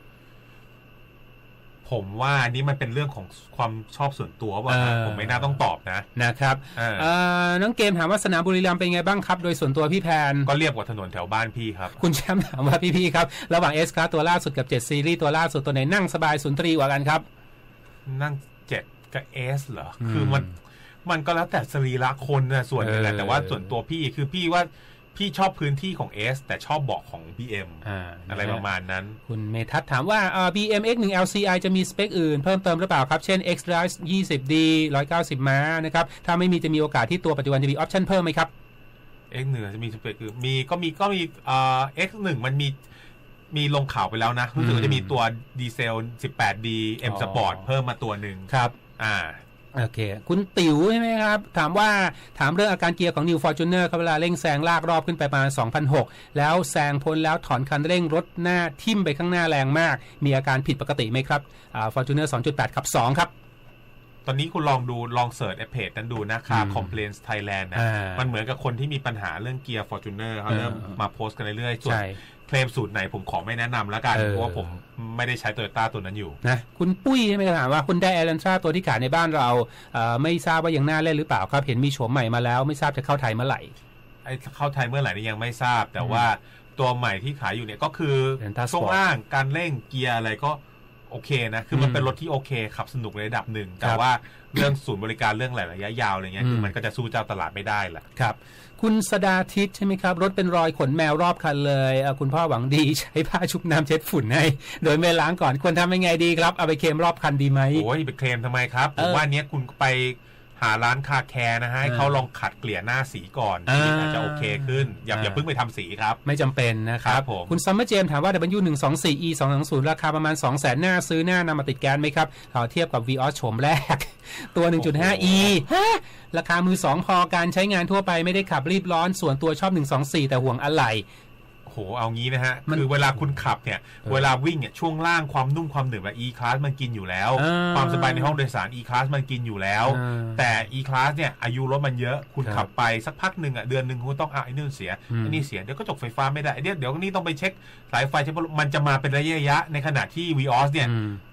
ผมว่านี่มันเป็นเรื่องของความชอบส่วนตัวว่าผมไม่น่าต้องตอบนะนะครับน้องเกมถามว่าสนามบุรีรัมย์เป็นไงบ้างครับโดยส่วนตัวพี่แพนก็เรียบกว่าถนนแถวบ้านพี่ครับคุณแชมป์ถามว่าพี่ๆครับระหว่าง S ครับตัวล่าสุดกับเจ็ดซีรีส์ตัวล่าสุดตัวไหนนั่งสบายสุนทรีกว่ากันครับนั่งเจ็ดกับ S เหรอคือมันมันก็แล้วแต่สรีระคนนะส่วนนึงแต่ว่าส่วนตัวพี่คือพี่ว่าพี่ชอบพื้นที่ของ S แต่ชอบเบาะของ บี เอ็ม อ, อะไรประมาณนั้นคุณเมทัศน์ถามว่า บี เอ็ม เอ็กซ์ หนึ่ง แอล ซี ไอ จะมีสเปคอื่นเพิ่มเติมหรือเปล่าครับเช่น X-Drive ยี่สิบดี หนึ่งร้อยเก้าสิบม้านะครับถ้าไม่มีจะมีโอกาสที่ตัวปัจจุบันจะมีออปชั่นเพิ่มไหมครับเอ็กซ์ หนึ่ง จะมีสเปคอื่นมีก็มีก็มีเอ่อ เอ็กซ์ หนึ่ง มันมีมีลงข่าวไปแล้วนะรู้สึกว่าจะมีตัวดีเซล สิบแปดดี M Sport เพิ่มมาตัวหนึ่งครับอ่าโอเคคุณติ๋วใช่ไหมครับถามว่าถามเรื่องอาการเกียร์ของ New Fortuner ครับเวลาเร่งแซงลากรอบขึ้นไปประมาณ สองพันหกร้อย แล้วแซงพ้นแล้วถอนคันเร่งรถหน้าทิ่มไปข้างหน้าแรงมากมีอาการผิดปกติไหมครับอ่า Fortuner สองจุดแปด ขับสองครับตอนนี้คุณลองดูลองเสิร์ชแอปเพจนั้นดูนะค่า Complaints Thailand นะมันเหมือนกับคนที่มีปัญหาเรื่องเกียร์ Fortuner เขาเริ่มมาโพสต์กันเรื่อยๆส่วนเคลมสูตรไหนผมขอไม่แนะนำแล้วกันเพราะว่าผมไม่ได้ใช้ Toyota ตัวนั้นอยู่นะคุณปุ้ยใช่ไหมถามว่าคุณได้ Elantra ตัวที่ขายในบ้านเราไม่ทราบว่ายังน่าเล่นหรือเปล่าครับเห็นมีโฉมใหม่มาแล้วไม่ทราบจะเข้าไทยเมื่อไหร่ไอ้เข้าไทยเมื่อไหร่นี่ยังไม่ทราบแต่ว่าตัวใหม่ที่ขายอยู่เนี่ยก็คือช่วงล่างการเร่งเกียร์อะไรก็โอเคนะคือมันเป็นรถที่โอเคขับสนุกในระดับหนึ่งแต่ว่าเรื่องศูนย์บริการเรื่องหลายระยะยาวอะไรเงี้ยคือมันก็จะสู้เจ้าตลาดไม่ได้แหละครับคุณสดาทิศใช่ไหมครับรถเป็นรอยขนแมวรอบคันเลยคุณพ่อหวังดีใช้ผ้าชุบน้ำเช็ดฝุ่นให้โดยไม่ล้างก่อนควรทำยังไงดีครับเอาไปเคลมรอบคันดีไหมโอ้ยไปเคลมทำไมครับผมว่าเนี้ยคุณไปหาร้านคาแคร์นะฮะให้เขาลองขัดเกลี่ยหน้าสีก่อนอาจจะโอเคขึ้นอย่าอย่าเพิ่งไปทำสีครับไม่จำเป็นนะครับคุณซัมเมอร์เจมถามว่า ดับเบิลยู หนึ่งสองสี่ อี สองสองศูนย์ ราคาประมาณ สองแสน หน้าซื้อหน้านำมาติดแก๊สไหมครับเราเทียบกับ Vios โฉมแรกตัว หนึ่งจุดห้า อี ฮะราคามือสองพอการใช้งานทั่วไปไม่ได้ขับรีบร้อนส่วนตัวชอบหนึ่งสองสี่แต่ห่วงอะไหล่โหเอางี้นะฮะคือเวลาคุณขับเนี่ยเวลาวิ่งเนี่ยช่วงล่างความนุ่มความหนึบแบบ E-Class มันกินอยู่แล้วความสบายในห้องโดยสาร E-Class มันกินอยู่แล้วแต่ E-Class เนี่ยอายุรถมันเยอะคุณขับไปสักพักหนึ่งอ่ะเดือนนึงคุณต้องอ่ะไอ้นี่เสียไอ้นี่เสียเดี๋ยวก็จบไฟฟ้าไม่ได้เดี๋ยวเดี๋ยวนี่ต้องไปเช็คสายไฟใช่ปะมันจะมาเป็นระยะๆในขณะที่ Vios เนี่ย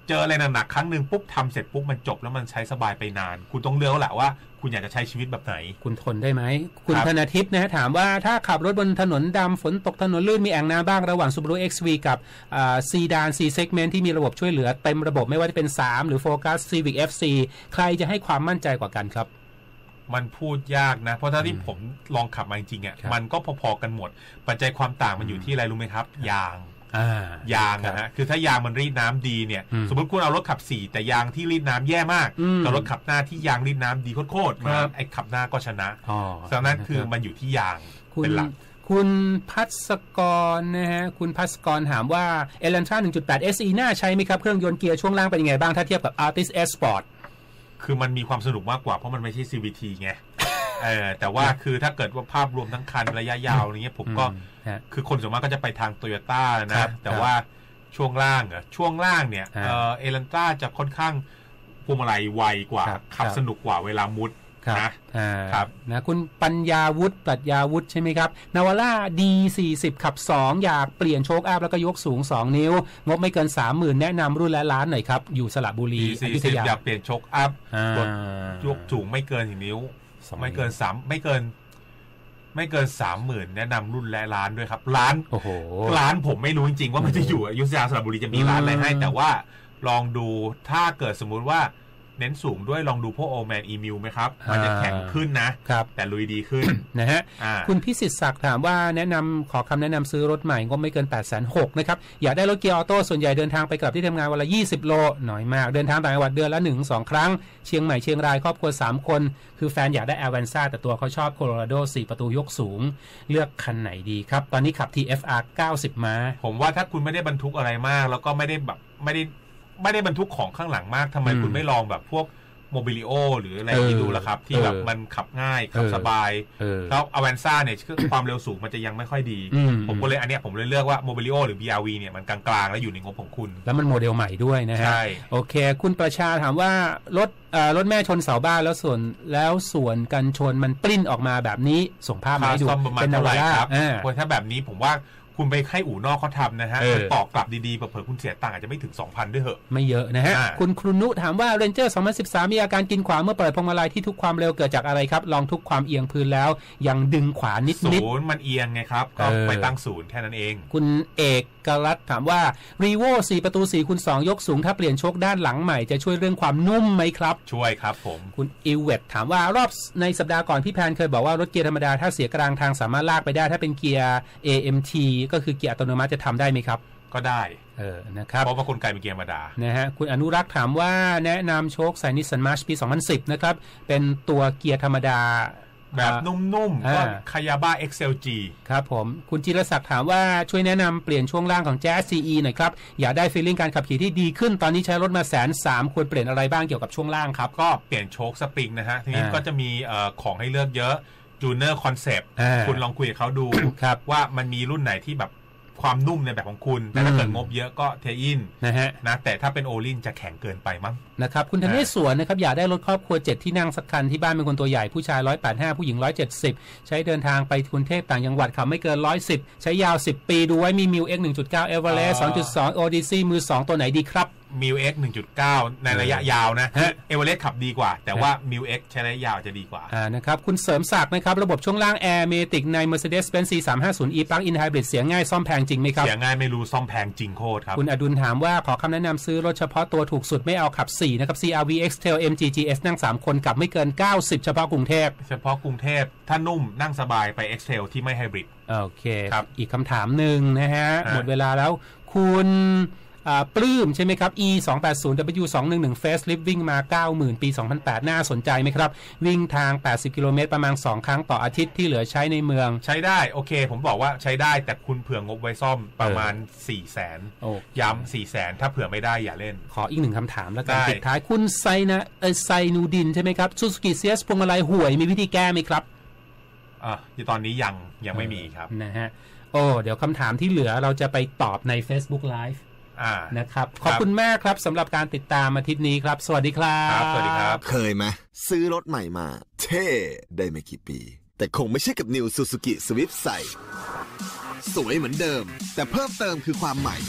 เจออะไรหนักๆครั้งหนึ่งปุ๊บทำเสร็จปุ๊บมันจบแล้วมันใช้สบายไปนานคุณต้องเลือกแหละว่าคุณอยากจะใช้ชีวิตแบบไหนคุณทนได้ไหมคุณธนทิพย์นะถามว่าถ้าขับรถบนถนนดำฝนตกถนนลื่นมีแอ่งน้ำบ้างระหว่าง Subaru เอ็กซ์ วี กับซีดาน C segment ที่มีระบบช่วยเหลือเต็มระบบไม่ว่าจะเป็นสามหรือ Focus Civic เอฟ ซี ใครจะให้ความมั่นใจกว่ากันครับมันพูดยากนะเพราะถ้าที่ผมลองขับมาจริงๆอ่ะมันก็พอๆกันหมดปัจจัยความต่างมันอยู่ที่อะไรรู้ไหมครับยางยางนะฮะคือถ้ายางมันรีดน้ำดีเนี่ยสมมติคุณเอารถขับสี่แต่ยางที่รีดน้ำแย่มากกับรถขับหน้าที่ยางรีดน้ำดีโคตรๆมาไอ้ขับหน้าก็ชนะดังนั้นคือมันอยู่ที่ยางเป็นหลักคุณพัศกรนะฮะคุณพัศกรถามว่า Elantra หนึ่งจุดแปด เอส อี น่าใช้ไหมครับเครื่องยนต์เกียร์ช่วงล่างเป็นยังไงบ้างถ้าเทียบกับ Altis S Sport คือมันมีความสนุกมากกว่าเพราะมันไม่ใช่ ซี วี ที ไงเออแต่ว่าคือถ้าเกิดว่าภาพรวมทั้งคันระยะยาวอย่างเงี้ยผมก็คือคนส่วนมากก็จะไปทางโตโยต้านะแต่ว่าช่วงล่างอ่ะช่วงล่างเนี่ยเออเอลันต้าจะค่อนข้างพวงมาลัยไวกว่าขับสนุกกว่าเวลามุดนะครับนะคุณปัญญาวุฒิปรัชญาวุฒิใช่ไหมครับนาวาร่า ดี สี่สิบ ขับสองอยากเปลี่ยนโชคอัพแล้วก็ยกสูงสองนิ้วงบไม่เกิน สามหมื่น แนะนำรุ่นและร้านหน่อยครับอยู่สระบุรีอยุธยาอยากเปลี่ยนโชคอัพยกสูงไม่เกินสี่นิ้วไม่เกินสามไม่เกินไม่เกินสามหมื่นแนะนำรุ่นและร้านด้วยครับร้านโอ้โหร้านผมไม่รู้จริงๆว่ามันจะอยู่อยุธยาสระบุรีจะมีร้านอะไรให้แต่ว่าลองดูถ้าเกิดสมมุติว่าเน้นสูงด้วยลองดูพวกโอแมนอีมิวไหมครับมันจะแข็งขึ้นนะครับแต่ลุยดีขึ้นนะฮะคุณพิสิทธิ์ศักดิ์ถามว่าแนะนำขอคำแนะนำซื้อรถใหม่งบไม่เกิน แปดแสนหก นะครับอยากได้รถเกียร์ออโต้ส่วนใหญ่เดินทางไปกลับที่ทำงานวันละยี่สิบโลหน่อยมากเดินทางต่างจังหวัดเดือนละ หนึ่งถึงสอง ครั้งเชียงใหม่เชียงรายครอบครัวสามคนคือแฟนอยากได้ Avanza แต่ตัวเขาชอบโคโลราโดสี่ประตูยกสูงเลือกคันไหนดีครับตอนนี้ขับ ที เอฟ อาร์ เก้าสิบ ม้าผมว่าถ้าคุณไม่ได้บรรทุกอะไรมากแล้วก็ไม่ได้แบบไม่ได้ไม่ได้บรรทุกของข้างหลังมากทำไมคุณไม่ลองแบบพวกโมบิลิโอหรืออะไรที่ดูละครับที่แบบมันขับง่ายขับสบายแล้วอเวนซ่าเนี่ยความเร็วสูงมันจะยังไม่ค่อยดีผมก็เลยอันเนี้ยผมเลยเลือกว่าโมบิลิโอหรือ บี อาร์ วี เนี่ยมันกลางๆแล้วอยู่ในงบของคุณแล้วมันโมเดลใหม่ด้วยนะฮะใช่โอเคคุณประชาถามว่ารถรถแม่ชนเสาบ้านแล้วส่วนแล้วส่วนกันชนมันปลิ้นออกมาแบบนี้ส่งภาพมาให้ดูเป็นอะไรครับเพราะถ้าแบบนี้ผมว่าคุณไปให้อู่นอกเขาทำนะฮะต่อกลับดีๆเผื่อคุณเสียตังค์อาจจะไม่ถึง สองพัน ด้วยเหอะไม่เยอะนะฮะคุณครูนุถามว่า Ranger สองพันสิบสามมีอาการกินขวาเมื่อเปิดพวงมาลัยที่ทุกความเร็วเกิดจากอะไรครับลองทุกความเอียงพื้นแล้วยังดึงขวานิดๆศูนย์มันเอียงไงครับก็ไปตั้งศูนย์แค่นั้นเองคุณเอกกรัตถามว่า Revo สี่ประตู สี่คูณสอง ยกสูงถ้าเปลี่ยนโชคด้านหลังใหม่จะช่วยเรื่องความนุ่มไหมครับช่วยครับผมคุณอิวเวตถามว่ารอบในสัปดาห์ก่อนพี่แพนเคยบอกว่ารถเกียร์ธรรมดาถ้าเสียกลางทางสามารถลากไปได้ถ้าเป็นเกียร์ เอ เอ็ม ที ก็คือเกียร์อัตโนมัติจะทำได้ไหมครับก็ได้เออนะครับเพราะว่ากลไกเป็นเกียร์ธรรมดานะฮะคุณอนุรักษ์ถามว่าแนะนำโชคใส่นิสสันมาร์ชปีสองพันสิบนะครับเป็นตัวเกียร์ธรรมดาแบบนุ่มๆก็คายาบ้า เอ็กซ์ แอล จีครับผมคุณจิรศักดิ์ถามว่าช่วยแนะนำเปลี่ยนช่วงล่างของ Jazz ซี อี หน่อยครับอยากได้ฟีลลิ่งการขับขี่ที่ดีขึ้นตอนนี้ใช้รถมาแสนสามควรเปลี่ยนอะไรบ้างเกี่ยวกับช่วงล่างครับก็เปลี่ยนโชคสปริงนะฮะทีนี้ก็จะมีของให้เลือกเยอะจูเนอร์คอนเซปต์คุณลองคุยกับเขาดูว่ามันมีรุ่นไหนที่แบบความนุ่มในแบบของคุณแต่ถ้าเกิดงบเยอะก็เทอินนะฮะนะแต่ถ้าเป็นโอลินจะแข็งเกินไปมั้งนะครับคุณธเนศสวนนะครับอยากได้รถครอบครัวเจ็ดที่นั่งสักคันที่บ้านเป็นคนตัวใหญ่ผู้ชายหนึ่งร้อยแปดสิบห้าผู้หญิงหนึ่งร้อยเจ็ดสิบใช้เดินทางไปกรุงเทพต่างจังหวัดขับไม่เกินหนึ่งร้อยสิบใช้ยาวสิบปีดูไว้มี มิว เอ็กซ์ หนึ่งจุดเก้า Everest สองจุดสอง Odyssey มือสองตัวไหนดีครับมิว เอ็กซ์ หนึ่งจุดเก้า ในระยะยาวนะเอเวอเรสต์ขับดีกว่าแต่ว่า มิว เอ็กซ์ ใช้ระยะยาวจะดีกว่าอ่านะครับคุณเสริมศักดิ์นะครับระบบช่วงล่าง Air Matic ใน Mercedes-Benz ซี สามห้าศูนย์ E Plug-in Hybrid เสียง่ายซ่อมแพงจริงไหมครับเสียง่ายไม่รู้ซ่อมแพงจริงโคตรครับคุณอดุลถามว่าขอคำแนะนำซื้อรถเฉพาะตัวถูกสุดไม่เอาขับสี่นะครับ ซี อาร์ วี X-Trail เอ็ม จี จี เอส นั่งสามคนขับไม่เกินเก้าสิบเฉพาะกรุงเทพเฉพาะกรุงเทพถ้านุ่มนั่งสบายไป X-Trail ที่ไม่ไฮบริดโอเคครับอีกคำถามหนึ่งนะฮะหมดเวลาแล้วคุณปลื้มใช่ไหมครับ อี สองแปดศูนย์ ดับเบิลยู สองหนึ่งหนึ่ง Facelift วิ่งมา เก้าหมื่น ปี สองพันแปด น่าสนใจไหมครับวิ่งทางแปดสิบกิโลเมตรประมาณสองครั้งต่ออาทิตย์ที่เหลือใช้ในเมืองใช้ได้โอเคผมบอกว่าใช้ได้แต่คุณเผื่องบไว้ซ่อมประมาณ สี่แสน ย้ำ สี่แสน ถ้าเผื่อไม่ได้อย่าเล่นขออีกหนึ่งคำถามแล้วกันปิดท้ายคุณไซนะเออไซนูดินใช่ไหมครับ Suzuki ซี เอส พวงมาลัยห่วยมีวิธีแก้ไหมครับอ่ะตอนนี้ยังยังไม่มีครับนะฮะโอ้เดี๋ยวคำถามที่เหลือเราจะไปตอบใน Facebook Liveนะครับขอบคุณมากครับสำหรับการติดตามอาทิตย์นี้ครับสวัสดีครับสวัสดีครับเคยไหมซื้อรถใหม่มาเท่ได้ไม่กี่ปีแต่คงไม่ใช่กับ New Suzuki Swift ใส่สวยเหมือนเดิมแต่เพิ่มเติมคือความใหม่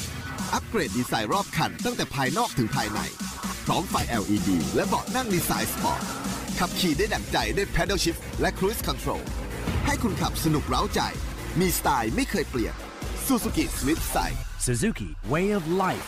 อัปเกรดดีไซน์รอบคันตั้งแต่ภายนอกถึงภายในพร้อมไฟ แอล อี ดี และเบาะนั่งดีไซน์สปอร์ตขับขี่ได้ดั่งใจด้วย Paddle Shift และ Cruise Control ให้คุณขับสนุกเร้าใจมีสไตล์ไม่เคยเปลี่ยน Suzuki Swift Sight Suzuki Way of Life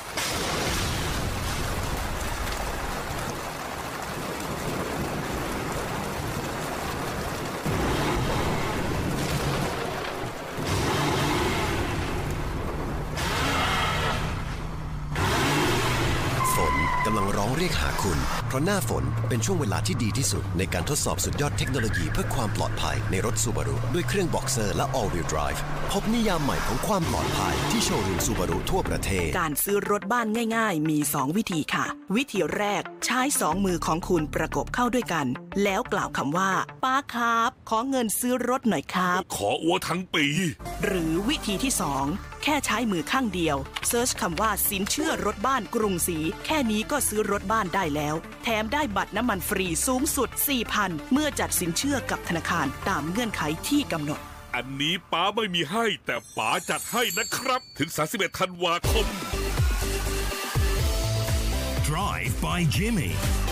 กำลังร้องเรียกหาคุณเพราะหน้าฝนเป็นช่วงเวลาที่ดีที่สุดในการทดสอบสุดยอดเทคโนโลยีเพื่อความปลอดภัยในรถ Subaru ด้วยเครื่อง Boxer และ All Wheel Drive พบนิยามใหม่ของความปลอดภัยที่โชว์รูม Subaru ทั่วประเทศการซื้อรถบ้านง่ายๆมีสองวิธีค่ะวิธีแรกใช้สองมือของคุณประกบเข้าด้วยกันแล้วกล่าวคำว่าป้าครับขอเงินซื้อรถหน่อยครับขออัวทั้งปีหรือวิธีที่สองแค่ใช้มือข้างเดียวเซิร์ชคำว่าสินเชื่อรถบ้านกรุงศรีแค่นี้ก็ซื้อรถบ้านได้แล้วแถมได้บัตรน้ำมันฟรีสูงสุด สี่พัน เมื่อจัดสินเชื่อกับธนาคารตามเงื่อนไขที่กำหนดอันนี้ป๋าไม่มีให้แต่ป๋าจัดให้นะครับถึงสามสิบเอ็ดธันวาคม Drive by Jimmy